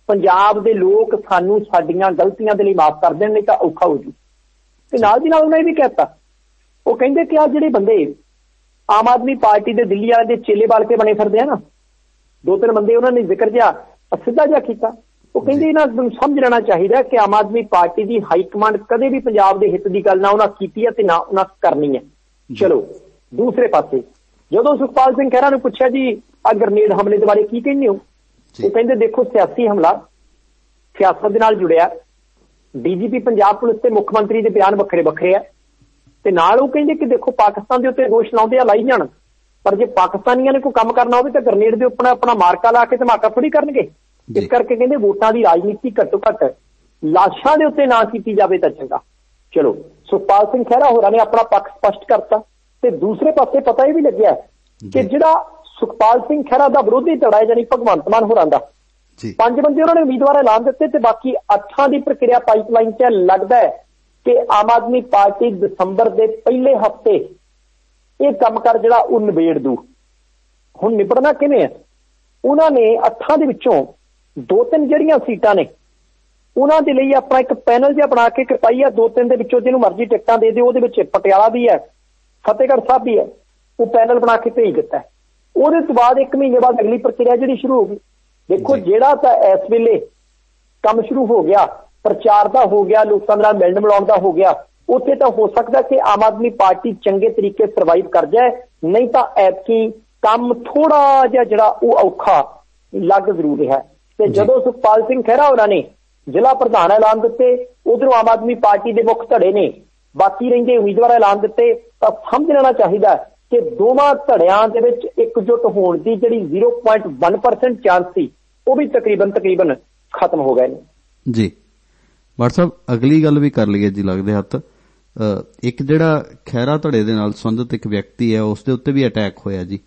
ਪੰਜਾਬ ਦੇ ਲੋਕ ਸਾਨੂੰ ਸਾਡੀਆਂ ਗਲਤੀਆਂ ਦੇ ਲਈ ਮਾਫ ਕਰ ਦੇਣ, ਨਹੀਂ ਤਾਂ ਔਖਾ ਹੋ ਜੂ। ਤੇ ਨਾਲ ਦੀ ਨਾਲ ਉਹਨਾਂ ਨੇ ਵੀ ਕਹਿਤਾ, ਉਹ ਕਹਿੰਦੇ ਕਿ ਆ ਜਿਹੜੇ ਬੰਦੇ ਆਮ ਆਦਮੀ ਪਾਰਟੀ ਦੇ ਦਿੱਲੀ ਵਾਲੇ ਦੇ ਚੇਲੇ ਬਾਲ ਕੇ ਬਣੇ ਫਿਰਦੇ ਆ ਨਾ, ਦੋ ਤਿੰਨ ਬੰਦੇ ਉਹਨਾਂ ਨੇ ਜ਼ਿਕਰ ਜਿਹਾ ਸਿੱਧਾ ਜਿਹਾ ਕੀਤਾ। ਉਹ ਕਹਿੰਦੇ ਇਹਨਾਂ ਨੂੰ ਸਮਝ ਲੈਣਾ ਚਾਹੀਦਾ ਕਿ ਆਮ ਆਦਮੀ ਪਾਰਟੀ ਦੀ ਹਾਈ ਕਮਾਂਡ ਕਦੇ ਵੀ ਪੰਜਾਬ ਦੇ ਹਿੱਤ ਦੀ ਗੱਲ ਨਾ ਉਹਨਾਂ ਕੀਤੀ ਹੈ ਤੇ ਨਾ ਉਹਨਾਂ ਕਰਨੀ ਹੈ। ਚਲੋ ਦੂਸਰੇ ਪਾਸੇ ਜਦੋਂ ਸੁਖਪਾਲ ਸਿੰਘ ਖਹਿਰਾ ਨੂੰ ਪੁੱਛਿਆ ਜੀ ਆ ਗ੍ਰਨੇਡ ਹਮਲੇ ਦੇ ਬਾਰੇ ਕੀ ਕਹਿੰਦੇ ਹੋ, ਉਹ ਕਹਿੰਦੇ ਦੇਖੋ ਸਿਆਸੀ ਹਮਲਾ ਸਿਆਸਤ ਦੇ ਨਾਲ ਜੁੜਿਆ, ਡੀਜੀਪੀ ਪੰਜਾਬ ਪੁਲਿਸ ਤੇ ਮੁੱਖ ਮੰਤਰੀ ਦੇ ਬਿਆਨ ਵੱਖਰੇ ਵੱਖਰੇ ਆ, ਤੇ ਨਾਲ ਉਹ ਕਹਿੰਦੇ ਕਿ ਦੇਖੋ ਪਾਕਿਸਤਾਨ ਦੇ ਉੱਤੇ ਦੋਸ਼ ਲਾਉਂਦੇ ਆ, ਲਾਈ ਜਾਣ, ਪਰ ਜੇ ਪਾਕਿਸਤਾਨੀਆਂ ਨੇ ਕੋਈ ਕੰਮ ਕਰਨਾ ਹੋਵੇ ਤਾਂ ਗ੍ਰਨੇਡ ਦੇ ਉੱਪਰ ਆਪਣਾ ਮਾਰਕਾ ਲਾ ਕੇ ਧਮਾਕਾ ਥੋੜੀ ਕਰਨਗੇ। ਇਸ ਕਰਕੇ ਕਹਿੰਦੇ ਵੋਟਾਂ ਦੀ ਰਾਜਨੀਤੀ ਘੱਟੋ ਘੱਟ ਲਾਸ਼ਾਂ ਦੇ ਉੱਤੇ ਨਾ ਕੀਤੀ ਜਾਵੇ ਤਾਂ ਚੰਗਾ। ਚਲੋ ਸੁਖਪਾਲ ਸਿੰਘ ਖਹਿਰਾ ਹੋਰਾਂ ਨੇ ਆਪਣਾ ਪੱਖ ਸਪਸ਼ਟ ਕਰਤਾ, ਤੇ ਦੂਸਰੇ ਪਾਸੇ ਪਤਾ ਇਹ ਵੀ ਲੱਗਿਆ ਕਿ ਜਿਹੜਾ ਸੁਖਪਾਲ ਸਿੰਘ ਖਹਿਰਾ ਦਾ ਵਿਰੋਧੀ ਧੜਾ ਹੈ ਯਾਨੀ ਭਗਵੰਤ ਮਾਨ ਹੋਰਾਂ ਦਾ, ਪੰਜ ਬੰਦੇ ਉਹਨਾਂ ਨੇ ਉਮੀਦਵਾਰ ਐਲਾਨ ਦਿੱਤੇ ਤੇ ਬਾਕੀ ਅੱਠਾਂ ਦੀ ਪ੍ਰਕਿਰਿਆ ਪਾਈਪਲਾਈਨ 'ਚ ਲੱਗਦਾ ਹੈ ਕਿ ਆਮ ਆਦਮੀ ਪਾਰਟੀ ਦਸੰਬਰ ਦੇ ਪਹਿਲੇ ਹਫ਼ਤੇ ਇਹ ਕੰਮ ਕਰ ਜਿਹੜਾ ਉਹ ਨਿਬੇੜ ਦੂ। ਹੁਣ ਨਿਬੜਨਾ ਕਿਵੇਂ ਹੈ? ਉਹਨਾਂ ਨੇ ਅੱਠਾਂ ਦੇ ਵਿੱਚੋਂ ਦੋ ਤਿੰਨ ਜਿਹੜੀਆਂ ਸੀਟਾਂ ਨੇ ਉਹਨਾਂ ਦੇ ਲਈ ਆਪਣਾ ਇੱਕ ਪੈਨਲ ਜਿਹਾ ਬਣਾ ਕੇ ਪਾਈ ਆ, ਦੋ ਤਿੰਨ ਦੇ ਵਿੱਚੋਂ ਜਿਹਨੂੰ ਮਰਜ਼ੀ ਟਿਕਟਾਂ ਦੇ ਦਿਓ, ਉਹਦੇ ਵਿੱਚ ਪਟਿਆਲਾ ਵੀ ਹੈ, ਫਤਿਹਗੜ੍ਹ ਸਾਹਿਬ ਵੀ ਹੈ, ਉਹ ਪੈਨਲ ਬਣਾ ਕੇ ਭੇਜ ਦਿੱਤਾ। ਉਹਦੇ ਤੋਂ ਬਾਅਦ ਇੱਕ ਮਹੀਨੇ ਬਾਅਦ ਅਗਲੀ ਪ੍ਰਕਿਰਿਆ ਜਿਹੜੀ ਸ਼ੁਰੂ ਹੋ ਗਈ। ਦੇਖੋ ਜਿਹੜਾ ਤਾਂ ਇਸ ਵੇਲੇ ਕੰਮ ਸ਼ੁਰੂ ਹੋ ਗਿਆ, ਪ੍ਰਚਾਰ ਦਾ ਹੋ ਗਿਆ, ਲੋਕਾਂ ਨਾਲ ਮਿਲਣ ਮਿਲਾਉਣ ਦਾ ਹੋ ਗਿਆ, ਉੱਥੇ ਤਾਂ ਹੋ ਸਕਦਾ ਕਿ ਆਮ ਆਦਮੀ ਪਾਰਟੀ ਚੰਗੇ ਤਰੀਕੇ ਸਰਵਾਈਵ ਕਰ ਜਾਏ, ਨਹੀਂ ਤਾਂ ਐਤਕੀ ਕੰਮ ਥੋੜਾ ਜਿਹਾ ਜਿਹੜਾ ਉਹ ਔਖਾ ਲੱਗ ਜ਼ਰੂਰ ਰਿਹਾ। ਤੇ ਜਦੋਂ ਸੁਖਪਾਲ ਸਿੰਘ ਖਹਿਰਾ ਹੋਰਾਂ ਨੇ ਜ਼ਿਲ੍ਹਾ ਪ੍ਰਧਾਨ ਐਲਾਨ ਦਿੱਤੇ, ਉਧਰੋਂ ਆਮ ਆਦਮੀ ਪਾਰਟੀ ਦੇ ਮੁੱਖ ਧੜੇ ਨੇ ਬਾਕੀ ਰਹਿੰਦੇ ਉਮੀਦਵਾਰ ਐਲਾਨ ਦਿੱਤੇ, ਤਾਂ ਸਮਝ ਲੈਣਾ ਚਾਹੀਦਾ ਕਿ ਦੋਵਾਂ ਧੜਿਆਂ ਦੇ ਵਿੱਚ ਇਕਜੁੱਟ ਹੋਣ ਦੀ ਜਿਹੜੀ zero point one percent chance ਸੀ ਉਹ ਵੀ ਤਕਰੀਬਨ ਤਕਰੀਬਨ ਖਤਮ ਹੋ ਗਏ ਨੇ ਜੀ। ਭੱਟ ਸਾਹਿਬ ਅਗਲੀ ਗੱਲ ਵੀ ਕਰ ਲਈਏ ਜੀ, ਲੱਗਦੇ ਹੱਥ ਇੱਕ ਜਿਹੜਾ ਖਹਿਰਾ ਧੜੇ ਦੇ ਨਾਲ ਸੰਬੰਧਿਤ ਇੱਕ ਵਿਅਕਤੀ ਹੈ ਉਸ ਦੇ ਉੱਤੇ ਵੀ ਅਟੈਕ ਹੋਇਆ ਜੀ।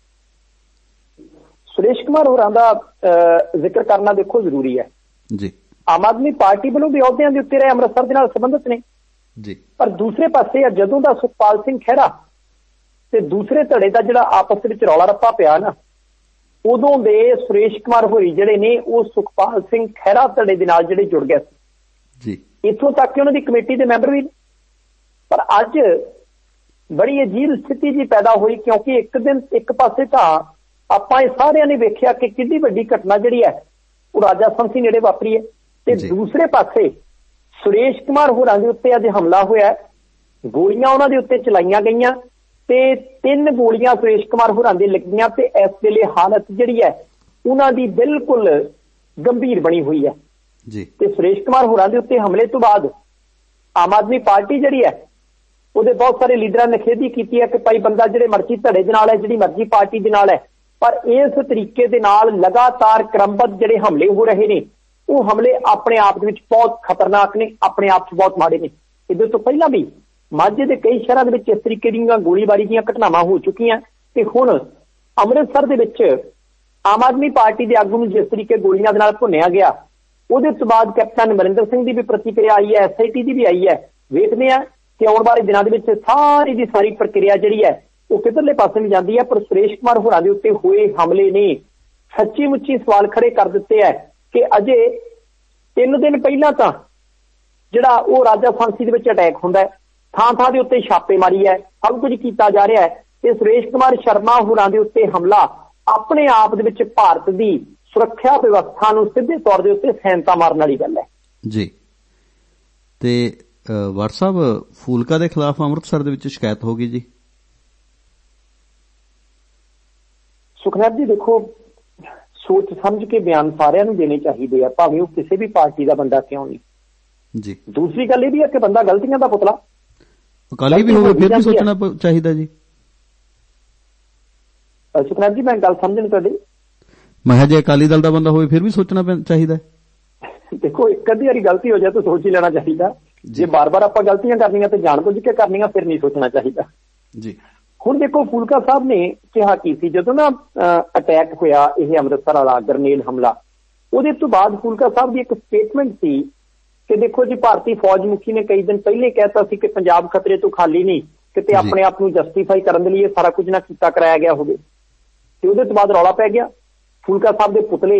ਸੁਰੇਸ਼ ਕੁਮਾਰ ਹੋਰਾਂ ਦਾ ਜ਼ਿਕਰ ਕਰਨਾ ਦੇਖੋ ਜ਼ਰੂਰੀ ਹੈ ਜੀ। ਆਮ ਆਦਮੀ ਪਾਰਟੀ ਵੱਲੋਂ ਵੀ ਅਹੁਦਿਆਂ ਦੇ ਉੱਤੇ ਰਹੇ ਅੰਮ੍ਰਿਤਸਰ ਦੇ ਨਾਲ ਸੰਬੰਧਿਤ ਨੇ ਜੀ, ਪਰ ਦੂਸਰੇ ਪਾਸੇ ਜਦੋਂ ਦਾ ਸੁਖਪਾਲ ਸਿੰਘ ਖਹਿਰਾ ਤੇ ਦੂਸਰੇ ਧੜੇ ਦਾ ਜਿਹੜਾ ਆਪਸ ਵਿੱਚ ਰੌਲਾ ਰੱਪਾ ਪਿਆ ਨਾ, ਉਦੋਂ ਦੇ ਸੁਰੇਸ਼ ਕੁਮਾਰ ਹੋਰੀ ਜਿਹੜੇ ਨੇ ਉਹ ਸੁਖਪਾਲ ਸਿੰਘ ਖਹਿਰਾ ਧੜੇ ਦੇ ਨਾਲ ਜਿਹੜੇ ਜੁੜ ਗਏ ਸੀ ਜੀ, ਇੱਥੋਂ ਤੱਕ ਕਿ ਉਹਨਾਂ ਦੀ ਕਮੇਟੀ ਦੇ ਮੈਂਬਰ ਵੀ। ਪਰ ਅੱਜ ਬੜੀ ਅਜੀਬ ਸਥਿਤੀ ਜੀ ਪੈਦਾ ਹੋਈ, ਕਿਉਂਕਿ ਇੱਕ ਦਿਨ ਇੱਕ ਪਾਸੇ ਤਾਂ ਆਪਾਂ ਇਹ ਸਾਰਿਆਂ ਨੇ ਵੇਖਿਆ ਕਿ ਕਿੰਨੀ ਵੱਡੀ ਘਟਨਾ ਜਿਹੜੀ ਹੈ ਉਹ ਰਾਜਾ ਸੰਸੀ ਨੇੜੇ ਵਾਪਰੀ ਹੈ, ਤੇ ਦੂਸਰੇ ਪਾਸੇ ਸੁਰੇਸ਼ ਕੁਮਾਰ ਹੋਰਾਂ ਦੇ ਉੱਤੇ ਅੱਜ ਹਮਲਾ ਹੋਇਆ, ਗੋਲੀਆਂ ਉਹਨਾਂ ਦੇ ਉੱਤੇ ਚਲਾਈਆਂ ਗਈਆਂ ਤੇ ਤਿੰਨ ਗੋਲੀਆਂ ਸੁਰੇਸ਼ ਕੁਮਾਰ ਹੋਰਾਂ ਦੇ ਲੱਗੀਆਂ, ਤੇ ਇਸ ਵੇਲੇ ਹਾਲਤ ਜਿਹੜੀ ਹੈ ਉਹਨਾਂ ਦੀ ਬਿਲਕੁਲ ਗੰਭੀਰ ਬਣੀ ਹੋਈ ਹੈ ਜੀ। ਤੇ ਸੁਰੇਸ਼ ਕੁਮਾਰ ਹੋਰਾਂ ਦੇ ਉੱਤੇ ਹਮਲੇ ਤੋਂ ਬਾਅਦ ਆਮ ਆਦਮੀ ਪਾਰਟੀ ਜਿਹੜੀ ਹੈ ਉਹਦੇ ਬਹੁਤ ਸਾਰੇ ਲੀਡਰਾਂ ਨੇ ਨਿਖੇਧੀ ਕੀਤੀ ਹੈ ਕਿ ਭਾਈ ਬੰਦਾ ਜਿਹੜੇ ਮਰਜ਼ੀ ਧੜੇ ਦੇ ਨਾਲ ਹੈ, ਜਿਹੜੀ ਮਰਜ਼ੀ ਪਾਰਟੀ ਦੇ ਨਾਲ ਹੈ, ਪਰ ਇਸ ਤਰੀਕੇ ਦੇ ਨਾਲ ਲਗਾਤਾਰ ਕ੍ਰਮਬੱਧ ਜਿਹੜੇ ਹਮਲੇ ਹੋ ਰਹੇ ਨੇ ਉਹ ਹਮਲੇ ਆਪਣੇ ਆਪ ਦੇ ਵਿੱਚ ਬਹੁਤ ਖਤਰਨਾਕ ਨੇ, ਆਪਣੇ ਆਪ 'ਚ ਬਹੁਤ ਮਾੜੇ ਨੇ। ਇਹਦੇ ਤੋਂ ਪਹਿਲਾਂ ਵੀ ਮਾਝੇ ਦੇ ਕਈ ਸ਼ਹਿਰਾਂ ਦੇ ਵਿੱਚ ਇਸ ਤਰੀਕੇ ਦੀਆਂ ਗੋਲੀਬਾਰੀ ਦੀਆਂ ਘਟਨਾਵਾਂ ਹੋ ਚੁੱਕੀਆਂ, ਤੇ ਹੁਣ ਅੰਮ੍ਰਿਤਸਰ ਦੇ ਵਿੱਚ ਆਮ ਆਦਮੀ ਪਾਰਟੀ ਦੇ ਆਗੂ ਨੂੰ ਜਿਸ ਤਰੀਕੇ ਗੋਲੀਆਂ ਦੇ ਨਾਲ ਭੁੰਨਿਆ ਗਿਆ, ਉਹਦੇ ਤੋਂ ਬਾਅਦ ਕੈਪਟਨ ਅਮਰਿੰਦਰ ਸਿੰਘ ਦੀ ਵੀ ਪ੍ਰਤੀਕਿਰਿਆ ਆਈ ਹੈ, ਐਸ ਆਈ ਟੀ ਦੀ ਵੀ ਆਈ ਹੈ। ਵੇਖਦੇ ਹਾਂ ਕਿ ਆਉਣ ਵਾਲੇ ਦਿਨਾਂ ਦੇ ਵਿੱਚ ਸਾਰੀ ਦੀ ਸਾਰੀ ਪ੍ਰਕਿਰਿਆ ਜਿਹੜੀ ਹੈ ਉਹ ਕਿੱਧਰਲੇ ਪਾਸੇ ਨੂੰ ਜਾਂਦੀ ਹੈ। ਪਰ ਸੁਰੇਸ਼ ਕੁਮਾਰ ਹੋਰਾਂ ਦੇ ਉੱਤੇ ਹੋਏ ਹਮਲੇ ਨੇ ਸੱਚੀ ਮੁੱਚੀ ਸਵਾਲ ਖੜੇ ਕਰ ਦਿੱਤੇ ਹੈ ਕਿ ਅਜੇ ਤਿੰਨ ਦਿਨ ਪਹਿਲਾਂ ਤਾਂ ਜਿਹੜਾ ਉਹ ਰਾਜਾ ਫਾਂਸੀ ਦੇ ਵਿੱਚ ਅਟੈਕ ਹੁੰਦਾ ਹੈ, ਥਾਂ ਥਾਂ ਦੇ ਉੱਤੇ ਛਾਪੇਮਾਰੀ ਹੈ, ਸਭ ਕੁਝ ਕੀਤਾ ਜਾ ਰਿਹਾ ਹੈ, ਤੇ ਸੁਰੇਸ਼ ਕੁਮਾਰ ਸ਼ਰਮਾ ਹੋਰਾਂ ਦੇ ਉੱਤੇ ਹਮਲਾ ਆਪਣੇ ਆਪ ਦੇ ਵਿੱਚ ਭਾਰਤ ਦੀ ਸੁਰੱਖਿਆ ਵਿਵਸਥਾ ਨੂੰ ਸਿੱਧੇ ਤੌਰ ਦੇ ਉੱਤੇ ਸੈਨਤਾ ਮਾਰਨ ਵਾਲੀ ਗੱਲ ਹੈ ਜੀ। ਤੇ ਭੱਟ ਸਾਹਿਬ ਫੂਲਕਾ ਦੇ ਖਿਲਾਫ ਅੰਮ੍ਰਿਤਸਰ ਦੇ ਵਿੱਚ ਸ਼ਿਕਾਇਤ ਹੋ ਗਈ ਜੀ। ਸੁਖਨਾਥ ਜੀ ਦੇਖੋ, ਸੋਚ ਸਮਝ ਕੇ ਬਿਆਨ ਸਾਰਿਆਂ ਨੂੰ ਦੇਣੇ ਚਾਹੀਦੇ ਆ, ਭਾਵੇਂ ਉਹ ਕਿਸੇ ਵੀ ਪਾਰਟੀ ਦਾ ਬੰਦਾ ਕਿਉਂ ਨਹੀਂ ਜੀ। ਦੂਸਰੀ ਗੱਲ ਇਹ ਵੀ ਹੈ ਕਿ ਬੰਦਾ ਗਲਤੀਆਂ ਦਾ ਪੁਤਲਾ ਅਕਾਲੀ ਵੀ ਹੋਵੇ ਫਿਰ ਵੀ ਸੋਚਣਾ ਚਾਹੀਦਾ ਜੀ। ਸੁਖਨਾਥ ਜੀ ਮੈਂ ਗੱਲ ਸਮਝਣ ਤੁਹਾਡੀ, ਮੈਂ ਜੇ ਅਕਾਲੀ ਦਲ ਦਾ ਬੰਦਾ ਹੋਵੇ ਫਿਰ ਵੀ ਸੋਚਣਾ ਚਾਹੀਦਾ। ਦੇਖੋ ਇੱਕ ਅੱਧੀ ਵਾਰੀ ਗਲਤੀ ਹੋ ਜਾਏ ਤਾਂ ਸੋਚ ਹੀ ਲੈਣਾ ਚਾਹੀਦਾ, ਜੇ ਬਾਰ-ਬਾਰ ਆਪਾਂ ਗਲਤੀਆਂ ਕਰਨੀਆਂ ਤੇ ਜਾਣ ਬੁੱਝ ਕੇ ਕਰਨੀਆਂ ਫਿਰ ਨਹੀਂ ਸੋਚਣਾ ਚਾਹੀਦਾ ਜੀ। ਹੁਣ ਦੇਖੋ ਫੂਲਕਾ ਸਾਹਿਬ ਨੇ ਕਿਹਾ ਕੀ ਸੀ ਜਦੋਂ ਨਾ ਅਟੈਕ ਹੋਇਆ ਇਹ ਅੰਮ੍ਰਿਤਸਰ ਵਾਲਾ ਗ੍ਰਨੇਡ ਹਮਲਾ, ਉਹਦੇ ਤੋਂ ਬਾਅਦ ਫੂਲਕਾ ਸਾਹਿਬ ਦੀ ਇੱਕ ਸਟੇਟਮੈਂਟ ਸੀ ਕਿ ਦੇਖੋ ਜੀ ਭਾਰਤੀ ਫੌਜ ਮੁਖੀ ਨੇ ਕਈ ਦਿਨ ਪਹਿਲੇ ਕਹਿਤਾ ਸੀ ਕਿ ਪੰਜਾਬ ਖਤਰੇ ਤੋਂ ਖਾਲੀ ਨਹੀਂ, ਕਿਤੇ ਆਪਣੇ ਆਪ ਨੂੰ ਜਸਟੀਫਾਈ ਕਰਨ ਦੇ ਲਈ ਇਹ ਸਾਰਾ ਕੁਝ ਨਾ ਕੀਤਾ ਕਰਾਇਆ ਗਿਆ ਹੋਵੇ, ਤੇ ਉਹਦੇ ਤੋਂ ਬਾਅਦ ਰੌਲਾ ਪੈ ਗਿਆ। ਫੂਲਕਾ ਸਾਹਿਬ ਦੇ ਪੁਤਲੇ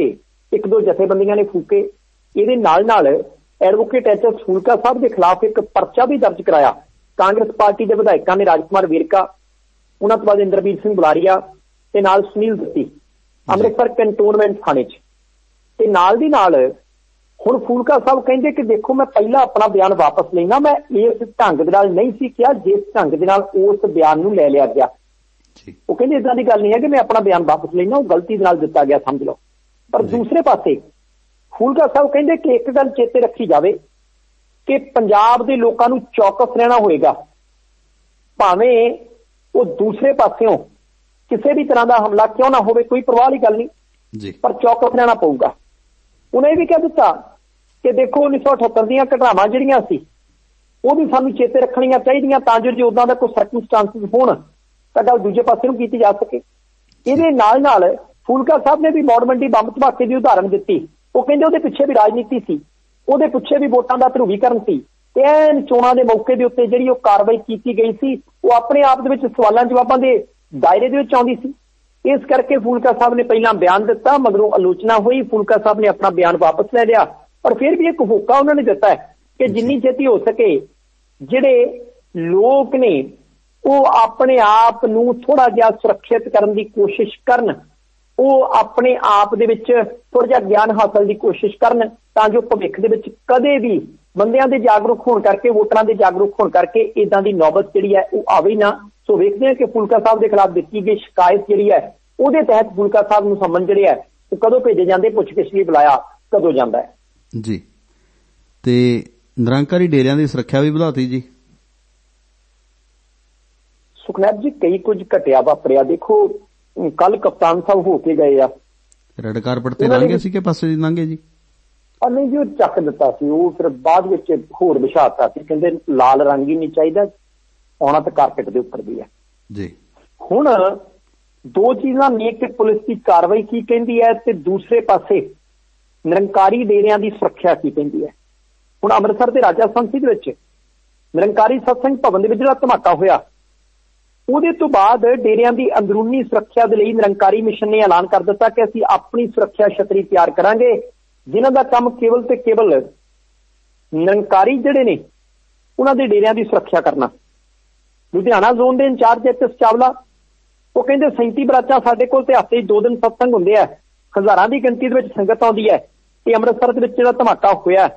ਇੱਕ ਦੋ ਜਥੇਬੰਦੀਆਂ ਨੇ ਫੂਕੇ। ਇਹਦੇ ਨਾਲ ਨਾਲ ਐਡਵੋਕੇਟ ਐਚ ਐਸ ਫੂਲਕਾ ਸਾਹਿਬ ਦੇ ਖਿਲਾਫ ਇੱਕ ਪਰਚਾ ਵੀ ਦਰਜ ਕਰਾਇਆ। ਕਾਂਗਰਸ ਪਾਰਟੀ ਦੇ ਵਿਧਾਇਕਾਂ ਨੇ ਰਾਜ ਕੁਮਾਰ ਵੇਰਕਾ, ਉਹਨਾਂ ਤੋਂ ਬਾਅਦ ਇੰਦਰਬੀਰ ਸਿੰਘ ਬੁਲਾਰੀਆ ਤੇ ਨਾਲ ਸੁਨੀਲ ਦੱਤੀ ਅੰਮ੍ਰਿਤਸਰ ਕੰਟੋਨਮੈਂਟ ਥਾਣੇ 'ਚ। ਤੇ ਨਾਲ ਦੀ ਨਾਲ ਹੁਣ ਫੂਲਕਾ ਸਾਹਿਬ ਕਹਿੰਦੇ ਕਿ ਦੇਖੋ ਮੈਂ ਪਹਿਲਾਂ ਆਪਣਾ ਬਿਆਨ ਵਾਪਸ ਲੈਣਾ, ਮੈਂ ਇਸ ਢੰਗ ਦੇ ਨਾਲ ਨਹੀਂ ਸੀ ਕਿਹਾ ਜਿਸ ਢੰਗ ਦੇ ਨਾਲ ਉਸ ਬਿਆਨ ਨੂੰ ਲੈ ਲਿਆ ਗਿਆ। ਉਹ ਕਹਿੰਦੇ ਏਦਾਂ ਦੀ ਗੱਲ ਨਹੀਂ ਹੈ ਕਿ ਮੈਂ ਆਪਣਾ ਬਿਆਨ ਵਾਪਸ ਲੈਣਾ, ਉਹ ਗਲਤੀ ਦੇ ਨਾਲ ਦਿੱਤਾ ਗਿਆ ਸਮਝ ਲਓ। ਪਰ ਦੂਸਰੇ ਪਾਸੇ ਫੂਲਕਾ ਸਾਹਿਬ ਕਹਿੰਦੇ ਕਿ ਇੱਕ ਗੱਲ ਚੇਤੇ ਰੱਖੀ ਜਾਵੇ ਕਿ ਪੰਜਾਬ ਦੇ ਲੋਕਾਂ ਨੂੰ ਚੌਕਸ ਰਹਿਣਾ ਹੋਏਗਾ, ਭਾਵੇਂ ਉਹ ਦੂਸਰੇ ਪਾਸਿਓਂ ਕਿਸੇ ਵੀ ਤਰ੍ਹਾਂ ਦਾ ਹਮਲਾ ਕਿਉਂ ਨਾ ਹੋਵੇ, ਕੋਈ ਪਰਵਾਹ ਦੀ ਗੱਲ ਨਹੀਂ, ਪਰ ਚੌਕਸ ਰਹਿਣਾ ਪਊਗਾ। ਉਹਨੇ ਇਹ ਵੀ ਕਹਿ ਦਿੱਤਾ ਕਿ ਦੇਖੋ ਉੱਨੀ ਸੌ ਅਠੱਤਰ ਦੀਆਂ ਘਟਨਾਵਾਂ ਜਿਹੜੀਆਂ ਸੀ ਉਹ ਵੀ ਸਾਨੂੰ ਚੇਤੇ ਰੱਖਣੀਆਂ ਚਾਹੀਦੀਆਂ ਤਾਂ ਜੋ ਜੇ ਉੱਦਾਂ ਦਾ ਕੋਈ ਸਰਕਮਸਟੈਂਸਿਸ ਹੋਣ ਤਾਂ ਗੱਲ ਦੂਜੇ ਪਾਸੇ ਨੂੰ ਕੀਤੀ ਜਾ ਸਕੇ। ਇਹਦੇ ਨਾਲ ਨਾਲ ਫੂਲਕਾ ਸਾਹਿਬ ਨੇ ਵੀ ਮੌੜ ਮੰਡੀ ਬੰਬ ਧਮਾਕੇ ਦੀ ਉਦਾਹਰਨ ਦਿੱਤੀ। ਉਹ ਕਹਿੰਦੇ ਉਹਦੇ ਪਿੱਛੇ ਵੀ ਰਾਜਨੀਤੀ ਸੀ, ਉਹਦੇ ਪਿੱਛੇ ਵੀ ਵੋਟਾਂ ਦਾ ਧਰੂਵੀਕਰਨ ਸੀ ਤੇ ਐਨ ਚੋਣਾਂ ਦੇ ਮੌਕੇ ਦੇ ਉੱਤੇ ਜਿਹੜੀ ਉਹ ਕਾਰਵਾਈ ਕੀਤੀ ਗਈ ਸੀ ਉਹ ਆਪਣੇ ਆਪ ਦੇ ਵਿੱਚ ਸਵਾਲਾਂ ਜਵਾਬਾਂ ਦੇ ਦਾਇਰੇ ਦੇ ਵਿੱਚ ਆਉਂਦੀ ਸੀ। ਇਸ ਕਰਕੇ ਫੂਲਕਾ ਸਾਹਿਬ ਨੇ ਪਹਿਲਾਂ ਬਿਆਨ ਦਿੱਤਾ, ਮਗਰੋਂ ਆਲੋਚਨਾ ਹੋਈ, ਫੂਲਕਾ ਸਾਹਿਬ ਨੇ ਆਪਣਾ ਬਿਆਨ ਵਾਪਸ ਲੈ ਲਿਆ। ਪਰ ਫਿਰ ਵੀ ਇੱਕ ਹੋਕਾ ਉਹਨਾਂ ਨੇ ਦਿੱਤਾ ਹੈ ਕਿ ਜਿੰਨੀ ਛੇਤੀ ਹੋ ਸਕੇ ਜਿਹੜੇ ਲੋਕ ਨੇ ਉਹ ਆਪਣੇ ਆਪ ਨੂੰ ਥੋੜਾ ਜਿਹਾ ਸੁਰੱਖਿਅਤ ਕਰਨ ਦੀ ਕੋਸ਼ਿਸ਼ ਕਰਨ, ਉਹ ਆਪਣੇ ਆਪ ਦੇ ਵਿੱਚ ਥੋੜਾ ਜਿਹਾ ਗਿਆਨ ਹਾਸਲ ਦੀ ਕੋਸ਼ਿਸ਼ ਕਰਨ ਤਾਂ ਜੋ ਭਵਿੱਖ ਦੇ ਵਿੱਚ ਕਦੇ ਵੀ ਬੰਦਿਆਂ ਦੇ ਜਾਗਰੂਕ ਹੋਣ ਕਰਕੇ, ਵੋਟਰਾਂ ਦੇ ਜਾਗਰੂਕ ਹੋਣ ਕਰਕੇ ਇਦਾਂ ਦੀ ਨੌਬਤ ਜਿਹੜੀ ਹੈ ਉਹ ਆਵੇ ਨਾ। ਸੋ ਵੇਖਦੇ ਹਾਂ ਕਿ ਫੂਲਕਾ ਸਾਹਿਬ ਦੇ ਖਿਲਾਫ ਦਿੱਤੀ ਗਈ ਸ਼ਿਕਾਇਤ ਜਿਹੜੀ ਹੈ ਉਹਦੇ ਤਹਿਤ ਫੂਲਕਾ ਸਾਹਿਬ ਨੂੰ ਸੰਮਨ ਜਿਹੜੇ ਹੈ ਉਹ ਕਦੋਂ ਭੇਜੇ ਜਾਂਦੇ, ਪੁੱਛਗਿੱਛ ਲਈ ਬੁਲਾਇਆ ਕਦੋਂ ਜਾਂਦਾ ਹੈ ਜੀ। ਤੇ ਨਿਰੰਕਾਰੀ ਡੇਰਿਆਂ ਦੀ ਸੁਰੱਖਿਆ ਵੀ ਵਧਾਤੀ ਜੀ। ਸੁਖਨੈਬ ਜੀ ਕਈ ਕੁਝ ਘਟਿਆ ਵਾਪਰਿਆ। ਦੇਖੋ ਕੱਲ ਕਪਤਾਨ ਸਾਹਿਬ ਹੋ ਕੇ ਗਏ ਆ, ਰੈੱਡ ਕਾਰਪਟ ਤੇ ਲੰਘੇ ਸੀ ਕਿ ਪਾਸੇ ਦੀ ਲੰਘੇ ਜੀ? ਆ ਨਹੀਂ ਜੀ, ਉਹ ਚੱਕ ਦਿੱਤਾ ਸੀ, ਉਹ ਫਿਰ ਬਾਅਦ ਵਿੱਚ ਹੋਰ ਵਿਛਾਤਾ ਸੀ, ਕਹਿੰਦੇ ਲਾਲ ਰੰਗ ਹੀ ਨਹੀਂ ਚਾਹੀਦਾ, ਆਉਣਾ ਤਾਂ ਕਾਰਪਟ ਦੇ ਉੱਪਰ ਵੀ ਹੈ ਜੀ। ਹੁਣ ਦੋ ਚੀਜ਼ਾਂ ਨੇ ਕਿ ਪੁਲਿਸ ਦੀ ਕਾਰਵਾਈ ਕੀ ਕਹਿੰਦੀ ਹੈ ਤੇ ਦੂਸਰੇ ਪਾਸੇ ਨਿਰੰਕਾਰੀ ਡੇਰਿਆਂ ਦੀ ਸੁਰੱਖਿਆ ਕੀ ਕਹਿੰਦੀ ਹੈ। ਹੁਣ ਅੰਮ੍ਰਿਤਸਰ ਦੇ ਰਾਜਾ ਸੰਸੀ ਦੇ ਵਿੱਚ ਨਿਰੰਕਾਰੀ ਸਤਸੰਗ ਭਵਨ ਦੇ ਵਿੱਚ ਜਿਹੜਾ ਧਮਾਕਾ ਹੋਇਆ ਉਹਦੇ ਤੋਂ ਬਾਅਦ ਡੇਰਿਆਂ ਦੀ ਅੰਦਰੂਨੀ ਸੁਰੱਖਿਆ ਦੇ ਲਈ ਨਿਰੰਕਾਰੀ ਮਿਸ਼ਨ ਨੇ ਐਲਾਨ ਕਰ ਦਿੱਤਾ ਕਿ ਅਸੀਂ ਆਪਣੀ ਸੁਰੱਖਿਆ ਛਤਰੀ ਤਿਆਰ ਕਰਾਂਗੇ ਜਿਨ੍ਹਾਂ ਦਾ ਕੰਮ ਕੇਵਲ ਤੇ ਕੇਵਲ ਨਿਰੰਕਾਰੀ ਜਿਹੜੇ ਨੇ ਉਹਨਾਂ ਦੇ ਡੇਰਿਆਂ ਦੀ ਸੁਰੱਖਿਆ ਕਰਨਾ। ਲੁਧਿਆਣਾ ਜ਼ੋਨ ਦੇ ਇੰਚਾਰਜ ਐਚ ਐਸ ਚਾਵਲਾ ਉਹ ਕਹਿੰਦੇ ਸੈਂਤੀ ਬਰਾਚਾਂ ਸਾਡੇ ਕੋਲ ਤੇ ਹਫ਼ਤੇ ਦੋ ਦਿਨ ਸਤਸੰਗ ਹੁੰਦੇ ਆ, ਹਜ਼ਾਰਾਂ ਦੀ ਗਿਣਤੀ ਦੇ ਵਿੱਚ ਸੰਗਤ ਆਉਂਦੀ ਹੈ। ਤੇ ਅੰਮ੍ਰਿਤਸਰ ਦੇ ਵਿੱਚ ਜਿਹੜਾ ਧਮਾਕਾ ਹੋਇਆ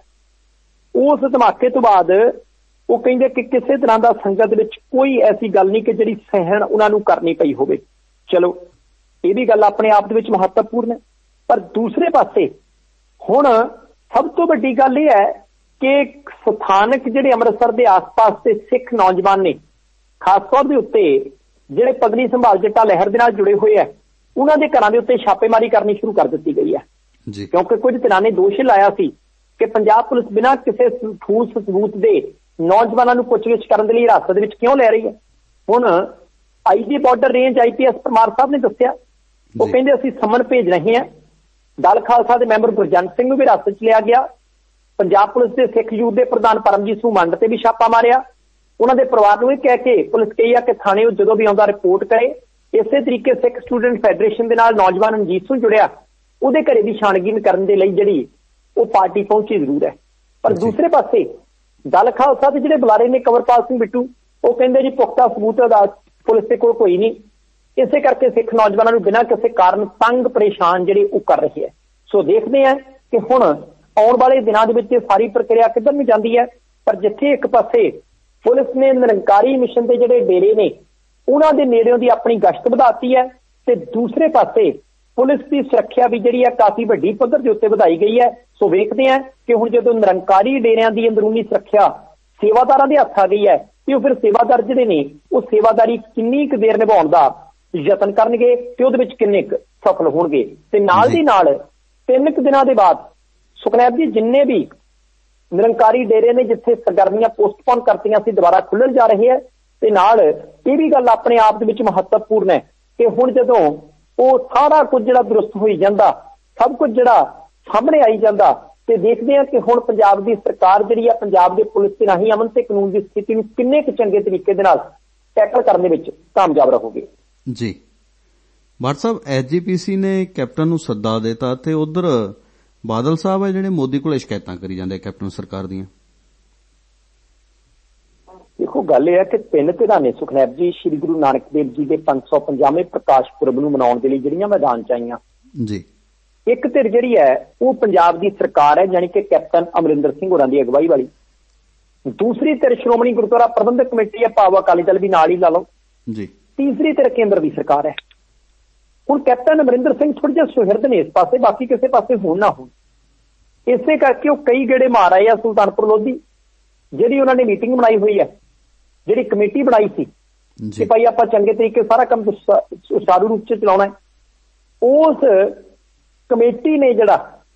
ਉਸ ਧਮਾਕੇ ਤੋਂ ਬਾਅਦ ਉਹ ਕਹਿੰਦੇ ਕਿ ਕਿਸੇ ਤਰ੍ਹਾਂ ਦਾ ਸੰਗਤ ਦੇ ਵਿੱਚ ਕੋਈ ਐਸੀ ਗੱਲ ਨਹੀਂ ਕਿ ਜਿਹੜੀ ਸਹਿਣ ਉਹਨਾਂ ਨੂੰ ਕਰਨੀ ਪਈ ਹੋਵੇ। ਚਲੋ ਇਹ ਵੀ ਗੱਲ ਆਪਣੇ ਆਪ ਦੇ ਵਿੱਚ ਮਹੱਤਵਪੂਰਨ ਹੈ। ਪਰ ਦੂਸਰੇ ਪਾਸੇ ਹੁਣ ਸਭ ਤੋਂ ਵੱਡੀ ਗੱਲ ਇਹ ਹੈ ਕਿ ਸਥਾਨਕ ਜਿਹੜੇ ਅੰਮ੍ਰਿਤਸਰ ਦੇ ਆਸ-ਪਾਸ ਦੇ ਸਿੱਖ ਨੌਜਵਾਨ ਨੇ, ਖਾਸ ਤੌਰ ਦੇ ਉੱਤੇ ਜਿਹੜੇ ਪਗੜੀ ਸੰਭਾਲ ਜੱਟਾ ਲਹਿਰ ਦੇ ਨਾਲ ਜੁੜੇ ਹੋਏ ਆ, ਉਹਨਾਂ ਦੇ ਘਰਾਂ ਦੇ ਉੱਤੇ ਛਾਪੇਮਾਰੀ ਕਰਨੀ ਸ਼ੁਰੂ ਕਰ ਦਿੱਤੀ ਗਈ ਹੈ। ਕਿਉਂਕਿ ਕੁਝ ਧਿਰਾਂ ਨੇ ਦੋਸ਼ ਲਾਇਆ ਸੀ ਕਿ ਪੰਜਾਬ ਪੁਲਿਸ ਬਿਨਾਂ ਕਿਸੇ ਠੋਸ ਸਬੂਤ ਦੇ ਨੌਜਵਾਨਾਂ ਨੂੰ ਪੁੱਛਗਿੱਛ ਕਰਨ ਦੇ ਲਈ ਹਿਰਾਸਤ ਦੇ ਵਿੱਚ ਕਿਉਂ ਲੈ ਰਹੀ ਹੈ। ਹੁਣ IG border range I P S Parmar ਸਾਹਿਬ ਨੇ ਦੱਸਿਆ, ਉਹ ਕਹਿੰਦੇ ਅਸੀਂ ਸਮਨ ਭੇਜ ਰਹੇ ਹਾਂ। ਦਲ ਖਾਲਸਾ ਦੇ ਮੈਂਬਰ ਗੁਰਜੰਟ ਸਿੰਘ ਨੂੰ ਵੀ ਹਿਰਾਸਤ 'ਚ ਲਿਆ ਗਿਆ। ਪੰਜਾਬ ਪੁਲਿਸ ਦੇ ਸਿੱਖ ਯੂਥ ਦੇ ਪ੍ਰਧਾਨ ਪਰਮਜੀਤ ਸਿੰਘ ਮੰਡ ਤੇ ਵੀ ਛਾਪਾ ਮਾਰਿਆ। ਉਹਨਾਂ ਦੇ ਪਰਿਵਾਰ ਨੂੰ ਇਹ ਕਹਿ ਕੇ ਪੁਲਿਸ ਕਹੀ ਆ ਕਿ ਥਾਣੇ ਉਹ ਜਦੋਂ ਵੀ ਆਉਂਦਾ ਰਿਪੋਰਟ ਕਰੇ। ਇਸੇ ਤਰੀਕੇ ਸਿੱਖ ਸਟੂਡੈਂਟ ਫੈਡਰੇਸ਼ਨ ਦੇ ਨਾਲ ਨੌਜਵਾਨ ਰਣਜੀਤ ਸਿੰਘ ਜੁੜਿਆ, ਉਹਦੇ ਘਰੇ ਵੀ ਛਾਣਬੀਨ ਕਰਨ ਦੇ ਲਈ ਜਿਹੜੀ ਉਹ ਪਾਰਟੀ ਪਹੁੰਚੀ ਜ਼ਰੂਰ ਹੈ। ਪਰ ਦੂਸਰੇ ਪਾਸੇ ਦਲ ਖਾਲਸਾ ਦੇ ਜਿਹੜੇ ਬੁਲਾਰੇ ਨੇ ਕੰਵਰਪਾਲ ਸਿੰਘ ਬਿੱਟੂ, ਉਹ ਕਹਿੰਦੇ ਜੀ ਪੁਖਤਾ ਸਬੂਤ ਦਾ ਪੁਲਿਸ ਦੇ ਕੋਲ ਕੋਈ ਨਹੀਂ, ਇਸੇ ਕਰਕੇ ਸਿੱਖ ਨੌਜਵਾਨਾਂ ਨੂੰ ਬਿਨਾਂ ਕਿਸੇ ਕਾਰਨ ਤੰਗ ਪਰੇਸ਼ਾਨ ਜਿਹੜੇ ਉਹ ਕਰ ਰਹੇ ਹੈ। ਸੋ ਦੇਖਦੇ ਹਾਂ ਕਿ ਹੁਣ ਆਉਣ ਵਾਲੇ ਦਿਨਾਂ ਦੇ ਵਿੱਚ ਇਹ ਸਾਰੀ ਪ੍ਰਕਿਰਿਆ ਕਿੱਧਰ ਨੂੰ ਜਾਂਦੀ ਹੈ। ਪਰ ਜਿੱਥੇ ਇੱਕ ਪਾਸੇ ਪੁਲਿਸ ਨੇ ਨਿਰੰਕਾਰੀ ਮਿਸ਼ਨ ਦੇ ਜਿਹੜੇ ਡੇਰੇ ਨੇ ਉਹਨਾਂ ਦੇ ਨੇੜਿਓਂ ਦੀ ਆਪਣੀ ਗਸ਼ਤ ਵਧਾਤੀ ਹੈ ਤੇ ਦੂਸਰੇ ਪਾਸੇ ਪੁਲਿਸ ਦੀ ਸੁਰੱਖਿਆ ਵੀ ਜਿਹੜੀ ਹੈ ਕਾਫੀ ਵੱਡੀ ਪੱਧਰ ਦੇ ਉੱਤੇ ਵਧਾਈ ਗਈ ਹੈ। ਸੋ ਵੇਖਦੇ ਹਾਂ ਕਿ ਹੁਣ ਜਦੋਂ ਨਿਰੰਕਾਰੀ ਡੇਰਿਆਂ ਦੀ ਅੰਦਰੂਨੀ ਸੁਰੱਖਿਆ ਸੇਵਾਦਾਰਾਂ ਦੇ ਹੱਥ ਆ ਗਈ ਹੈ ਤੇ ਉਹ ਫਿਰ ਸੇਵਾਦਾਰ ਜਿਹੜੇ ਨੇ ਉਹ ਸੇਵਾਦਾਰੀ ਕਿੰਨੀ ਕੁ ਦੇਰ ਨਿਭਾਉਣ ਦਾ ਯਤਨ ਕਰਨਗੇ ਤੇ ਉਹਦੇ ਵਿੱਚ ਕਿੰਨੇ ਕੁ ਸਫਲ ਹੋਣਗੇ। ਤੇ ਨਾਲ ਦੀ ਨਾਲ ਤਿੰਨ ਕੁ ਦਿਨਾਂ ਦੇ ਬਾਅਦ ਸੁਖਨੈਬ ਜੀ ਜਿੰਨੇ ਵੀ ਨਿਰੰਕਾਰੀ ਡੇਰੇ ਨੇ ਜਿੱਥੇ ਸਰਗਰਮੀਆਂ ਪੋਸਟਪੋਨ ਕਰਤੀਆਂ ਸੀ ਦੁਬਾਰਾ ਖੁੱਲ੍ਹਣ ਜਾ ਰਹੇ ਹੈ। ਤੇ ਨਾਲ ਇਹ ਵੀ ਗੱਲ ਆਪਣੇ ਆਪ ਦੇ ਵਿੱਚ ਮਹੱਤਵਪੂਰਨ ਹੈ ਕਿ ਹੁਣ ਜਦੋਂ ਉਹ ਸਾਰਾ ਕੁਝ ਜਿਹੜਾ ਦਰੁਸਤ ਹੋਈ ਜਾਂਦਾ, ਸਭ ਕੁਝ ਜਿਹੜਾ ਸਾਹਮਣੇ ਆਈ ਜਾਂਦਾ ਤੇ ਦੇਖਦੇ ਹਾਂ ਕਿ ਹੁਣ ਪੰਜਾਬ ਦੀ ਸਰਕਾਰ ਜਿਹੜੀ ਆ ਪੰਜਾਬ ਦੇ ਪੁਲਿਸ ਦੇ ਰਾਹੀਂ ਅਮਨ ਤੇ ਕਾਨੂੰਨ ਦੀ ਸਥਿਤੀ ਨੂੰ ਕਿੰਨੇ ਕੁ ਚੰਗੇ ਤਰੀਕੇ ਦੇ ਨਾਲ ਟੈਕਲ ਕਰਨ ਦੇ ਵਿੱਚ ਕਾਮਯਾਬ ਰਹੋਗੇ। ਜੀ ਭੱਟ ਸਾਹਿਬ, ਐਸ ਜੀ ਪੀ ਸੀ ਨੇ ਕੈਪਟਨ ਨੂੰ ਸੱਦਾ ਦਿੱਤਾ ਤੇ ਉਧਰ ਬਾਦਲ ਸਾਹਿਬ ਹੈ ਜਿਹੜੇ ਮੋਦੀ ਕੋਲ ਸ਼ਿਕਾਇਤਾਂ ਕਰੀ ਜਾਂਦੇ ਕੈਪਟਨ ਸਰਕਾਰ ਦੀਆਂ। ਦੇਖੋ, ਗੱਲ ਇਹ ਹੈ ਕਿ ਤਿੰਨ ਧਿਰਾਂ ਨੇ ਸੁਖਨੈਬ ਜੀ ਸ੍ਰੀ ਗੁਰੂ ਨਾਨਕ ਦੇਵ ਜੀ ਦੇ ਪੰਜ ਸੌ ਪੰਜਾਹਵੇਂ ਪ੍ਰਕਾਸ਼ ਪੁਰਬ ਨੂੰ ਮਨਾਉਣ ਦੇ ਲਈ ਜਿਹੜੀਆਂ ਮੈਦਾਨ ਚ ਆਈਆਂ ਜੀ। ਇੱਕ ਧਿਰ ਜਿਹੜੀ ਹੈ ਉਹ ਪੰਜਾਬ ਦੀ ਸਰਕਾਰ ਹੈ, ਯਾਨੀ ਕਿ ਕੈਪਟਨ ਅਮਰਿੰਦਰ ਸਿੰਘ ਹੋਰਾਂ ਦੀ ਅਗਵਾਈ ਵਾਲੀ। ਦੂਸਰੀ ਧਿਰ ਸ਼੍ਰੋਮਣੀ ਗੁਰਦੁਆਰਾ ਪ੍ਰਬੰਧਕ ਕਮੇਟੀ ਹੈ, ਭਾਵ ਅਕਾਲੀ ਦਲ ਵੀ ਨਾਲ ਹੀ ਲਾ ਲਓ ਜੀ। ਤੀਸਰੀ ਧਿਰ ਕੇਂਦਰ ਦੀ ਸਰਕਾਰ ਹੈ। ਹੁਣ ਕੈਪਟਨ ਅਮਰਿੰਦਰ ਸਿੰਘ ਥੋੜੇ ਜਿਹੇ ਸੁਹਿਰਦ ਨੇ ਇਸ ਪਾਸੇ, ਬਾਕੀ ਕਿਸੇ ਪਾਸੇ ਹੋਣ ਨਾ ਹੋਣ, ਇਸੇ ਕਰਕੇ ਉਹ ਕਈ ਗੇੜੇ ਮਾਰ ਆਏ ਆ ਸੁਲਤਾਨਪੁਰ ਲੋਧੀ। ਜਿਹੜੀ ਉਹਨਾਂ ਨੇ ਮੀਟਿੰਗ ਬਣਾਈ ਹੋਈ ਹੈ, ਜਿਹੜੀ ਕਮੇਟੀ ਬਣਾਈ ਸੀ ਕਿ ਭਾਈ ਆਪਾਂ ਚੰਗੇ ਤਰੀਕੇ ਸਾਰਾ ਕੰਮ ਸੁਚਾਰੂ ਰੂਪ ਚ ਚਲਾਉਣਾ ਹੈ, ਉਸ ਕਮੇਟੀ ਨੇ ਜਿਹੜਾ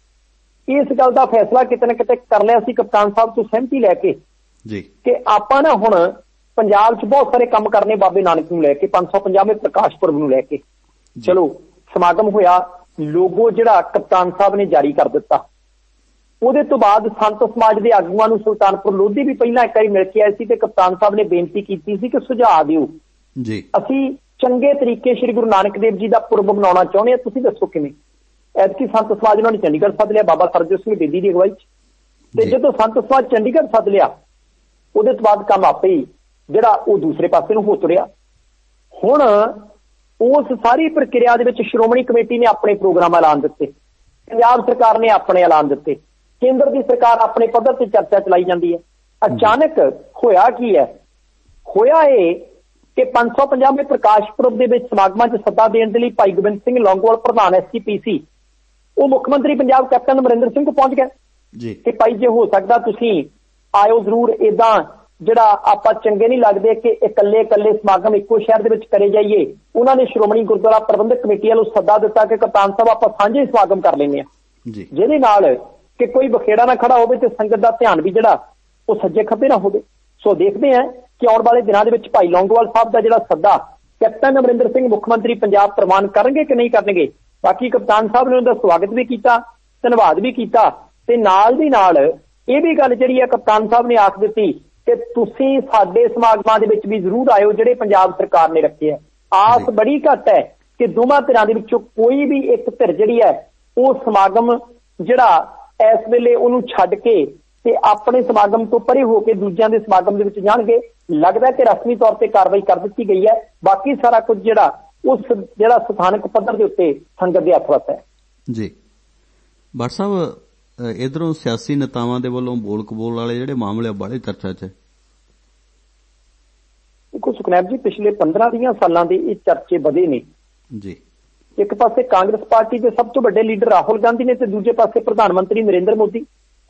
ਇਸ ਗੱਲ ਦਾ ਫੈਸਲਾ ਕਿਤੇ ਨਾ ਕਿਤੇ ਕਰ ਲਿਆ ਸੀ ਕਪਤਾਨ ਸਾਹਿਬ ਤੋਂ ਸਹਿਮਤੀ ਲੈ ਕੇ ਜੀ ਕਿ ਆਪਾਂ ਨਾ ਹੁਣ ਪੰਜਾਬ 'ਚ ਬਹੁਤ ਸਾਰੇ ਕੰਮ ਕਰਨੇ ਬਾਬੇ ਨਾਨਕ ਨੂੰ ਲੈ ਕੇ, ਪੰਜ ਸੌ ਪੰਜਾਹਵੇਂ ਪ੍ਰਕਾਸ਼ ਪੁਰਬ ਨੂੰ ਲੈ ਕੇ। ਚਲੋ ਸਮਾਗਮ ਹੋਇਆ, ਲੋਗੋ ਜਿਹੜਾ ਕਪਤਾਨ ਸਾਹਿਬ ਨੇ ਜਾਰੀ ਕਰ ਦਿੱਤਾ। ਉਹਦੇ ਤੋਂ ਬਾਅਦ ਸੰਤ ਸਮਾਜ ਦੇ ਆਗੂਆਂ ਨੂੰ ਸੁਲਤਾਨਪੁਰ ਲੋਧੀ ਵੀ ਪਹਿਲਾਂ ਇੱਕ ਵਾਰੀ ਮਿਲ ਕੇ ਆਏ ਸੀ ਤੇ ਕਪਤਾਨ ਸਾਹਿਬ ਨੇ ਬੇਨਤੀ ਕੀਤੀ ਸੀ ਕਿ ਸੁਝਾਅ ਦਿਓ ਜੀ, ਅਸੀਂ ਚੰਗੇ ਤਰੀਕੇ ਸ੍ਰੀ ਗੁਰੂ ਨਾਨਕ ਦੇਵ ਜੀ ਦਾ ਪੁਰਬ ਮਨਾਉਣਾ ਚਾਹੁੰਦੇ ਹਾਂ, ਤੁਸੀਂ ਦੱਸੋ ਕਿਵੇਂ। ਐਤਕੀ ਸੰਤ ਸਮਾਜ ਉਹਨਾਂ ਨੇ ਚੰਡੀਗੜ੍ਹ ਸੱਦ ਲਿਆ ਬਾਬਾ ਸਰਜੀਤ ਸਿੰਘ ਬੇਦੀ ਦੀ ਅਗਵਾਈ 'ਚ, ਤੇ ਜਦੋਂ ਸੰਤ ਸਮਾਜ ਚੰਡੀਗੜ੍ਹ ਸੱਦ ਲਿਆ ਉਹਦੇ ਤੋਂ ਬਾਅਦ ਕੰਮ ਆਪੇ ਹੀ ਜਿਹੜਾ ਉਹ ਦੂਸਰੇ ਪਾਸੇ ਨੂੰ ਹੋ ਤੁਰਿਆ। ਹੁਣ ਉਸ ਸਾਰੀ ਪ੍ਰਕਿਰਿਆ ਦੇ ਵਿੱਚ ਸ਼੍ਰੋਮਣੀ ਕਮੇਟੀ ਨੇ ਆਪਣੇ ਪ੍ਰੋਗਰਾਮ ਐਲਾਨ ਦਿੱਤੇ, ਪੰਜਾਬ ਸਰਕਾਰ ਨੇ ਆਪਣੇ ਐਲਾਨ ਦਿੱਤੇ, ਕੇਂਦਰ ਦੀ ਸਰਕਾਰ ਆਪਣੇ ਪੱਧਰ ਤੇ ਚਰਚਾ ਚਲਾਈ ਜਾਂਦੀ ਹੈ। ਅਚਾਨਕ ਹੋਇਆ ਕੀ ਹੈ, ਹੋਇਆ ਇਹ ਕਿ ਪੰਜ ਸੌ ਪੰਜਾਹਵੇਂ ਪ੍ਰਕਾਸ਼ ਪੁਰਬ ਦੇ ਵਿੱਚ ਸਮਾਗਮਾਂ 'ਚ ਸੱਦਾ ਦੇਣ ਦੇ ਲਈ ਭਾਈ ਗੋਬਿੰਦ ਸਿੰਘ ਲੌਂਗੋਵਾਲ ਪ੍ਰਧਾਨ ਐਸ ਜੀ ਪੀ ਸੀ ਉਹ ਮੁੱਖ ਮੰਤਰੀ ਪੰਜਾਬ ਕੈਪਟਨ ਅਮਰਿੰਦਰ ਸਿੰਘ ਕੋਲ ਪਹੁੰਚ ਗਿਆ ਜੀ ਕਿ ਭਾਈ ਜੇ ਹੋ ਸਕਦਾ ਤੁਸੀਂ ਆਇਓ ਜ਼ਰੂਰ। ਏਦਾਂ ਜਿਹੜਾ ਆਪਾਂ ਚੰਗੇ ਨਹੀਂ ਲੱਗਦੇ ਕਿ ਇਕੱਲੇ ਇਕੱਲੇ ਸਮਾਗਮ ਇੱਕੋ ਸ਼ਹਿਰ ਦੇ ਵਿੱਚ ਕਰੇ ਜਾਈਏ। ਉਹਨਾਂ ਨੇ ਸ਼੍ਰੋਮਣੀ ਗੁਰਦੁਆਰਾ ਪ੍ਰਬੰਧਕ ਕਮੇਟੀ ਵੱਲੋਂ ਸੱਦਾ ਦਿੱਤਾ ਕਿ ਕਪਤਾਨ ਸਾਹਿਬ ਆਪਾਂ ਸਾਂਝੇ ਸਮਾਗਮ ਕਰ ਲੈਂਦੇ ਹਾਂ, ਜਿਹਦੇ ਨਾਲ ਕਿ ਕੋਈ ਬਖੇੜਾ ਨਾ ਖੜਾ ਹੋਵੇ ਤੇ ਸੰਗਤ ਦਾ ਧਿਆਨ ਵੀ ਜਿਹੜਾ ਉਹ ਸੱਜੇ ਖੱਬੇ ਨਾ ਹੋਵੇ। ਸੋ ਦੇਖਦੇ ਹਾਂ ਕਿ ਆਉਣ ਵਾਲੇ ਦਿਨਾਂ ਦੇ ਵਿੱਚ ਭਾਈ ਲੌਂਗੋਵਾਲ ਸਾਹਿਬ ਦਾ ਜਿਹੜਾ ਸੱਦਾ ਕੈਪਟਨ ਅਮਰਿੰਦਰ ਸਿੰਘ ਮੁੱਖ ਮੰਤਰੀ ਪੰਜਾਬ ਪ੍ਰਵਾਨ ਕਰਨਗੇ ਕਿ ਨਹੀਂ ਕਰਨਗੇ। ਬਾਕੀ ਕਪਤਾਨ ਸਾਹਿਬ ਨੇ ਉਹਦਾ ਸਵਾਗਤ ਵੀ ਕੀਤਾ, ਧੰਨਵਾਦ ਵੀ ਕੀਤਾ, ਤੇ ਨਾਲ ਦੀ ਨਾਲ ਇਹ ਵੀ ਗੱਲ ਜਿਹੜੀ ਹੈ ਕਪਤਾਨ ਸਾਹਿਬ ਨੇ ਆਖ ਦਿੱਤੀ ਕਿ ਤੁਸੀਂ ਸਾਡੇ ਸਮਾਗਮਾਂ ਦੇ ਵਿੱਚ ਵੀ ਜ਼ਰੂਰ ਆਇਓ ਜਿਹੜੇ ਪੰਜਾਬ ਸਰਕਾਰ ਨੇ ਰੱਖੇ ਹੈ। ਆਸ ਬੜੀ ਘੱਟ ਹੈ ਕਿ ਦੋਵਾਂ ਧਿਰਾਂ ਦੇ ਵਿੱਚੋਂ ਕੋਈ ਵੀ ਇੱਕ ਧਿਰ ਜਿਹੜੀ ਹੈ ਉਹ ਸਮਾਗਮ ਜਿਹੜਾ ਇਸ ਵੇਲੇ ਉਹਨੂੰ ਛੱਡ ਕੇ ਤੇ ਆਪਣੇ ਸਮਾਗਮ ਤੋਂ ਪਰੇ ਹੋ ਕੇ ਦੂਜਿਆਂ ਦੇ ਸਮਾਗਮ ਦੇ ਵਿੱਚ ਜਾਣਗੇ। ਲੱਗਦਾ ਕਿ ਰਸਮੀ ਤੌਰ ਤੇ ਕਾਰਵਾਈ ਕਰ ਦਿੱਤੀ ਗਈ ਹੈ, ਬਾਕੀ ਸਾਰਾ ਕੁਝ ਜਿਹੜਾ ਉਸ ਜਿਹੜਾ ਸਥਾਨਕ ਪੱਧਰ ਦੇ ਉੱਤੇ ਸੰਗਤ ਦੇ ਹੱਥ ਵਿੱਚ ਹੈ ਜੀ। ਭੱਟ ਸਾਹਿਬ, ਇਧਰੋਂ ਸਿਆਸੀ ਨੇਤਾਵਾਂ ਦੇ ਵੱਲੋਂ ਬੋਲ ਕਬੋਲ ਵਾਲੇ ਜਿਹੜੇ ਮਾਮਲੇ ਬੜੇ ਚਰਚਾ 'ਚ ਦੇਖੋ ਸੁਖਨੈਬ ਜੀ, ਪਿਛਲੇ ਪੰਦਰਾਂ ਵੀਹ ਸਾਲਾਂ ਦੇ ਇਹ ਚਰਚੇ ਵਧੇ ਨੇ ਜੀ। ਇੱਕ ਪਾਸੇ ਕਾਂਗਰਸ ਪਾਰਟੀ ਦੇ ਸਭ ਤੋਂ ਵੱਡੇ ਲੀਡਰ ਰਾਹੁਲ ਗਾਂਧੀ ਨੇ ਤੇ ਦੂਜੇ ਪਾਸੇ ਪ੍ਰਧਾਨ ਮੰਤਰੀ ਨਰਿੰਦਰ ਮੋਦੀ।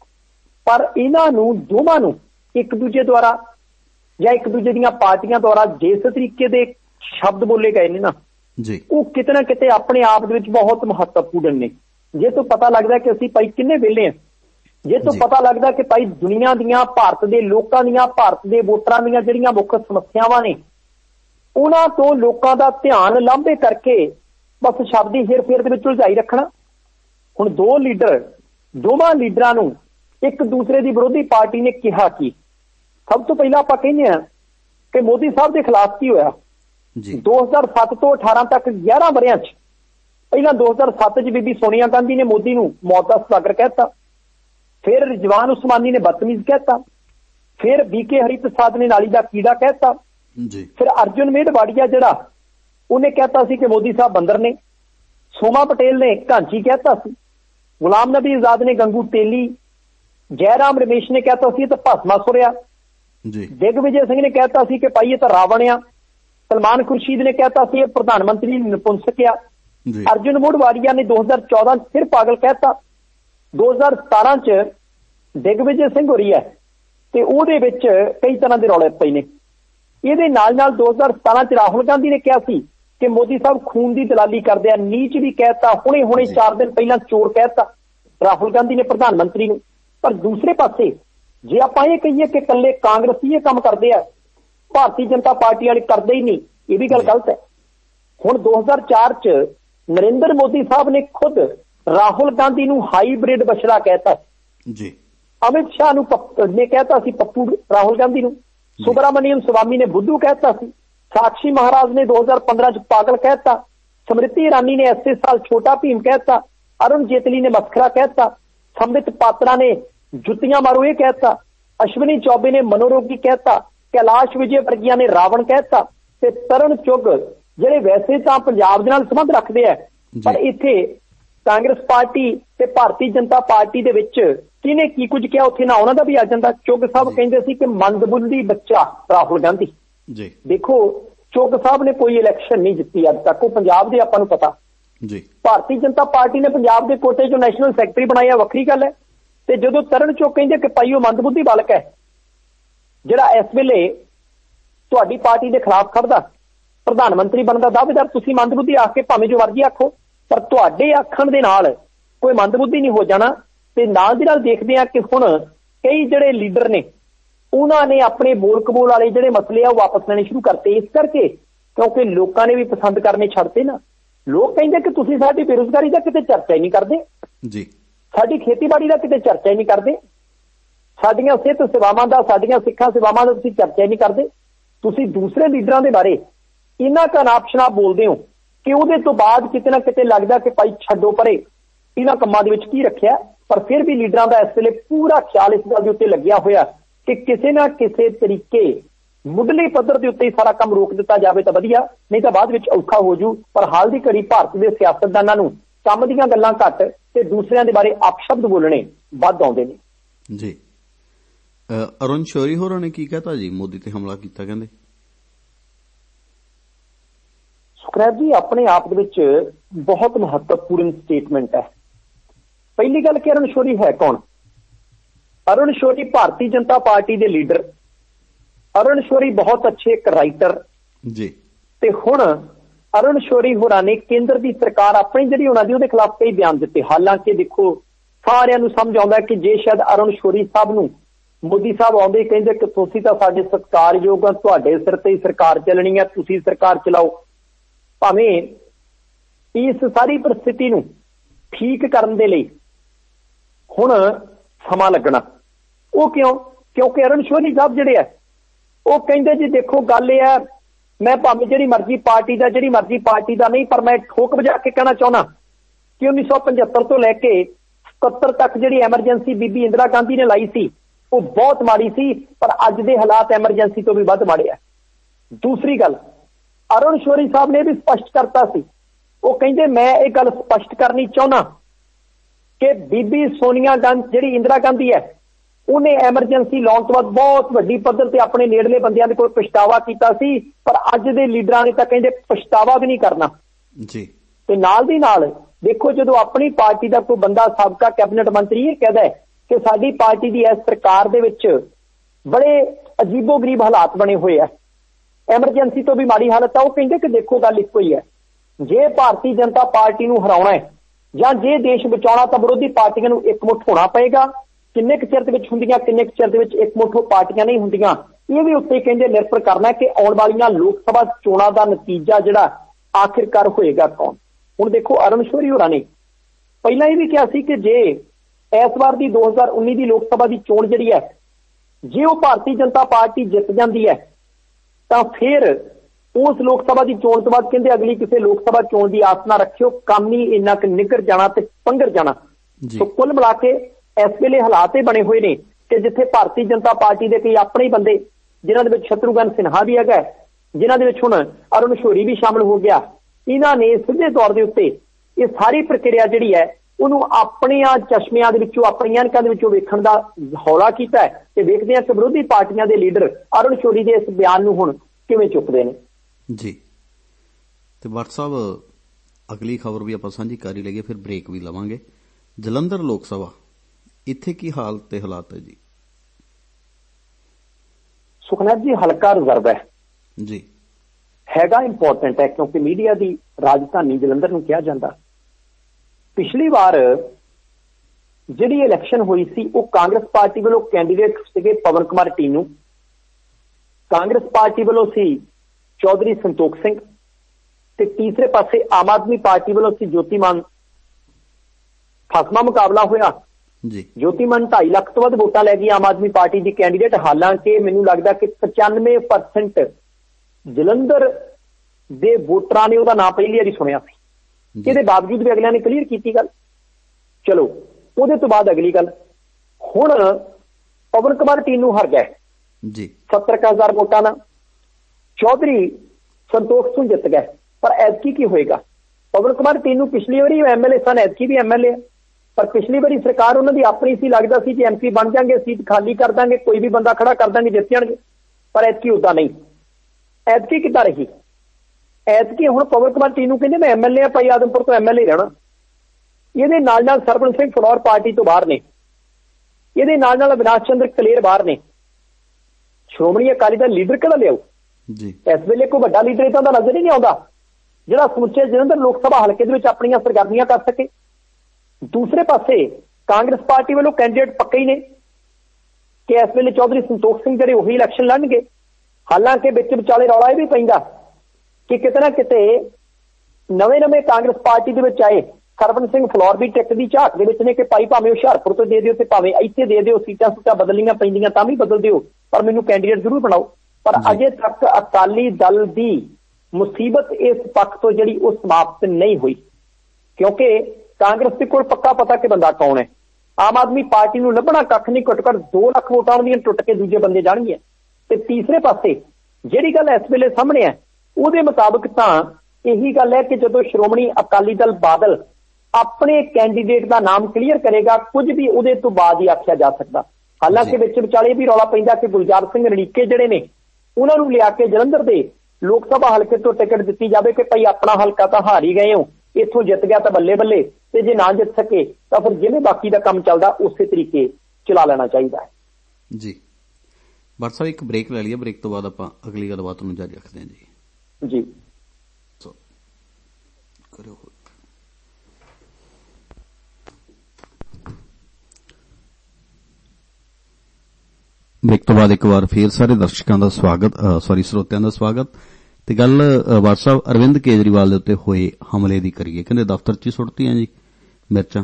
ਪਰ ਇਹਨਾਂ ਨੂੰ ਦੋਵਾਂ ਨੂੰ ਇੱਕ ਦੂਜੇ ਦੁਆਰਾ ਜਾਂ ਇੱਕ ਦੂਜੇ ਦੀਆਂ ਪਾਰਟੀਆਂ ਦੁਆਰਾ ਜਿਸ ਤਰੀਕੇ ਦੇ ਸ਼ਬਦ ਬੋਲੇ ਗਏ ਨੇ ਨਾ ਜੀ, ਉਹ ਕਿਤੇ ਨਾ ਕਿਤੇ ਆਪਣੇ ਆਪ ਦੇ ਵਿੱਚ ਬਹੁਤ ਮਹੱਤਵਪੂਰਨ ਨੇ। ਜੇ ਤੋਂ ਪਤਾ ਲੱਗਦਾ ਕਿ ਅਸੀਂ ਭਾਈ ਕਿੰਨੇ ਵਿਹਲੇ ਹਾਂ, ਜੇ ਤੋਂ ਪਤਾ ਲੱਗਦਾ ਕਿ ਭਾਈ ਦੁਨੀਆ ਦੀਆਂ, ਭਾਰਤ ਦੇ ਲੋਕਾਂ ਦੀਆਂ, ਭਾਰਤ ਦੇ ਵੋਟਰਾਂ ਦੀਆਂ ਜਿਹੜੀਆਂ ਮੁੱਖ ਸਮੱਸਿਆਵਾਂ ਨੇ ਉਹਨਾਂ ਤੋਂ ਲੋਕਾਂ ਦਾ ਧਿਆਨ ਲਾਂਭੇ ਕਰਕੇ ਬਸ ਸ਼ਬਦੀ ਹੇਰ-ਫੇਰ ਦੇ ਵਿੱਚ ਉਲਝਾਈ ਰੱਖਣਾ। ਹੁਣ ਦੋ ਲੀਡਰ, ਦੋਵਾਂ ਲੀਡਰਾਂ ਨੂੰ ਇੱਕ ਦੂਸਰੇ ਦੀ ਵਿਰੋਧੀ ਪਾਰਟੀ ਨੇ ਕਿਹਾ ਕਿ ਸਭ ਤੋਂ ਪਹਿਲਾਂ ਆਪਾਂ ਕਹਿੰਦੇ ਹਾਂ ਕਿ ਮੋਦੀ ਸਾਹਿਬ ਦੇ ਖਿਲਾਫ ਕੀ ਹੋਇਆ। ਦੋ ਹਜ਼ਾਰ ਸੱਤ ਤੋਂ ਅਠਾਰਾਂ ਤੱਕ ਗਿਆਰਾਂ ਵਰਿਆਂ 'ਚ ਪਹਿਲਾਂ ਦੋ ਹਜ਼ਾਰ ਸੱਤ 'ਚ ਬੀਬੀ ਸੋਨੀਆ ਗਾਂਧੀ ਨੇ ਮੋਦੀ ਨੂੰ ਮੌਤ ਦਾ ਸਾਗਰ ਕਹਿਤਾ, ਫਿਰ ਰਿਜਵਾਨ ਉਸਮਾਨੀ ਨੇ ਬਦਤਮੀਜ਼ ਕਹਿਤਾ, ਫਿਰ ਬੀ ਕੇ ਹਰੀ ਪ੍ਰਸਾਦ ਨੇ ਨਾਲੀ ਦਾ ਕੀੜਾ ਕਹਿਤਾ, ਫਿਰ ਅਰਜੁਨ ਮੇਢਵਾੜੀਆ ਜਿਹੜਾ ਉਹਨੇ ਕਹਿਤਾ ਸੀ ਕਿ ਮੋਦੀ ਸਾਹਿਬ ਬੰਦਰ ਨੇ, ਸੋਮਾ ਪਟੇਲ ਨੇ ਘਾਂਚੀ ਕਹਿਤਾ ਸੀ, ਗੁਲਾਮ ਨਬੀ ਆਜ਼ਾਦ ਨੇ ਗੰਗੂ ਤੇਲੀ, ਜੈਰਾਮ ਰਮੇਸ਼ ਨੇ ਕਹਿਤਾ ਸੀ ਇਹ ਤਾਂ ਭਸਮਾ ਸੁਰਿਆ, ਦਿਗਵਿਜੇ ਸਿੰਘ ਨੇ ਕਹਿਤਾ ਸੀ ਕਿ ਭਾਈ ਇਹ ਤਾਂ ਰਾਵਣ ਆ, ਸਲਮਾਨ ਖੁਰਸ਼ੀਦ ਨੇ ਕਹਿਤਾ ਸੀ ਇਹ ਪ੍ਰਧਾਨ ਮੰਤਰੀ ਨਪੁੰਸਕ ਆ, ਅਰਜੁਨ ਮੋਢਵਾੜੀਆ ਨੇ ਦੋ ਹਜ਼ਾਰ ਚੌਦਾਂ 'ਚ ਫਿਰ ਪਾਗਲ ਕਹਿਤਾ, ਦੋ ਹਜ਼ਾਰ ਸਤਾਰਾਂ 'ਚ ਦਿਗਵਿਜੇ ਸਿੰਘ ਹੋ ਰਹੀ ਹੈ ਤੇ ਉਹਦੇ ਵਿੱਚ ਕਈ ਤਰ੍ਹਾਂ ਦੇ ਰੌਲੇ ਪਏ ਨੇ। ਇਹਦੇ ਨਾਲ ਨਾਲ ਦੋ ਹਜ਼ਾਰ ਸਤਾਰਾਂ 'ਚ ਰਾਹੁਲ ਗਾਂਧੀ ਨੇ ਕਿਹਾ ਸੀ ਕਿ ਮੋਦੀ ਸਾਹਿਬ ਖੂਨ ਦੀ ਦਲਾਲੀ ਕਰਦੇ ਆ, ਨੀਚ ਵੀ ਕਹਿਤਾ, ਹੁਣੇ ਹੁਣੇ ਚਾਰ ਦਿਨ ਪਹਿਲਾਂ ਚੋਰ ਕਹਿਤਾ ਰਾਹੁਲ ਗਾਂਧੀ ਨੇ ਪ੍ਰਧਾਨ ਮੰਤਰੀ ਨੂੰ। ਪਰ ਦੂਸਰੇ ਪਾਸੇ ਜੇ ਆਪਾਂ ਇਹ ਕਹੀਏ ਕਿ ਇਕੱਲੇ ਕਾਂਗਰਸੀ ਇਹ ਕੰਮ ਕਰਦੇ ਆ, ਭਾਰਤੀ ਜਨਤਾ ਪਾਰਟੀ ਵਾਲੇ ਕਰਦੇ ਹੀ ਨਹੀਂ, ਇਹ ਵੀ ਗੱਲ ਗਲਤ ਹੈ। ਹੁਣ ਦੋ ਹਜ਼ਾਰ ਚਾਰ 'ਚ ਨਰਿੰਦਰ ਮੋਦੀ ਸਾਹਿਬ ਨੇ ਖੁਦ ਰਾਹੁਲ ਗਾਂਧੀ ਨੂੰ ਹਾਈਬ੍ਰਿਡ ਬਛੜਾ ਕਹਿਤਾ ਜੀ, ਅਮਿਤ ਸ਼ਾਹ ਨੂੰ ਨੇ ਕਹਿਤਾ ਸੀ ਪੱਪੂ ਰਾਹੁਲ ਗਾਂਧੀ ਨੂੰ, ਸੁਬਰਾਮਨੀਅਮ ਸਵਾਮੀ ਨੇ ਬੁੱਧੂ ਕਹਿਤਾ ਸੀ, ਸਾਕਸ਼ੀ ਮਹਾਰਾਜ ਨੇ ਦੋ ਹਜ਼ਾਰ ਪੰਦਰਾਂ 'ਚ ਪਾਗਲ ਕਹਿਤਾ, ਸਮ੍ਰਿਤੀ ਇਰਾਨੀ ਨੇ ਐਸੇ ਸਾਲ ਛੋਟਾ ਭੀਮ ਕਹਿਤਾ, ਅਰੁਣ ਜੇਤਲੀ ਨੇ ਮਸਖਰਾ ਕਹਿਤਾ, ਸੰਬਿਤ ਪਾਤਰਾ ਨੇ ਜੁੱਤੀਆਂ ਮਾਰੋ ਇਹ ਕਹਿਤਾ, ਅਸ਼ਵਨੀ ਚੌਬੇ ਨੇ ਮਨੋਰੋਗੀ ਕਹਿਤਾ, ਕੈਲਾਸ਼ ਵਿਜੇ ਵਰਗੀਆਂ ਨੇ ਰਾਵਣ ਕਹਿਤਾ, ਤੇ ਤਰਨ ਚੁੱਗ ਜਿਹੜੇ ਵੈਸੇ ਤਾਂ ਪੰਜਾਬ ਦੇ ਨਾਲ ਸੰਬੰਧ ਰੱਖਦੇ ਆ, ਪਰ ਇੱਥੇ ਕਾਂਗਰਸ ਪਾਰਟੀ ਤੇ ਭਾਰਤੀ ਜਨਤਾ ਪਾਰਟੀ ਦੇ ਵਿੱਚ ਕਿਹਨੇ ਕੀ ਕੁਝ ਕਿਹਾ ਉੱਥੇ ਨਾ ਉਹਨਾਂ ਦਾ ਵੀ ਆ ਜਾਂਦਾ। ਚੁੱਗ ਸਾਹਿਬ ਕਹਿੰਦੇ ਸੀ ਕਿ ਮੰਦਬੁੱਧੀ ਬੱਚਾ ਰਾਹੁਲ ਗਾਂਧੀ ਜੀ। ਦੇਖੋ ਚੁੱਗ ਸਾਹਿਬ ਨੇ ਕੋਈ ਇਲੈਕਸ਼ਨ ਨਹੀਂ ਜਿੱਤੀ ਅੱਜ ਤੱਕ, ਉਹ ਪੰਜਾਬ ਦੇ ਆਪਾਂ ਨੂੰ ਪਤਾ ਜੀ। ਭਾਰਤੀ ਜਨਤਾ ਪਾਰਟੀ ਨੇ ਪੰਜਾਬ ਦੇ ਕੋਟੇ ਚੋਂ ਨੈਸ਼ਨਲ ਸੈਕਟਰੀ ਬਣਾਇਆ, ਵੱਖਰੀ ਗੱਲ ਹੈ। ਤੇ ਜਦੋਂ ਤਰਨ ਚੁੱਗ ਕਹਿੰਦੇ ਕਿ ਭਾਈ ਉਹ ਮੰਦਬੁੱਧੀ ਬਾਲਕ ਹੈ ਜਿਹੜਾ ਇਸ ਵੇਲੇ ਤੁਹਾਡੀ ਪਾਰਟੀ ਦੇ ਖਿਲਾਫ ਖੜਦਾ, ਪ੍ਰਧਾਨ ਮੰਤਰੀ ਬਣਦਾ ਦਾਅਵੇਦਾਰ, ਤੁਸੀਂ ਮੰਦਬੁੱਧੀ ਆਖ ਕੇ ਭਾਵੇਂ ਜੋ ਮਰਜ਼ੀ ਆਖੋ, ਪਰ ਤੁਹਾਡੇ ਆਖਣ ਦੇ ਨਾਲ ਕੋਈ ਮੰਦਬੁੱਧੀ ਨਹੀਂ ਹੋ ਜਾਣਾ। ਤੇ ਨਾਲ ਦੀ ਨਾਲ ਦੇਖਦੇ ਆ ਕਿ ਹੁਣ ਕਈ ਜਿਹੜੇ ਲੀਡਰ ਨੇ ਉਹਨਾਂ ਨੇ ਆਪਣੇ ਬੋਲ ਕਬੋਲ ਵਾਲੇ ਜਿਹੜੇ ਮਸਲੇ ਆ ਉਹ ਵਾਪਸ ਲੈਣੇ ਸ਼ੁਰੂ ਕਰਤੇ, ਇਸ ਕਰਕੇ ਕਿਉਂਕਿ ਲੋਕਾਂ ਨੇ ਵੀ ਪਸੰਦ ਕਰਨੇ ਛੱਡਤੇ ਨਾ। ਲੋਕ ਕਹਿੰਦੇ ਕਿ ਤੁਸੀਂ ਸਾਡੀ ਬੇਰੁਜ਼ਗਾਰੀ ਦਾ ਕਿਤੇ ਚਰਚਾ ਹੀ ਨਹੀਂ ਕਰਦੇ ਜੀ, ਸਾਡੀ ਖੇਤੀਬਾੜੀ ਦਾ ਕਿਤੇ ਚਰਚਾ ਹੀ ਨਹੀਂ ਕਰਦੇ, ਸਾਡੀਆਂ ਸਿਹਤ ਸੇਵਾਵਾਂ ਦਾ, ਸਾਡੀਆਂ ਸਿੱਖਿਆ ਸੇਵਾਵਾਂ ਦਾ ਤੁਸੀਂ ਚਰਚਾ ਹੀ ਨਹੀਂ ਕਰਦੇ। ਤੁਸੀਂ ਦੂਸਰੇ ਲੀਡਰਾਂ ਦੇ ਬਾਰੇ ਇਹਨਾਂ ਕਨਾਪ ਸ਼ਨਾਪ ਬੋਲਦੇ ਹੋ ਕਿ ਉਹਦੇ ਤੋਂ ਬਾਅਦ ਕਿਤੇ ਨਾ ਕਿਤੇ ਲੱਗਦਾ ਕਿ ਭਾਈ ਛੱਡੋ ਪਰੇ ਇਹਨਾਂ ਕੰਮਾਂ ਦੇ ਵਿੱਚ ਕੀ ਰੱਖਿਆ। ਪਰ ਫਿਰ ਵੀ ਲੀਡਰਾਂ ਦਾ ਇਸ ਵੇਲੇ ਪੂਰਾ ਖਿਆਲ ਇਸ ਗੱਲ ਦੇ ਉੱਤੇ ਲੱਗਿਆ ਹੋਇਆ ਕਿ ਕਿਸੇ ਨਾ ਕਿਸੇ ਤਰੀਕੇ ਮੁੱਢਲੇ ਪੱਧਰ ਦੇ ਉੱਤੇ ਸਾਰਾ ਕੰਮ ਰੋਕ ਦਿੱਤਾ ਜਾਵੇ ਤਾਂ ਵਧੀਆ, ਨਹੀਂ ਤਾਂ ਬਾਅਦ ਵਿੱਚ ਔਖਾ ਹੋ ਜੂ। ਪਰ ਹਾਲ ਦੀ ਘੜੀ ਭਾਰਤ ਦੇ ਸਿਆਸਤਦਾਨਾਂ ਨੂੰ ਕੰਮ ਦੀਆਂ ਗੱਲਾਂ ਘੱਟ ਤੇ ਦੂਸਰਿਆਂ ਦੇ ਬਾਰੇ ਅਪਸ਼ਬਦ ਬੋਲਣੇ ਵੱਧ ਆਉਂਦੇ ਨੇ ਜੀ। ਅਰੁਣ ਸ਼ੌਰੀ ਹੋਰਾਂ ਨੇ ਕੀ ਕਹਤਾ ਜੀ, ਮੋਦੀ ਤੇ ਹਮਲਾ ਕੀਤਾ ਕਹਿੰਦੇ? ਸੁਖਰਾਜ ਜੀ ਆਪਣੇ ਆਪ ਦੇ ਵਿੱਚ ਬਹੁਤ ਮਹੱਤਵਪੂਰਨ ਸਟੇਟਮੈਂਟ ਹੈ। ਪਹਿਲੀ ਗੱਲ ਕਿ ਅਰੁਣ ਸ਼ੌਰੀ ਹੈ ਕੌਣ? ਅਰੁਣ ਸ਼ੌਰੀ ਭਾਰਤੀ ਜਨਤਾ ਪਾਰਟੀ ਦੇ ਲੀਡਰ, ਅਰੁਣ ਸ਼ੌਰੀ ਬਹੁਤ ਅੱਛੇ ਇੱਕ ਰਾਈਟਰ ਜੀ। ਤੇ ਹੁਣ ਅਰੁਣ ਸ਼ੌਰੀ ਹੋਰਾਂ ਨੇ ਕੇਂਦਰ ਦੀ ਸਰਕਾਰ ਆਪਣੀ ਜਿਹੜੀ ਉਹਨਾਂ ਦੀ ਉਹਦੇ ਖਿਲਾਫ ਕਈ ਬਿਆਨ ਦਿੱਤੇ। ਹਾਲਾਂਕਿ ਦੇਖੋ ਸਾਰਿਆਂ ਨੂੰ ਸਮਝ ਆਉਂਦਾ ਕਿ ਜੇ ਸ਼ਾਇਦ ਅਰੁਣ ਸ਼ੌਰੀ ਸਾਹਿਬ ਨੂੰ ਮੋਦੀ ਸਾਹਿਬ ਆਉਂਦੇ ਕਹਿੰਦੇ ਕਿ ਤੁਸੀਂ ਤਾਂ ਸਾਡੇ ਸਤਿਕਾਰਯੋਗ ਆ, ਤੁਹਾਡੇ ਸਿਰ ਤੇ ਹੀ ਸਰਕਾਰ ਚੱਲਣੀ ਹੈ, ਤੁਸੀਂ ਸਰਕਾਰ ਚਲਾਓ, ਭਾਵੇਂ ਇਸ ਸਾਰੀ ਪਰਿਸਥਿਤੀ ਨੂੰ ਠੀਕ ਕਰਨ ਦੇ ਲਈ ਹੁਣ ਸਮਾਂ ਲੱਗਣਾ। ਉਹ ਕਿਉਂ? ਕਿਉਂਕਿ ਅਰੁਣ ਸ਼ੌਰੀ ਸਾਹਿਬ ਜਿਹੜੇ ਆ ਉਹ ਕਹਿੰਦੇ ਜੀ ਦੇਖੋ ਗੱਲ ਇਹ ਹੈ, ਮੈਂ ਭਾਵੇਂ ਜਿਹੜੀ ਮਰਜ਼ੀ ਪਾਰਟੀ ਦਾ ਜਿਹੜੀ ਮਰਜ਼ੀ ਪਾਰਟੀ ਦਾ ਨਹੀਂ, ਪਰ ਮੈਂ ਠੋਕ ਵਜਾ ਕੇ ਕਹਿਣਾ ਚਾਹੁੰਦਾ ਕਿ ਉੱਨੀ ਸੌ ਪਝੱਤਰ ਤੋਂ ਲੈ ਕੇ ਸਤੱਤਰ ਤੱਕ ਜਿਹੜੀ ਐਮਰਜੈਂਸੀ ਬੀਬੀ ਇੰਦਰਾ ਗਾਂਧੀ ਨੇ ਲਾਈ ਸੀ ਉਹ ਬਹੁਤ ਮਾੜੀ ਸੀ, ਪਰ ਅੱਜ ਦੇ ਹਾਲਾਤ ਐਮਰਜੈਂਸੀ ਤੋਂ ਵੀ ਵੱਧ ਮਾੜੇ ਆ। ਦੂਸਰੀ ਗੱਲ ਅਰੁਣ ਸ਼ੌਰੀ ਸਾਹਿਬ ਨੇ ਵੀ ਸਪਸ਼ਟ ਕਰਤਾ ਸੀ, ਉਹ ਕਹਿੰਦੇ ਮੈਂ ਇਹ ਗੱਲ ਸਪਸ਼ਟ ਕਰਨੀ ਚਾਹੁੰਦਾ ਕਿ ਬੀਬੀ ਸੋਨੀਆ ਗਾਂਧੀ ਜਿਹੜੀ ਇੰਦਰਾ ਗਾਂਧੀ ਹੈ ਉਹਨੇ ਐਮਰਜੈਂਸੀ ਲਾਉਣ ਤੋਂ ਬਾਅਦ ਬਹੁਤ ਵੱਡੀ ਪੱਧਰ ਤੇ ਆਪਣੇ ਨੇੜਲੇ ਬੰਦਿਆਂ ਦੇ ਕੋਲ ਪਛਤਾਵਾ ਕੀਤਾ ਸੀ, ਪਰ ਅੱਜ ਦੇ ਲੀਡਰਾਂ ਨੇ ਤਾਂ ਕਹਿੰਦੇ ਪਛਤਾਵਾ ਵੀ ਨਹੀਂ ਕਰਨਾ ਜੀ। ਤੇ ਨਾਲ ਦੀ ਨਾਲ ਦੇਖੋ ਜਦੋਂ ਆਪਣੀ ਪਾਰਟੀ ਦਾ ਕੋਈ ਬੰਦਾ ਸਾਬਕਾ ਕੈਬਨਿਟ ਮੰਤਰੀ ਇਹ ਕਹਿੰਦਾ ਕਿ ਸਾਡੀ ਪਾਰਟੀ ਦੀ ਇਸ ਸਰਕਾਰ ਦੇ ਵਿੱਚ ਬੜੇ ਅਜੀਬੋ-ਗਰੀਬ ਹਾਲਾਤ ਬਣੇ ਹੋਏ ਆ, ਐਮਰਜੈਂਸੀ ਤੋਂ ਵੀ ਮਾੜੀ ਹਾਲਤ ਆ, ਉਹ ਕਹਿੰਦੇ ਕਿ ਦੇਖੋ ਗੱਲ ਇੱਕੋ ਹੀ ਹੈ, ਜੇ ਭਾਰਤੀ ਜਨਤਾ ਪਾਰਟੀ ਨੂੰ ਹਰਾਉਣਾ ਹੈ ਜਾਂ ਜੇ ਦੇਸ਼ ਬਚਾਉਣਾ ਤਾਂ ਵਿਰੋਧੀ ਪਾਰਟੀਆਂ ਨੂੰ ਇਕਮੁੱਠ ਹੋਣਾ ਪਏਗਾ। ਕਿੰਨੇ ਕੁ ਚਿਰ ਦੇ ਵਿੱਚ ਹੁੰਦੀਆਂ, ਕਿੰਨੇ ਕੁ ਚਿਰ ਦੇ ਵਿੱਚ ਇਕਮੁੱਠ ਪਾਰਟੀਆਂ ਨਹੀਂ ਹੁੰਦੀਆਂ, ਇਹ ਵੀ ਉੱਤੇ ਕਹਿੰਦੇ ਨਿਰਭਰ ਕਰਨਾ ਕਿ ਆਉਣ ਵਾਲੀਆਂ ਲੋਕ ਸਭਾ ਚੋਣਾਂ ਦਾ ਨਤੀਜਾ ਜਿਹੜਾ ਆਖਿਰਕਾਰ ਹੋਏਗਾ ਕੌਣ। ਹੁਣ ਦੇਖੋ ਅਰੁਣ ਸ਼ੌਰੀ ਹੋਰਾਂ ਨੇ ਪਹਿਲਾਂ ਇਹ ਵੀ ਕਿਹਾ ਸੀ ਕਿ ਜੇ ਇਸ ਵਾਰ ਦੀ ਦੋ ਹਜ਼ਾਰ ਉੱਨੀ ਦੀ ਲੋਕ ਸਭਾ ਦੀ ਚੋਣ ਜਿਹੜੀ ਹੈ ਜੇ ਉਹ ਭਾਰਤੀ ਜਨਤਾ ਪਾਰਟੀ ਜਿੱਤ ਜਾਂਦੀ ਹੈ ਤਾਂ ਫਿਰ ਉਸ ਲੋਕ ਸਭਾ ਦੀ ਚੋਣ ਤੋਂ ਬਾਅਦ ਕਹਿੰਦੇ ਅਗਲੀ ਕਿਸੇ ਲੋਕ ਸਭਾ ਚੋਣ ਦੀ ਆਸ ਨਾ ਰੱਖਿਓ, ਕੰਮ ਹੀ ਇੰਨਾ ਕੁ ਨਿੱਘਰ ਜਾਣਾ ਤੇ ਪੰਘਰ ਜਾਣਾ। ਸੋ ਕੁੱਲ ਮਿਲਾ ਕੇ ਇਸ ਵੇਲੇ ਹਾਲਾਤ ਇਹ ਬਣੇ ਹੋਏ ਨੇ ਕਿ ਜਿੱਥੇ ਭਾਰਤੀ ਜਨਤਾ ਪਾਰਟੀ ਦੇ ਕਈ ਆਪਣੇ ਬੰਦੇ ਜਿਨ੍ਹਾਂ ਦੇ ਵਿੱਚ ਸ਼ਤਰੂਘਨ ਸਿਨਹਾ ਵੀ ਹੈਗਾ, ਜਿਨ੍ਹਾਂ ਦੇ ਵਿੱਚ ਹੁਣ ਅਰੁਣ ਸ਼ੌਰੀ ਵੀ ਸ਼ਾਮਲ ਹੋ ਗਿਆ, ਇਹਨਾਂ ਨੇ ਸਿੱਧੇ ਤੌਰ ਦੇ ਉੱਤੇ ਇਹ ਸਾਰੀ ਪ੍ਰਕਿਰਿਆ ਜਿਹੜੀ ਹੈ ਉਹਨੂੰ ਆਪਣੀਆਂ ਚਸ਼ਮਿਆਂ ਦੇ ਵਿੱਚੋਂ ਆਪਣੀਆਂ ਅਣਕਾਂ ਦੇ ਵਿੱਚੋਂ ਵੇਖਣ ਦਾ ਹੌਲਾ ਕੀਤਾ ਹੈ। ਤੇ ਵੇਖਦੇ ਹਾਂ ਕਿ ਵਿਰੋਧੀ ਪਾਰਟੀਆਂ ਦੇ ਲੀਡਰ ਅਰੁਣ ਸ਼ੌਰੀ ਦੇ ਇਸ ਬਿਆਨ ਨੂੰ ਹੁਣ ਕਿਵੇਂ ਚੁੱਕਦੇ ਨੇ ਜੀ। ਤੇ ਭੱਟ ਸਾਹਿਬ ਅਗਲੀ ਖਬਰ ਵੀ ਆਪਾਂ ਸਾਂਝੀ ਕਰ ਹੀ ਲਈਏ, ਫਿਰ ਬ੍ਰੇਕ ਵੀ ਲਵਾਂਗੇ। ਜਲੰਧਰ ਲੋਕ ਸਭਾ ਇੱਥੇ ਕੀ ਹਾਲ ਤੇ ਹਾਲਾਤ ਹੈ ਜੀ? ਸੁਖਨਾਥ ਜੀ ਹਲਕਾ ਰਿਜ਼ਰਵ ਹੈ ਜੀ, ਹੈਗਾ ਇੰਪੋਰਟੈਂਟ ਹੈ ਕਿਉਂਕਿ ਮੀਡੀਆ ਦੀ ਰਾਜਧਾਨੀ ਜਲੰਧਰ ਨੂੰ ਕਿਹਾ ਜਾਂਦਾ। ਪਿਛਲੀ ਵਾਰ ਜਿਹੜੀ ਇਲੈਕਸ਼ਨ ਹੋਈ ਸੀ ਉਹ ਕਾਂਗਰਸ ਪਾਰਟੀ ਵੱਲੋਂ ਕੈਂਡੀਡੇਟ ਸੀਗੇ ਪਵਨ ਕੁਮਾਰ ਟੀਨੂ, ਕਾਂਗਰਸ ਪਾਰਟੀ ਵੱਲੋਂ ਸੀ ਚੌਧਰੀ ਸੰਤੋਖ ਸਿੰਘ ਤੇ ਤੀਸਰੇ ਪਾਸੇ ਆਮ ਆਦਮੀ ਪਾਰਟੀ ਵੱਲੋਂ ਸੀ ਜੋਤੀਮਾਨ। ਫਸਮਾ ਮੁਕਾਬਲਾ ਹੋਇਆ ਜੀ। ਜੋਤੀਮਾਨ ਢਾਈ ਲੱਖ ਤੋਂ ਵੱਧ ਵੋਟਾਂ ਲੈ ਗਈ ਆਮ ਆਦਮੀ ਪਾਰਟੀ ਦੀ ਕੈਂਡੀਡੇਟ। ਹਾਲਾਂਕਿ ਮੈਨੂੰ ਲੱਗਦਾ ਕਿ ਪਚਾਨਵੇਂ ਪਰਸੈਂਟ ਜਲੰਧਰ ਦੇ ਵੋਟਰਾਂ ਨੇ ਉਹਦਾ ਨਾਂ ਪਹਿਲੀ ਵਾਰੀ ਸੁਣਿਆ ਸੀ। ਇਹਦੇ ਬਾਵਜੂਦ ਵੀ ਅਗਲਿਆਂ ਨੇ ਕਲੀਅਰ ਕੀਤੀ ਗੱਲ। ਚਲੋ ਉਹਦੇ ਤੋਂ ਬਾਅਦ ਅਗਲੀ ਗੱਲ, ਹੁਣ ਪਵਨ ਕੁਮਾਰ ਟੀਨੂ ਹਾਰ ਗਏ ਜੀ ਸੱਤਰ ਕੁ ਹਜ਼ਾਰ ਵੋਟਾਂ ਨਾਲ, ਚੌਧਰੀ ਸੰਤੋਖ ਸਿੰਘ ਜਿੱਤ ਗਏ। ਪਰ ਐਤਕੀ ਕੀ ਹੋਏਗਾ? ਪਵਨ ਕੁਮਾਰ ਟੀਨੂ ਪਿਛਲੀ ਵਾਰੀ ਐਮਐਲਏ ਸਨ, ਐਤਕੀ ਵੀ ਐਮਐਲਏ ਆ, ਪਰ ਪਿਛਲੀ ਵਾਰੀ ਸਰਕਾਰ ਉਹਨਾਂ ਦੀ ਆਪਣੀ ਸੀ, ਲੱਗਦਾ ਸੀ ਕਿ ਐਮਪੀ ਬਣ ਜਾਣਗੇ, ਸੀਟ ਖਾਲੀ ਕਰ ਦਾਂਗੇ, ਕੋਈ ਵੀ ਬੰਦਾ ਖੜਾ ਕਰ ਦਾਂਗੇ, ਜਿੱਤ ਜਾਣਗੇ। ਪਰ ਐਤਕੀ ਉੱਦਾਂ ਨਹੀਂ। ਐਤਕੀ ਕਿੱਦਾਂ ਰਹੀ? ਐਤਕੀ ਹੁਣ ਪਵਨ ਕੁਮਾਰ ਟੀਨੂ ਕਹਿੰਦੇ ਮੈਂ ਐਮਐਲਏ ਆ, ਭਾਈ ਆਦਮਪੁਰ ਤੋਂ ਐਮਐਲਏ ਰਹਿਣਾ। ਇਹਦੇ ਨਾਲ ਨਾਲ ਸਰਪੰਚ ਸਿੰਘ ਫਲੋਰ ਪਾਰਟੀ ਤੋਂ ਬਾਹਰ ਨੇ, ਇਹਦੇ ਨਾਲ ਨਾਲ ਅਵਿਨਾਸ਼ ਚੰਦਰ ਕਲੇਰ ਬਾਹਰ ਨੇ। ਸ਼੍ਰੋਮਣੀ ਅਕਾਲੀ ਦਲ ਲੀਡਰ ਕਿਹੜਾ ਲਿਆਓ ਜੀ? ਇਸ ਵੇਲੇ ਕੋਈ ਵੱਡਾ ਲੀਡਰ ਇੱਦਾਂ ਦਾ ਨਜ਼ਰ ਹੀ ਨਹੀਂ ਆਉਂਦਾ ਜਿਹੜਾ ਸਮੁੱਚੇ ਜਲੰਧਰ ਲੋਕ ਸਭਾ ਹਲਕੇ ਦੇ ਵਿੱਚ ਆਪਣੀਆਂ ਸਰਗਰਮੀਆਂ ਕਰ ਸਕੇ। ਦੂਸਰੇ ਪਾਸੇ ਕਾਂਗਰਸ ਪਾਰਟੀ ਵੱਲੋਂ ਕੈਂਡੀਡੇਟ ਪੱਕੇ ਹੀ ਨੇ ਕਿ ਇਸ ਵੇਲੇ ਚੌਧਰੀ ਸੰਤੋਖ ਸਿੰਘ ਜਿਹੜੇ ਉਹੀ ਇਲੈਕਸ਼ਨ ਲੜਨਗੇ। ਹਾਲਾਂਕਿ ਵਿੱਚ ਵਿਚਾਲੇ ਰੌਲਾ ਇਹ ਵੀ ਪੈਂਦਾ ਕਿ ਕਿਤੇ ਨਾ ਕਿਤੇ ਨਵੇਂ ਨਵੇਂ ਕਾਂਗਰਸ ਪਾਰਟੀ ਦੇ ਵਿੱਚ ਆਏ ਸਰਪੰਚ ਸਿੰਘ ਫਲੋਰ ਵੀ ਟਿਕਟ ਦੀ ਝਾਕ ਦੇ ਵਿੱਚ ਨੇ ਕਿ ਭਾਈ ਭਾਵੇਂ ਹੁਸ਼ਿਆਰਪੁਰ ਤੋਂ ਦੇ ਦਿਓ ਤੇ ਭਾਵੇਂ ਇੱਥੇ ਦੇ ਦਿਓ, ਸੀਟਾਂ ਸੂਟਾਂ ਬਦਲਣੀਆਂ ਪੈਂਦੀਆਂ ਤਾਂ ਵੀ ਬਦਲ ਦਿਓ, ਪਰ ਮੈਨੂੰ ਕੈਂਡੀਡੇਟ ਜ਼ਰੂਰ ਬਣਾਓ। ਪਰ ਅਜੇ ਤੱਕ ਅਕਾਲੀ ਦਲ ਦੀ ਮੁਸੀਬਤ ਇਸ ਪੱਖ ਤੋਂ ਜਿਹੜੀ ਉਹ ਸਮਾਪਤ ਨਹੀਂ ਹੋਈ, ਕਿਉਂਕਿ ਕਾਂਗਰਸ ਦੇ ਕੋਲ ਪੱਕਾ ਪਤਾ ਕਿ ਬੰਦਾ ਕੌਣ ਹੈ। ਆਮ ਆਦਮੀ ਪਾਰਟੀ ਨੂੰ ਲੱਭਣਾ ਕੱਖ ਨਹੀਂ, ਘੱਟੋ ਘੱਟ ਦੋ ਲੱਖ ਵੋਟਾਂ ਦੀਆਂ ਟੁੱਟ ਕੇ ਦੂਜੇ ਬੰਦੇ ਜਾਣਗੇ। ਤੇ ਤੀਸਰੇ ਪਾਸੇ ਜਿਹੜੀ ਗੱਲ ਇਸ ਵੇਲੇ ਸਾਹਮਣੇ ਹੈ ਉਹਦੇ ਮੁਤਾਬਕ ਤਾਂ ਇਹੀ ਗੱਲ ਹੈ ਕਿ ਜਦੋਂ ਸ਼੍ਰੋਮਣੀ ਅਕਾਲੀ ਦਲ ਬਾਦਲ ਆਪਣੇ ਕੈਂਡੀਡੇਟ ਦਾ ਨਾਮ ਕਲੀਅਰ ਕਰੇਗਾ, ਕੁਝ ਵੀ ਉਹਦੇ ਤੋਂ ਬਾਅਦ ਹੀ ਆਖਿਆ ਜਾ ਸਕਦਾ। ਹਾਲਾਂਕਿ ਵਿੱਚ ਵਿਚਾਲੇ ਵੀ ਰੌਲਾ ਪੈਂਦਾ ਕਿ ਗੁਲਜ਼ਾਰ ਸਿੰਘ ਰਣੀਕੇ ਜਿਹੜੇ ਨੇ ਉਹਨਾਂ ਨੂੰ ਲਿਆ ਕੇ ਜਲੰਧਰ ਦੇ ਲੋਕ ਸਭਾ ਹਲਕੇ ਤੋਂ ਟਿਕਟ ਦਿੱਤੀ ਜਾਵੇ ਕਿ ਭਾਈ ਆਪਣਾ ਹਲਕਾ ਤਾਂ ਹਾਰ ਹੀ ਗਏ ਹੋ, ਇੱਥੋਂ ਜਿੱਤ ਗਿਆ ਤਾਂ ਬੱਲੇ ਬੱਲੇ, ਤੇ ਜੇ ਨਾ ਜਿੱਤ ਸਕੇ ਤਾਂ ਫਿਰ ਜਿਵੇਂ ਬਾਕੀ ਦਾ ਕੰਮ ਚੱਲਦਾ ਉਸੇ ਤਰੀਕੇ ਚਲਾ ਲੈਣਾ ਚਾਹੀਦਾ ਹੈ ਜੀ। ਬਟ ਸਾਹਿਬ ਇੱਕ ਬ੍ਰੇਕ ਲੈ ਲਈਏ, ਬ੍ਰੇਕ ਤੋਂ ਬਾਅਦ ਆਪਾਂ ਅਗਲੀ ਗੱਲਬਾਤ ਨੂੰ ਜਾਰੀ ਰੱਖਦੇ ਹਾਂ ਜੀ। ਜੀ ਕਰਿਓ। ਬ੍ਰੇਕ ਤੋਂ ਬਾਅਦ ਇੱਕ ਵਾਰ ਫੇਰ ਸਾਰੇ ਦਰਸ਼ਕਾਂ ਦਾ ਸਵਾਗਤ, ਸੌਰੀ ਸਰੋਤਿਆਂ ਦਾ ਸਵਾਗਤ। ਤੇ ਗੱਲ WhatsApp ਅਰਵਿੰਦ ਕੇਜਰੀਵਾਲ ਦੇ ਉੱਤੇ ਹੋਏ ਹਮਲੇ ਦੀ ਕਰੀਏ। ਕਹਿੰਦੇ ਦਫ਼ਤਰ 'ਚ ਹੀ ਸੁੱਟਤੀਆਂ ਜੀ ਮਿਰਚਾਂ।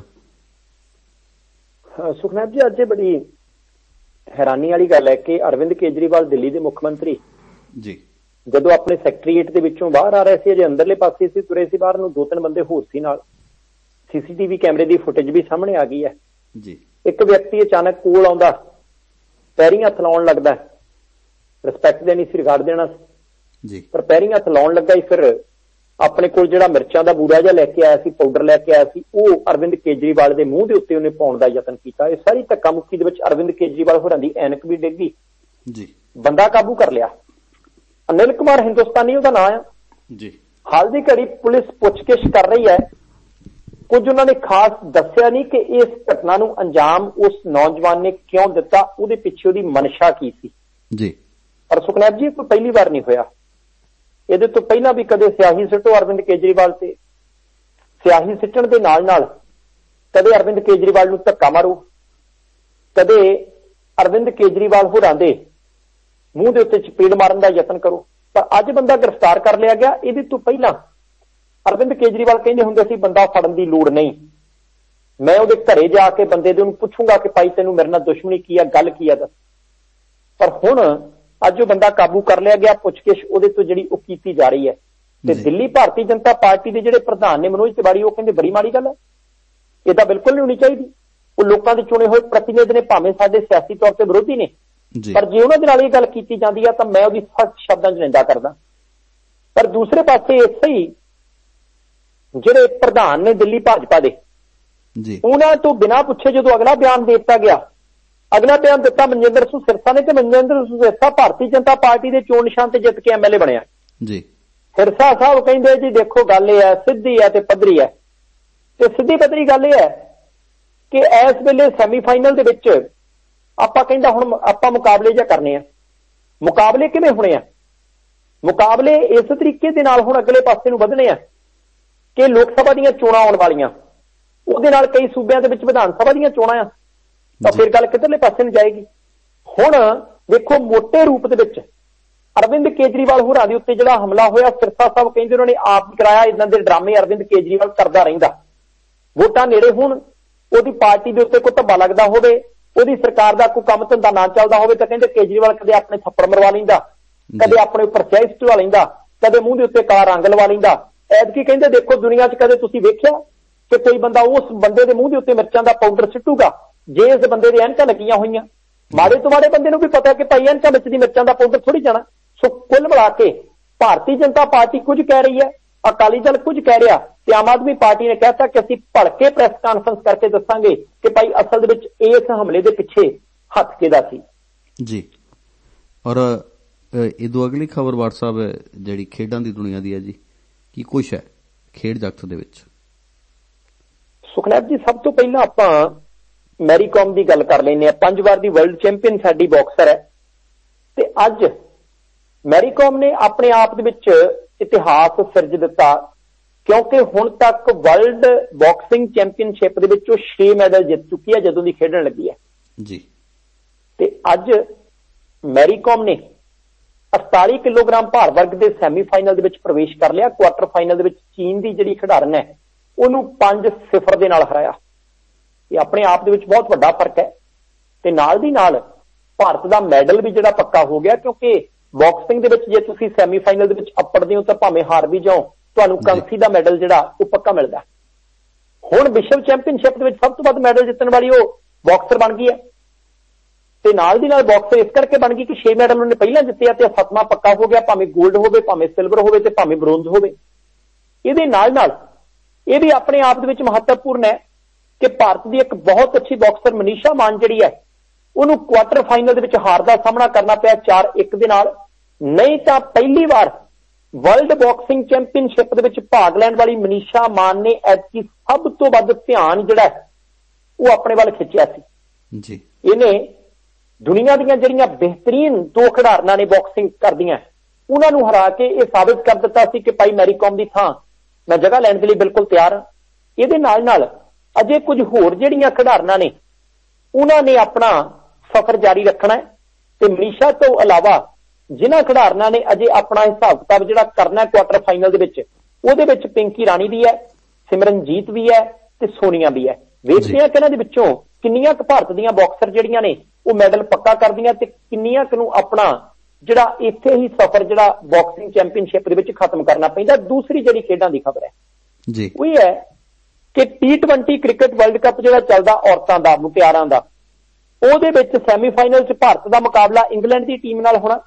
ਸੁਖਨਾਥ ਜੀ, ਅੱਜ ਬੜੀ ਹੈਰਾਨੀ ਵਾਲੀ ਗੱਲ ਹੈ ਕਿ ਅਰਵਿੰਦ ਕੇਜਰੀਵਾਲ ਦਿੱਲੀ ਦੇ ਮੁੱਖ ਮੰਤਰੀ ਜੀ ਜਦੋਂ ਆਪਣੇ ਸੈਕਟਰੀਏਟ ਦੇ ਵਿੱਚੋਂ ਬਾਹਰ ਆ ਰਹੇ ਸੀ, ਅਜੇ ਅੰਦਰਲੇ ਪਾਸੇ ਸੀ, ਤੁਰੇ ਸੀ ਬਾਹਰ ਨੂੰ, ਦੋ ਤਿੰਨ ਬੰਦੇ ਹੋਰ ਸੀ ਨਾਲ। ਸੀਸੀਟੀਵੀ ਕੈਮਰੇ ਦੀ ਫੁਟੇਜ ਵੀ ਸਾਹਮਣੇ ਆ ਗਈ ਹੈ ਜੀ। ਇੱਕ ਵਿਅਕਤੀ ਅਚਾਨਕ ਕੋਲ ਆਉਂਦਾ, ਪੈਰੀਂ ਹੱਥ ਲਾਉਣ ਲੱਗਦਾ, ਰਿਸਪੈਕਟ ਦੇਣੀ ਸੀ, ਰਿਗਾਰਡ ਦੇਣਾ ਸੀ, ਪਰ ਪੈਰੀਂ ਹੱਥ ਲਾਉਣ ਲੱਗਾ ਹੀ ਫਿਰ ਆਪਣੇ ਕੋਲ ਜਿਹੜਾ ਮਿਰਚਾਂ ਦਾ ਬੂਰਾ ਜਿਹਾ ਲੈ ਕੇ ਆਇਆ ਸੀ, ਪਾਊਡਰ ਲੈ ਕੇ ਆਇਆ ਸੀ, ਉਹ ਅਰਵਿੰਦ ਕੇਜਰੀਵਾਲ ਦੇ ਮੂੰਹ ਦੇ ਉੱਤੇ ਉਹਨੇ ਪਾਉਣ ਦਾ ਯਤਨ ਕੀਤਾ। ਇਹ ਸਾਰੀ ਧੱਕਾ ਮੁੱਕੀ ਦੇ ਵਿੱਚ ਅਰਵਿੰਦ ਕੇਜਰੀਵਾਲ ਹੋਰਾਂ ਦੀ ਐਨਕ ਵੀ ਡਿੱਗ ਗਈ ਜੀ। ਬੰਦਾ ਕਾਬੂ ਕਰ ਲਿਆ। ਅਨਿਲ ਕੁਮਾਰ ਹਿੰਦੁਸਤਾਨੀ ਉਹਦਾ ਨਾਂ ਆ ਜੀ। ਹਾਲ ਦੀ ਘੜੀ ਪੁਲਿਸ ਪੁੱਛਗਿੱਛ ਕਰ ਰਹੀ ਹੈ। ਕੁਝ ਉਹਨਾਂ ਨੇ ਖਾਸ ਦੱਸਿਆ ਨਹੀਂ ਕਿ ਇਸ ਘਟਨਾ ਨੂੰ ਅੰਜਾਮ ਉਸ ਨੌਜਵਾਨ ਨੇ ਕਿਉਂ ਦਿੱਤਾ, ਉਹਦੇ ਪਿੱਛੇ ਉਹਦੀ ਮਨਸ਼ਾ ਕੀ ਸੀ ਜੀ। ਪਰ ਸੁਖਨਾਥ ਜੀ, ਕੋਈ ਪਹਿਲੀ ਵਾਰ ਨਹੀਂ ਹੋਇਆ। ਇਹਦੇ ਤੋਂ ਪਹਿਲਾਂ ਵੀ ਕਦੇ ਸਿਆਹੀ ਸਿੱਟੋ ਅਰਵਿੰਦ ਕੇਜਰੀਵਾਲ ਤੇ, ਸਿਆਹੀ ਸਿੱਟਣ ਦੇ ਨਾਲ ਨਾਲ ਕਦੇ ਅਰਵਿੰਦ ਕੇਜਰੀਵਾਲ ਨੂੰ ਧੱਕਾ ਮਾਰੋ, ਕਦੇ ਅਰਵਿੰਦ ਕੇਜਰੀਵਾਲ ਹੋਰਾਂ ਦੇ ਮੂੰਹ ਦੇ ਉੱਤੇ ਚਪੇੜ ਮਾਰਨ ਦਾ ਯਤਨ ਕਰੋ। ਪਰ ਅੱਜ ਬੰਦਾ ਗ੍ਰਿਫਤਾਰ ਕਰ ਲਿਆ ਗਿਆ। ਇਹਦੇ ਤੋਂ ਪਹਿਲਾਂ ਅਰਵਿੰਦ ਕੇਜਰੀਵਾਲ ਕਹਿੰਦੇ ਹੁੰਦੇ ਸੀ ਬੰਦਾ ਫੜਨ ਦੀ ਲੋੜ ਨਹੀਂ, ਮੈਂ ਉਹਦੇ ਘਰੇ ਜਾ ਕੇ ਬੰਦੇ ਦੇ ਨੂੰ ਪੁੱਛੂੰਗਾ ਕਿ ਭਾਈ ਤੈਨੂੰ ਮੇਰੇ ਨਾਲ ਦੁਸ਼ਮਣੀ ਕੀ ਆ, ਗੱਲ ਕੀ ਆ ਦੱਸ। ਪਰ ਹੁਣ ਅੱਜ ਉਹ ਬੰਦਾ ਕਾਬੂ ਕਰ ਲਿਆ ਗਿਆ, ਪੁੱਛਗਿੱਛ ਉਹਦੇ ਤੋਂ ਜਿਹੜੀ ਉਹ ਕੀਤੀ ਜਾ ਰਹੀ ਹੈ। ਤੇ ਦਿੱਲੀ ਭਾਰਤੀ ਜਨਤਾ ਪਾਰਟੀ ਦੇ ਜਿਹੜੇ ਪ੍ਰਧਾਨ ਨੇ ਮਨੋਜ ਤਿਵਾੜੀ, ਉਹ ਕਹਿੰਦੇ ਬੜੀ ਮਾੜੀ ਗੱਲ ਹੈ, ਇਹ ਤਾਂ ਬਿਲਕੁਲ ਨਹੀਂ ਹੋਣੀ ਚਾਹੀਦੀ। ਉਹ ਲੋਕਾਂ ਦੇ ਚੁਣੇ ਹੋਏ ਪ੍ਰਤੀਨਿਧ ਨੇ, ਭਾਵੇਂ ਸਾਡੇ ਸਿਆਸੀ ਤੌਰ ਤੇ ਵਿਰੋਧੀ ਨੇ, ਪਰ ਜੇ ਉਹਨਾਂ ਦੇ ਨਾਲ ਇਹ ਗੱਲ ਕੀਤੀ ਜਾਂਦੀ ਹੈ ਤਾਂ ਮੈਂ ਉਹਦੀ ਸਖਤ ਸ਼ਬਦਾਂ 'ਚ ਨਿੰਦਾ ਕਰਦਾ। ਪਰ ਦੂਸਰੇ ਪਾਸੇ ਇਸੇ ਹੀ ਜਿਹੜੇ ਪ੍ਰਧਾਨ ਨੇ ਦਿੱਲੀ ਭਾਜਪਾ ਦੇ, ਉਹਨਾਂ ਤੋਂ ਬਿਨਾਂ ਪੁੱਛੇ ਜਦੋਂ ਅਗਲਾ ਬਿਆਨ ਦੇ ਦਿੱਤਾ ਗਿਆ, ਅਗਲਾ ਬਿਆਨ ਦਿੱਤਾ ਮਨਜਿੰਦਰ ਸਿੰਘ ਸਿਰਸਾ ਨੇ, ਤੇ ਮਨਜਿੰਦਰ ਸਿੰਘ ਸਿਰਸਾ ਭਾਰਤੀ ਜਨਤਾ ਪਾਰਟੀ ਦੇ ਚੋਣ ਨਿਸ਼ਾਨ ਤੇ ਜਿੱਤ ਕੇ ਐਮਐਲਏ ਬਣਿਆ ਜੀ। ਸਿਰਸਾ ਸਾਹਿਬ ਕਹਿੰਦੇ ਜੀ ਦੇਖੋ ਗੱਲ ਇਹ ਹੈ, ਸਿੱਧੀ ਹੈ ਤੇ ਪੱਧਰੀ ਹੈ। ਤੇ ਸਿੱਧੀ ਪੱਧਰੀ ਗੱਲ ਇਹ ਹੈ ਕਿ ਇਸ ਵੇਲੇ ਸੈਮੀਫਾਈਨਲ ਦੇ ਵਿੱਚ ਆਪਾਂ ਕਹਿੰਦਾ ਹੁਣ ਆਪਾਂ ਮੁਕਾਬਲੇ ਜਿਹਾ ਕਰਨੇ ਆ। ਮੁਕਾਬਲੇ ਕਿਵੇਂ ਹੋਣੇ ਆ? ਮੁਕਾਬਲੇ ਇਸ ਤਰੀਕੇ ਦੇ ਨਾਲ ਹੁਣ ਅਗਲੇ ਪਾਸੇ ਨੂੰ ਵਧਣੇ ਆ ਕਿ ਲੋਕ ਸਭਾ ਦੀਆਂ ਚੋਣਾਂ ਆਉਣ ਵਾਲੀਆਂ, ਉਹਦੇ ਨਾਲ ਕਈ ਸੂਬਿਆਂ ਦੇ ਵਿੱਚ ਵਿਧਾਨ ਸਭਾ ਦੀਆਂ ਚੋਣਾਂ ਆ, ਤਾਂ ਫਿਰ ਗੱਲ ਕਿੱਧਰਲੇ ਪਾਸੇ ਨੂੰ ਜਾਏਗੀ। ਹੁਣ ਦੇਖੋ ਮੋਟੇ ਰੂਪ ਦੇ ਵਿੱਚ ਅਰਵਿੰਦ ਕੇਜਰੀਵਾਲ ਹੋਰਾਂ ਦੇ ਉੱਤੇ ਜਿਹੜਾ ਹਮਲਾ ਹੋਇਆ, ਸਿਰਸਾ ਸਾਹਿਬ ਕਹਿੰਦੇ ਉਹਨਾਂ ਨੇ ਆਪ ਕਰਾਇਆ। ਇਦਾਂ ਦੇ ਡਰਾਮੇ ਅਰਵਿੰਦ ਕੇਜਰੀਵਾਲ ਕਰਦਾ ਰਹਿੰਦਾ। ਵੋਟਾਂ ਨੇੜੇ ਹੋਣ, ਉਹਦੀ ਪਾਰਟੀ ਦੇ ਉੱਤੇ ਕੋਈ ਧੱਬਾ ਲੱਗਦਾ ਹੋਵੇ, ਉਹਦੀ ਸਰਕਾਰ ਦਾ ਕੋਈ ਕੰਮ ਧੰਦਾ ਨਾ ਚੱਲਦਾ ਹੋਵੇ, ਤਾਂ ਕਹਿੰਦੇ ਕੇਜਰੀਵਾਲ ਕਦੇ ਆਪਣੇ ਥੱਪੜ ਮਰਵਾ ਲੈਂਦਾ, ਕਦੇ ਆਪਣੇ ਉੱਪਰ ਸਿਆਹੀ ਸੁਟਵਾ ਲੈਂਦਾ, ਕਦੇ ਮੂੰਹ ਦੇ ਉੱਤੇ ਕਾਲਾ ਰੰਗ ਲਵਾ ਲੈਂਦਾ, ਐਤਕੀ ਕਹਿੰਦੇ ਦੇਖੋ ਦੁਨੀਆ 'ਚ ਕਦੇ ਤੁਸੀਂ ਵੇਖਿਆ ਕਿ ਕੋਈ ਬੰਦਾ ਉਸ ਬੰਦੇ ਦੇ ਮੂੰਹ ਦੇ ਉੱਤੇ ਮਿਰਚਾਂ ਦਾ ਪਾਊਡਰ ਸਿੱਟੂਗਾ ਜੇ ਇਸ ਬੰਦੇ ਦੇ ਐਨਕਾਂ ਲੱਗੀਆਂ ਹੋਈਆਂ। ਮਾੜੇ ਤੋਂ ਮਾੜੇ ਬੰਦੇ ਨੂੰ ਵੀ ਪਤਾ ਕਿ ਭਾਈ ਐਨਕਾਂ ਵਿੱਚ ਦੀ ਮਿਰਚਾਂ ਦਾ ਪਾਊਡਰ ਥੋੜੀ ਜਾਣਾ। ਸੋ ਕੁੱਲ ਮਿਲਾ ਕੇ ਭਾਰਤੀ ਜਨਤਾ ਪਾਰਟੀ ਕੁਝ ਕਹਿ ਰਹੀ ਹੈ, ਅਕਾਲੀ ਦਲ ਕੁਝ ਕਹਿ ਰਿਹਾ ਤੇ ਆਮ ਆਦਮੀ ਪਾਰਟੀ ਨੇ ਕਹਿਤਾ ਕਿ ਅਸੀਂ ਭਲਕੇ ਪ੍ਰੈਸ ਕਾਨਫਰੰਸ ਕਰਕੇ ਦੱਸਾਂਗੇ ਕਿ ਭਾਈ ਅਸਲ ਦੇ ਵਿੱਚ ਇਸ ਹਮਲੇ ਦੇ ਪਿੱਛੇ ਹੱਥ ਕਿਹਦਾ ਸੀ ਜੀ। ਔਰ ਇਹਦੋਂ ਅਗਲੀ ਖਬਰ ਵਾਟ ਸਾਹਿਬ ਜਿਹੜੀ ਖੇਡਾਂ ਦੀ ਦੁਨੀਆ ਦੀ ਹੈ ਜੀ, ਕੀ ਕੁਛ ਹੈ ਖੇਡ ਜਗਤ ਦੇ ਵਿੱਚ? ਸੁਖਨੈਬ ਜੀ, ਸਭ ਤੋਂ ਪਹਿਲਾਂ ਆਪਾਂ ਮੈਰੀ ਕਾਮ ਦੀ ਗੱਲ ਕਰ ਲੈਂਦੇ ਹਾਂ। ਪੰਜ ਵਾਰ ਦੀ ਵਰਲਡ ਚੈਂਪੀਅਨ ਸਾਡੀ ਬਾਕਸਰ ਹੈ ਤੇ ਅੱਜ ਮੈਰੀ ਕਾਮ ਨੇ ਆਪਣੇ ਆਪ ਦੇ ਵਿੱਚ ਇਤਿਹਾਸ ਸਿਰਜ ਦਿੱਤਾ ਕਿਉਂਕਿ ਹੁਣ ਤੱਕ ਵਰਲਡ ਬਾਕਸਿੰਗ ਚੈਂਪੀਅਨਸ਼ਿਪ ਦੇ ਵਿੱਚ ਉਹ ਛੇ ਮੈਡਲ ਜਿੱਤ ਚੁੱਕੀ ਹੈ ਜਦੋਂ ਦੀ ਖੇਡਣ ਲੱਗੀ ਹੈ ਜੀ। ਤੇ ਅੱਜ ਮੈਰੀ ਕਾਮ ਨੇ ਅੜਤਾਲੀ ਕਿਲੋਗ੍ਰਾਮ ਭਾਰ ਵਰਗ ਦੇ ਸੈਮੀਫਾਈਨਲ ਦੇ ਵਿੱਚ ਪ੍ਰਵੇਸ਼ ਕਰ ਲਿਆ। ਕੁਆਟਰ ਫਾਈਨਲ ਦੇ ਵਿੱਚ ਚੀਨ ਦੀ ਜਿਹੜੀ ਖਿਡਾਰਨ ਹੈ ਉਹਨੂੰ ਪੰਜ ਸਿਫਰ ਦੇ ਨਾਲ ਹਰਾਇਆ। ਇਹ ਆਪਣੇ ਆਪ ਦੇ ਵਿੱਚ ਬਹੁਤ ਵੱਡਾ ਫਰਕ ਹੈ ਤੇ ਨਾਲ ਦੀ ਨਾਲ ਭਾਰਤ ਦਾ ਮੈਡਲ ਵੀ ਜਿਹੜਾ ਪੱਕਾ ਹੋ ਗਿਆ ਕਿਉਂਕਿ ਬਾਕਸਿੰਗ ਦੇ ਵਿੱਚ ਜੇ ਤੁਸੀਂ ਸੈਮੀਫਾਈਨਲ ਦੇ ਵਿੱਚ ਅੱਪੜਦੇ ਹੋ ਤਾਂ ਭਾਵੇਂ ਹਾਰ ਵੀ ਜਾਓ ਤੁਹਾਨੂੰ ਕਾਂਸੀ ਦਾ ਮੈਡਲ ਜਿਹੜਾ ਉਹ ਪੱਕਾ ਮਿਲਦਾ। ਹੁਣ ਵਿਸ਼ਵ ਚੈਂਪੀਅਨਸ਼ਿਪ ਦੇ ਵਿੱਚ ਸਭ ਤੋਂ ਵੱਧ ਮੈਡਲ ਜਿੱਤਣ ਵਾਲੀ ਉਹ ਬਾਕਸਰ ਬਣ ਗਈ ਹੈ ਤੇ ਨਾਲ ਦੀ ਨਾਲ ਬਾਕਸਰ ਇਸ ਕਰਕੇ ਬਣ ਗਈ ਕਿ ਛੇ ਮੈਡਲ ਉਹਨੇ ਪਹਿਲਾਂ ਜਿੱਤੇ ਆ ਤੇ ਸੱਤਵਾਂ ਪੱਕਾ ਹੋ ਗਿਆ, ਭਾਵੇਂ ਗੋਲਡ ਹੋਵੇ, ਭਾਵੇਂ ਸਿਲਵਰ ਹੋਵੇ ਤੇ ਭਾਵੇਂ ਬ੍ਰੋਂਜ਼ ਹੋਵੇ। ਇਹਦੇ ਨਾਲ ਨਾਲ ਇਹ ਵੀ ਆਪਣੇ ਆਪ ਦੇ ਵਿੱਚ ਮਹੱਤਵਪੂਰਨ ਹੈ ਕਿ ਭਾਰਤ ਦੀ ਇੱਕ ਬਹੁਤ ਅੱਛੀ ਬਾਕਸਰ ਮਨੀਸ਼ਾ ਮਾਨ ਜਿਹੜੀ ਹੈ ਉਹਨੂੰ ਕੁਆਟਰ ਫਾਈਨਲ ਦੇ ਵਿੱਚ ਹਾਰ ਦਾ ਸਾਹਮਣਾ ਕਰਨਾ ਪਿਆ ਚਾਰ ਇੱਕ ਦੇ ਨਾਲ। ਨਹੀਂ ਤਾਂ ਪਹਿਲੀ ਵਾਰ ਵਰਲਡ ਬਾਕਸਿੰਗ ਚੈਂਪੀਅਨਸ਼ਿਪ ਦੇ ਵਿੱਚ ਭਾਗ ਲੈਣ ਵਾਲੀ ਮਨੀਸ਼ਾ ਮਾਨ ਨੇ ਐਤਕੀ ਸਭ ਤੋਂ ਵੱਧ ਧਿਆਨ ਜਿਹੜਾ ਉਹ ਆਪਣੇ ਵੱਲ ਖਿੱਚਿਆ ਸੀ ਜੀ। ਇਹਨੇ ਦੁਨੀਆ ਦੀਆਂ ਜਿਹੜੀਆਂ ਬਿਹਤਰੀਨ ਦੋ ਖਿਡਾਰਨਾਂ ਨੇ ਬਾਕਸਿੰਗ ਕਰਦੀਆਂ ਉਹਨਾਂ ਨੂੰ ਹਰਾ ਕੇ ਇਹ ਸਾਬਿਤ ਕਰ ਦਿੱਤਾ ਸੀ ਕਿ ਭਾਈ ਮੈਰੀ ਕਾਮ ਦੀ ਥਾਂ ਮੈਂ ਜਗ੍ਹਾ ਲੈਣ ਦੇ ਲਈ ਬਿਲਕੁਲ ਤਿਆਰ ਹਾਂ। ਇਹਦੇ ਨਾਲ ਨਾਲ ਅਜੇ ਕੁਝ ਹੋਰ ਜਿਹੜੀਆਂ ਖਿਡਾਰਨਾਂ ਨੇ ਉਹਨਾਂ ਨੇ ਆਪਣਾ ਸਫ਼ਰ ਜਾਰੀ ਰੱਖਣਾ ਹੈ ਤੇ ਮਨੀਸ਼ਾ ਤੋਂ ਇਲਾਵਾ ਜਿਨ੍ਹਾਂ ਖਿਡਾਰਨਾਂ ਨੇ ਅਜੇ ਆਪਣਾ ਹਿਸਾਬ ਕਿਤਾਬ ਜਿਹੜਾ ਕਰਨਾ ਕੁਆਟਰ ਫਾਈਨਲ ਦੇ ਵਿੱਚ ਉਹਦੇ ਵਿੱਚ ਪਿੰਕੀ ਰਾਣੀ ਵੀ ਹੈ, ਸਿਮਰਨਜੀਤ ਵੀ ਹੈ ਤੇ ਸੋਨੀਆ ਵੀ ਹੈ। ਵੇਖਦੇ ਹਾਂ ਕਿ ਇਹਨਾਂ ਦੇ ਵਿੱਚੋਂ ਕਿੰਨੀਆਂ ਕੁ ਭਾਰਤ ਦੀਆਂ ਬਾਕਸਰ ਜਿਹੜੀਆਂ ਨੇ ਉਹ ਮੈਡਲ ਪੱਕਾ ਕਰਦੀਆਂ ਤੇ ਕਿੰਨੀਆਂ ਕੁ ਨੂੰ ਆਪਣਾ ਜਿਹੜਾ ਇੱਥੇ ਹੀ ਸਫ਼ਰ ਜਿਹੜਾ ਬਾਕਸਿੰਗ ਚੈਂਪੀਅਨਸ਼ਿਪ ਦੇ ਵਿੱਚ ਖਤਮ ਕਰਨਾ ਪੈਂਦਾ। ਦੂਸਰੀ ਜਿਹੜੀ ਖੇਡਾਂ ਦੀ ਖਬਰ ਹੈ ਜੀ ਉਹ ਇਹ ਹੈ ਕਿ T twenty cricket world cup ਜਿਹੜਾ ਚੱਲਦਾ ਔਰਤਾਂ ਦਾ ਮੁਟਿਆਰਾਂ ਦਾ ਉਹਦੇ ਵਿੱਚ ਸੈਮੀਫਾਈਨਲ 'ਚ ਭਾਰਤ ਦਾ ਮੁਕਾਬਲਾ ਇੰਗਲੈਂਡ ਦੀ ਟੀਮ ਨਾਲ ਹੋਣਾ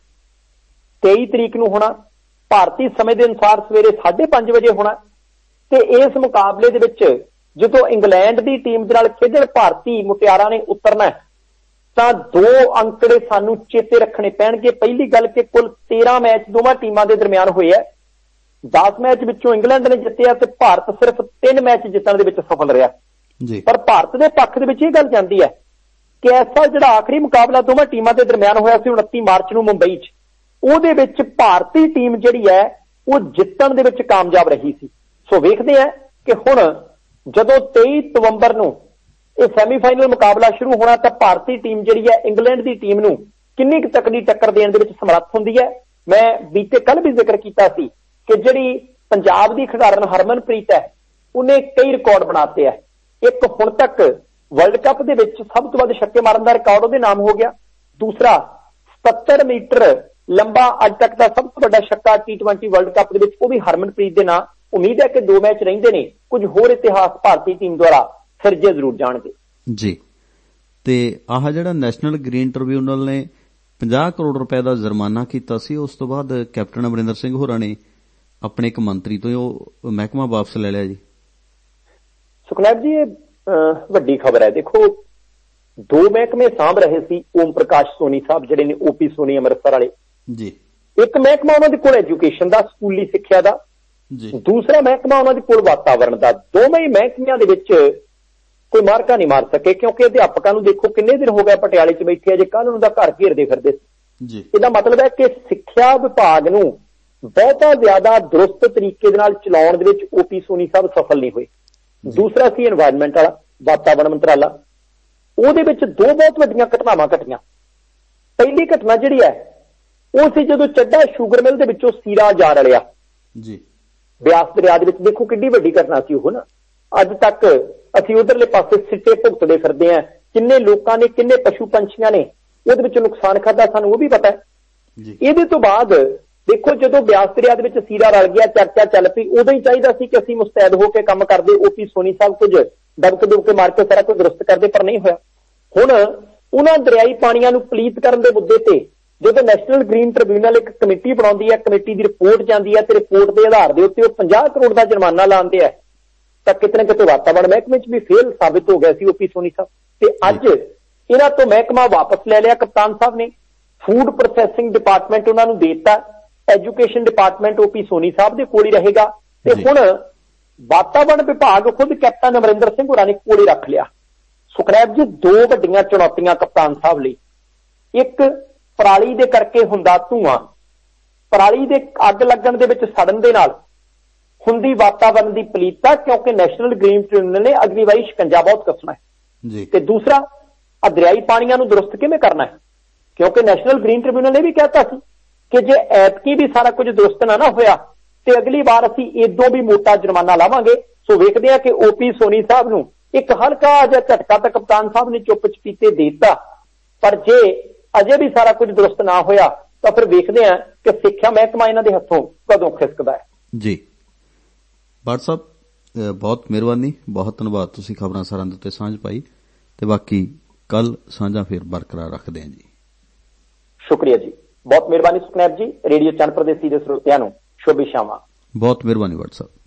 ਤੇਈ ਤਰੀਕ ਨੂੰ ਹੋਣਾ ਭਾਰਤੀ ਸਮੇਂ ਦੇ ਅਨੁਸਾਰ ਸਵੇਰੇ ਸਾਢੇ ਪੰਜ ਵਜੇ ਹੋਣਾ ਤੇ ਇਸ ਮੁਕਾਬਲੇ ਦੇ ਵਿੱਚ ਜਦੋਂ ਇੰਗਲੈਂਡ ਦੀ ਟੀਮ ਦੇ ਨਾਲ ਖੇਡਣ ਭਾਰਤੀ ਮੁਟਿਆਰਾਂ ਨੇ ਉਤਰਨਾ ਤਾਂ ਦੋ ਅੰਕੜੇ ਸਾਨੂੰ ਚੇਤੇ ਰੱਖਣੇ ਪੈਣਗੇ। ਪਹਿਲੀ ਗੱਲ ਕਿ ਕੁੱਲ ਤੇਰਾਂ ਮੈਚ ਦੋਵਾਂ ਟੀਮਾਂ ਦੇ ਦਰਮਿਆਨ ਹੋਏ ਆ। ਦਸ ਮੈਚ ਵਿੱਚੋਂ ਇੰਗਲੈਂਡ ਨੇ ਜਿੱਤਿਆ ਤੇ ਭਾਰਤ ਸਿਰਫ ਤਿੰਨ ਮੈਚ ਜਿੱਤਣ ਦੇ ਵਿੱਚ ਸਫਲ ਰਿਹਾ ਜੀ। ਪਰ ਭਾਰਤ ਦੇ ਪੱਖ ਦੇ ਵਿੱਚ ਇਹ ਗੱਲ ਜਾਂਦੀ ਹੈ ਕਿ ਐਸਾ ਜਿਹੜਾ ਆਖਰੀ ਮੁਕਾਬਲਾ ਦੋਵਾਂ ਟੀਮਾਂ ਦੇ ਦਰਮਿਆਨ ਹੋਇਆ ਸੀ ਉਨੱਤੀ ਮਾਰਚ ਨੂੰ ਮੁੰਬਈ 'ਚ, ਉਹਦੇ ਵਿੱਚ ਭਾਰਤੀ ਟੀਮ ਜਿਹੜੀ ਹੈ ਉਹ ਜਿੱਤਣ ਦੇ ਵਿੱਚ ਕਾਮਯਾਬ ਰਹੀ ਸੀ। ਸੋ ਵੇਖਦੇ ਆ ਕਿ ਹੁਣ ਜਦੋਂ ਤੇਈ ਨਵੰਬਰ ਨੂੰ ਇਹ ਸੈਮੀਫਾਈਨਲ ਮੁਕਾਬਲਾ ਸ਼ੁਰੂ ਹੋਣਾ ਤਾਂ ਭਾਰਤੀ ਟੀਮ ਜਿਹੜੀ ਹੈ ਇੰਗਲੈਂਡ ਦੀ ਟੀਮ ਨੂੰ ਕਿੰਨੀ ਕੁ ਤਕੜੀ ਟੱਕਰ ਦੇਣ ਦੇ ਵਿੱਚ ਸਮਰੱਥ ਹੁੰਦੀ ਹੈ। ਮੈਂ ਬੀਤੇ ਕੱਲ ਵੀ ਜ਼ਿਕਰ ਕੀਤਾ ਸੀ ਕਿ ਜਿਹੜੀ ਪੰਜਾਬ ਦੀ ਖਿਡਾਰਨ ਹਰਮਨਪ੍ਰੀਤ ਹੈ ਉਹਨੇ ਕਈ ਰਿਕਾਰਡ ਬਣਾਤੇ ਹੈ। ਇੱਕ ਹੁਣ ਤੱਕ ਵਰਲਡ ਕੱਪ ਦੇ ਵਿੱਚ ਸਭ ਤੋਂ ਵੱਧ ਛੱਕੇ ਮਾਰਨ ਦਾ ਰਿਕਾਰਡ ਉਹਦੇ ਨਾਮ ਹੋ ਗਿਆ। ਦੂਸਰਾ ਸੱਤਰ ਮੀਟਰ ਲੰਬਾ ਅੱਜ ਤੱਕ ਦਾ ਸਭ ਤੋਂ ਵੱਡਾ ਛੱਕਾ ਟੀ ਟਵੈਂਟੀ ਵਰਲਡ ਕੱਪ ਦੇ ਵਿੱਚ ਉਹ ਵੀ ਹਰਮਨਪ੍ਰੀਤ ਦੇ ਨਾਂ। ਉਮੀਦ ਹੈ ਕਿ ਦੋ ਮੈਚ ਰਹਿੰਦੇ ਨੇ, ਕੁਝ ਹੋਰ ਇਤਿਹਾਸ ਭਾਰਤੀ ਟੀਮ ਦੁਆਰਾ ਸਿਰਜੇ ਜ਼ਰੂਰ ਜਾਣਗੇ ਜੀ। ਤੇ ਆਹ ਜਿਹੜਾ ਨੈਸ਼ਨਲ ਗ੍ਰੀਨ ਟ੍ਰਿਬਿਊਨਲ ਨੇ ਪੰਜਾਹ ਕਰੋੜ ਰੁਪਏ ਦਾ ਜੁਰਮਾਨਾ ਕੀਤਾ ਸੀ ਉਸ ਤੋਂ ਬਾਅਦ ਕੈਪਟਨ ਅਮਰਿੰਦਰ ਸਿੰਘ ਹੋਰਾਂ ਨੇ ਆਪਣੇ ਇੱਕ ਮੰਤਰੀ ਤੋਂ ਉਹ ਮਹਿਕਮਾ ਵਾਪਸ ਲੈ ਲਿਆ ਜੀ। ਸੁਖਨੈਬ ਜੀ ਇਹ ਵੱਡੀ ਖਬਰ ਹੈ। ਦੇਖੋ ਦੋ ਮਹਿਕਮੇ ਸਾਂਭ ਰਹੇ ਸੀ ਓਮ ਪ੍ਰਕਾਸ਼ ਸੋਨੀ ਸਾਹਿਬ ਜਿਹੜੇ ਨੇ ਓਪੀ ਸੋਨੀ ਅੰਮ੍ਰਿਤਸਰ ਵਾਲੇ ਜੀ। ਇੱਕ ਮਹਿਕਮਾ ਉਹਨਾਂ ਦੇ ਕੋਲ ਐਜੂਕੇਸ਼ਨ ਦਾ ਸਕੂਲੀ ਸਿੱਖਿਆ ਦਾ ਜੀ, ਦੂਸਰਾ ਮਹਿਕਮਾ ਉਹਨਾਂ ਦੇ ਕੋਲ ਵਾਤਾਵਰਣ ਦਾ। ਦੋਵੇਂ ਹੀ ਮਹਿਕਮਿਆਂ ਦੇ ਵਿੱਚ ਕੋਈ ਮਾਰਕਾ ਨਹੀਂ ਮਾਰ ਸਕੇ ਕਿਉਂਕਿ ਅਧਿਆਪਕਾਂ ਨੂੰ ਦੇਖੋ ਕਿੰਨੇ ਦਿਨ ਹੋ ਗਏ ਪਟਿਆਲੇ 'ਚ ਬੈਠੇ ਆ ਜੇ ਕੱਲ੍ਹ ਨੂੰ ਦਾ ਘਰ ਘੇਰਦੇ ਫਿਰਦੇ ਸੀ। ਇਹਦਾ ਮਤਲਬ ਹੈ ਕਿ ਸਿੱਖਿਆ ਵਿਭਾਗ ਨੂੰ ਬਹੁਤਾ ਜ਼ਿਆਦਾ ਦਰੁਸਤ ਤਰੀਕੇ ਦੇ ਨਾਲ ਚਲਾਉਣ ਦੇ ਵਿੱਚ ਓਪੀ ਸੋਨੀ ਸਾਹਿਬ ਸਫਲ ਨਹੀਂ ਹੋਏ। ਦੂਸਰਾ ਸੀ এনवायरमेंट ਵਾਲਾ ਵਾਤਾਵਰਣ ਮੰਤਰਾਲਾ, ਉਹਦੇ ਵਿੱਚ ਦੋ ਬਹੁਤ ਵੱਡੀਆਂ ਘਟਨਾਵਾਂ ਘਟੀਆਂ। ਪਹਿਲੀ ਘਟਨਾ ਜਿਹੜੀ ਹੈ ਉਹ ਸੀ ਜਦੋਂ ਚੱਡਾ ਸ਼ੂਗਰ ਮਿਲ ਦੇ ਵਿੱਚੋਂ ਸੀਰਾ ਜਾ ਰਲਿਆ ਜੀ ਬਿਆਸ ਦਰਿਆ ਦੇ ਵਿੱਚ। ਦੇਖੋ ਕਿੰਨੀ ਵੱਡੀ ਘਟਨਾ ਸੀ ਉਹ ਨਾ। ਅੱਜ ਤੱਕ ਅਸੀਂ ਉਧਰਲੇ ਪਾਸੇ ਸਿੱਟੇ ਭੁਗਤਦੇ ਫਿਰਦੇ ਹਾਂ। ਕਿੰਨੇ ਲੋਕਾਂ ਨੇ ਕਿੰਨੇ ਪਸ਼ੂ ਪੰਛੀਆਂ ਨੇ ਉਹਦੇ ਵਿੱਚ ਨੁਕਸਾਨ ਖਾਧਾ ਸਾਨੂੰ ਉਹ ਵੀ ਪਤਾ ਹੈ। ਇਹਦੇ ਤੋਂ ਬਾਅਦ ਦੇਖੋ ਜਦੋਂ ਬਿਆਸ ਦਰਿਆ ਦੇ ਵਿੱਚ ਸੀਰਾ ਰਲ ਗਿਆ, ਚਰਚਾ ਚੱਲ ਪਈ, ਉਦੋਂ ਹੀ ਚਾਹੀਦਾ ਸੀ ਕਿ ਅਸੀਂ ਮੁਸਤੈਦ ਹੋ ਕੇ ਕੰਮ ਕਰਦੇ। ਓਪੀ ਸੋਨੀ ਸਾਹਿਬ ਕੁਝ ਦਬਕ ਦੁਬਕ ਮਾਰ ਕੇ ਸਾਰਾ ਕੁਝ ਦਰੁਸਤ ਕਰਦੇ, ਪਰ ਨਹੀਂ ਹੋਇਆ। ਹੁਣ ਉਹਨਾਂ ਦਰਿਆਈ ਪਾਣੀਆਂ ਨੂੰ ਪਲੀਤ ਕਰਨ ਦੇ ਮੁੱਦੇ ਤੇ ਜਦੋਂ ਨੈਸ਼ਨਲ ਗ੍ਰੀਨ ਟ੍ਰਿਬਿਊਨਲ ਇੱਕ ਕਮੇਟੀ ਬਣਾਉਂਦੀ ਹੈ, ਕਮੇਟੀ ਦੀ ਰਿਪੋਰਟ ਜਾਂਦੀ ਹੈ ਤੇ ਰਿਪੋਰਟ ਦੇ ਆਧਾਰ ਦੇ ਉੱਤੇ ਉਹ ਪੰਜਾਹ ਕਰੋੜ ਦਾ ਜੁਰਮਾਨਾ ਲਾਉਂਦੇ ਆ, ਤਾਂ ਕਿਤੇ ਨਾ ਕਿਤੇ ਵਾਤਾਵਰਣ ਮਹਿਕਮੇ 'ਚ ਵੀ ਫੇਲ ਸਾਬਿਤ ਹੋ ਗਿਆ ਸੀ ਓਪੀ ਸੋਨੀ ਸਾਹਿਬ। ਤੇ ਅੱਜ ਇਹਨਾਂ ਤੋਂ ਮਹਿਕਮਾ ਵਾਪਸ ਲੈ ਲਿਆ ਕਪਤਾਨ ਸਾਹਿਬ ਨੇ। ਫੂਡ ਪ੍ਰੋਸੈਸਿੰਗ ਡਿਪਾਰਟਮੈਂਟ ਉਹਨਾਂ ਨੂੰ ਦੇ ਦਿੱਤਾ, ਐਜੂਕੇਸ਼ਨ ਡਿਪਾਰਟਮੈਂਟ ਓਪੀ ਸੋਨੀ ਸਾਹਿਬ ਦੇ ਕੋਲ ਹੀ ਰਹੇਗਾ। ਤੇ ਹੁਣ ਵਾਤਾਵਰਣ ਵਿਭਾਗ ਖੁਦ ਕੈਪਟਨ ਅਮਰਿੰਦਰ ਸਿੰਘ ਹੋਰਾਂ ਨੇ ਕੋਲੇ ਰੱਖ ਲਿਆ। ਸੁਖਨੈਬ ਜੀ, ਦੋ ਵੱਡੀਆਂ ਚੁਣੌਤੀਆਂ ਕਪਤਾਨ ਸਾਹਿਬ ਲਈ। ਇੱਕ, ਪਰਾਲੀ ਦੇ ਕਰਕੇ ਹੁੰਦਾ ਧੂਆਂ, ਪਰਾਲੀ ਦੇ ਅੱਗ ਲੱਗਣ ਦੇ ਵਿੱਚ ਸੜਨ ਦੇ ਨਾਲ ਹੁੰਦੀ ਵਾਤਾਵਰਣ ਦੀ ਪਲੀਤਤਾ, ਕਿਉਂਕਿ ਨੈਸ਼ਨਲ ਗ੍ਰੀਨ ਟ੍ਰਿਬਿਊਨਲ ਨੇ ਅਗਨੀਵਾਈ ਸ਼ਿਕੰਜਾ ਬਹੁਤ ਕੱਸਣਾ ਹੈ। ਤੇ ਦੂਸਰਾ, ਆ ਦਰਿਆਈ ਪਾਣੀਆਂ ਨੂੰ ਦਰੁਸਤ ਕਿਵੇਂ ਕਰਨਾ ਹੈ, ਕਿਉਂਕਿ ਨੈਸ਼ਨਲ ਗ੍ਰੀਨ ਟ੍ਰਿਬਿਊਨਲ ਨੇ ਵੀ ਕਹਿਤਾ ਸੀ ਕਿ ਜੇ ਐਤਕੀ ਵੀ ਸਾਰਾ ਕੁਝ ਦਰੁਸਤ ਨਾ ਨਾ ਹੋਇਆ ਤੇ ਅਗਲੀ ਵਾਰ ਅਸੀਂ ਇਦੋਂ ਵੀ ਮੋਟਾ ਜੁਰਮਾਨਾ ਲਾਵਾਂਗੇ। ਸੋ ਵੇਖਦੇ ਹਾਂ ਕਿ ਓਪੀ ਸੋਨੀ ਸਾਹਿਬ ਨੂੰ ਇੱਕ ਹਲਕਾ ਜਿਹਾ ਝਟਕਾ ਤਾਂ ਕਪਤਾਨ ਸਾਹਿਬ ਨੇ ਚੁੱਪ ਚਪੀਤੇ ਦੇ ਦਿੱਤਾ, ਪਰ ਜੇ ਅਜੇ ਵੀ ਸਾਰਾ ਕੁਝ ਦਰੁਸਤ ਨਾ ਹੋਇਆ ਤਾਂ ਫਿਰ ਵੇਖਦੇ ਹਾਂ ਕਿ ਸਿੱਖਿਆ ਮਹਿਕਮਾ ਇਹਨਾਂ ਦੇ ਹੱਥੋਂ ਕਦੋਂ ਖਿਸਕਦਾ ਹੈ। ਜੀ ਬਾਟ ਸਾਹਿਬ, ਬਹੁਤ ਮਿਹਰਬਾਨੀ, ਬਹੁਤ ਧੰਨਵਾਦ। ਤੁਸੀਂ ਖਬਰਾਂ ਸਾਰਿਆਂ ਦੇ ਉੱਤੇ ਸਾਂਝ ਪਾਈ ਤੇ ਬਾਕੀ ਕੱਲ ਸਾਂਝਾਂ ਫਿਰ ਬਰਕਰਾਰ ਰੱਖਦੇ ਹਾਂ ਜੀ। ਸ਼ੁਕਰੀਆ ਜੀ, ਬਹੁਤ ਮਿਹਰਬਾਨੀ ਸੁਖਨੈਬ ਜੀ। ਰੇਡੀਓ ਚੰਨ ਪ੍ਰਦੇਸੀ ਦੇ ਸਰੋਤਿਆਂ ਨੂੰ ਸ਼ੁਭ ਸ਼ਾਮਾਂ। ਬਹੁਤ ਮਿਹਰਬਾਨੀ ਬਾਟ ਸਾਹਿਬ।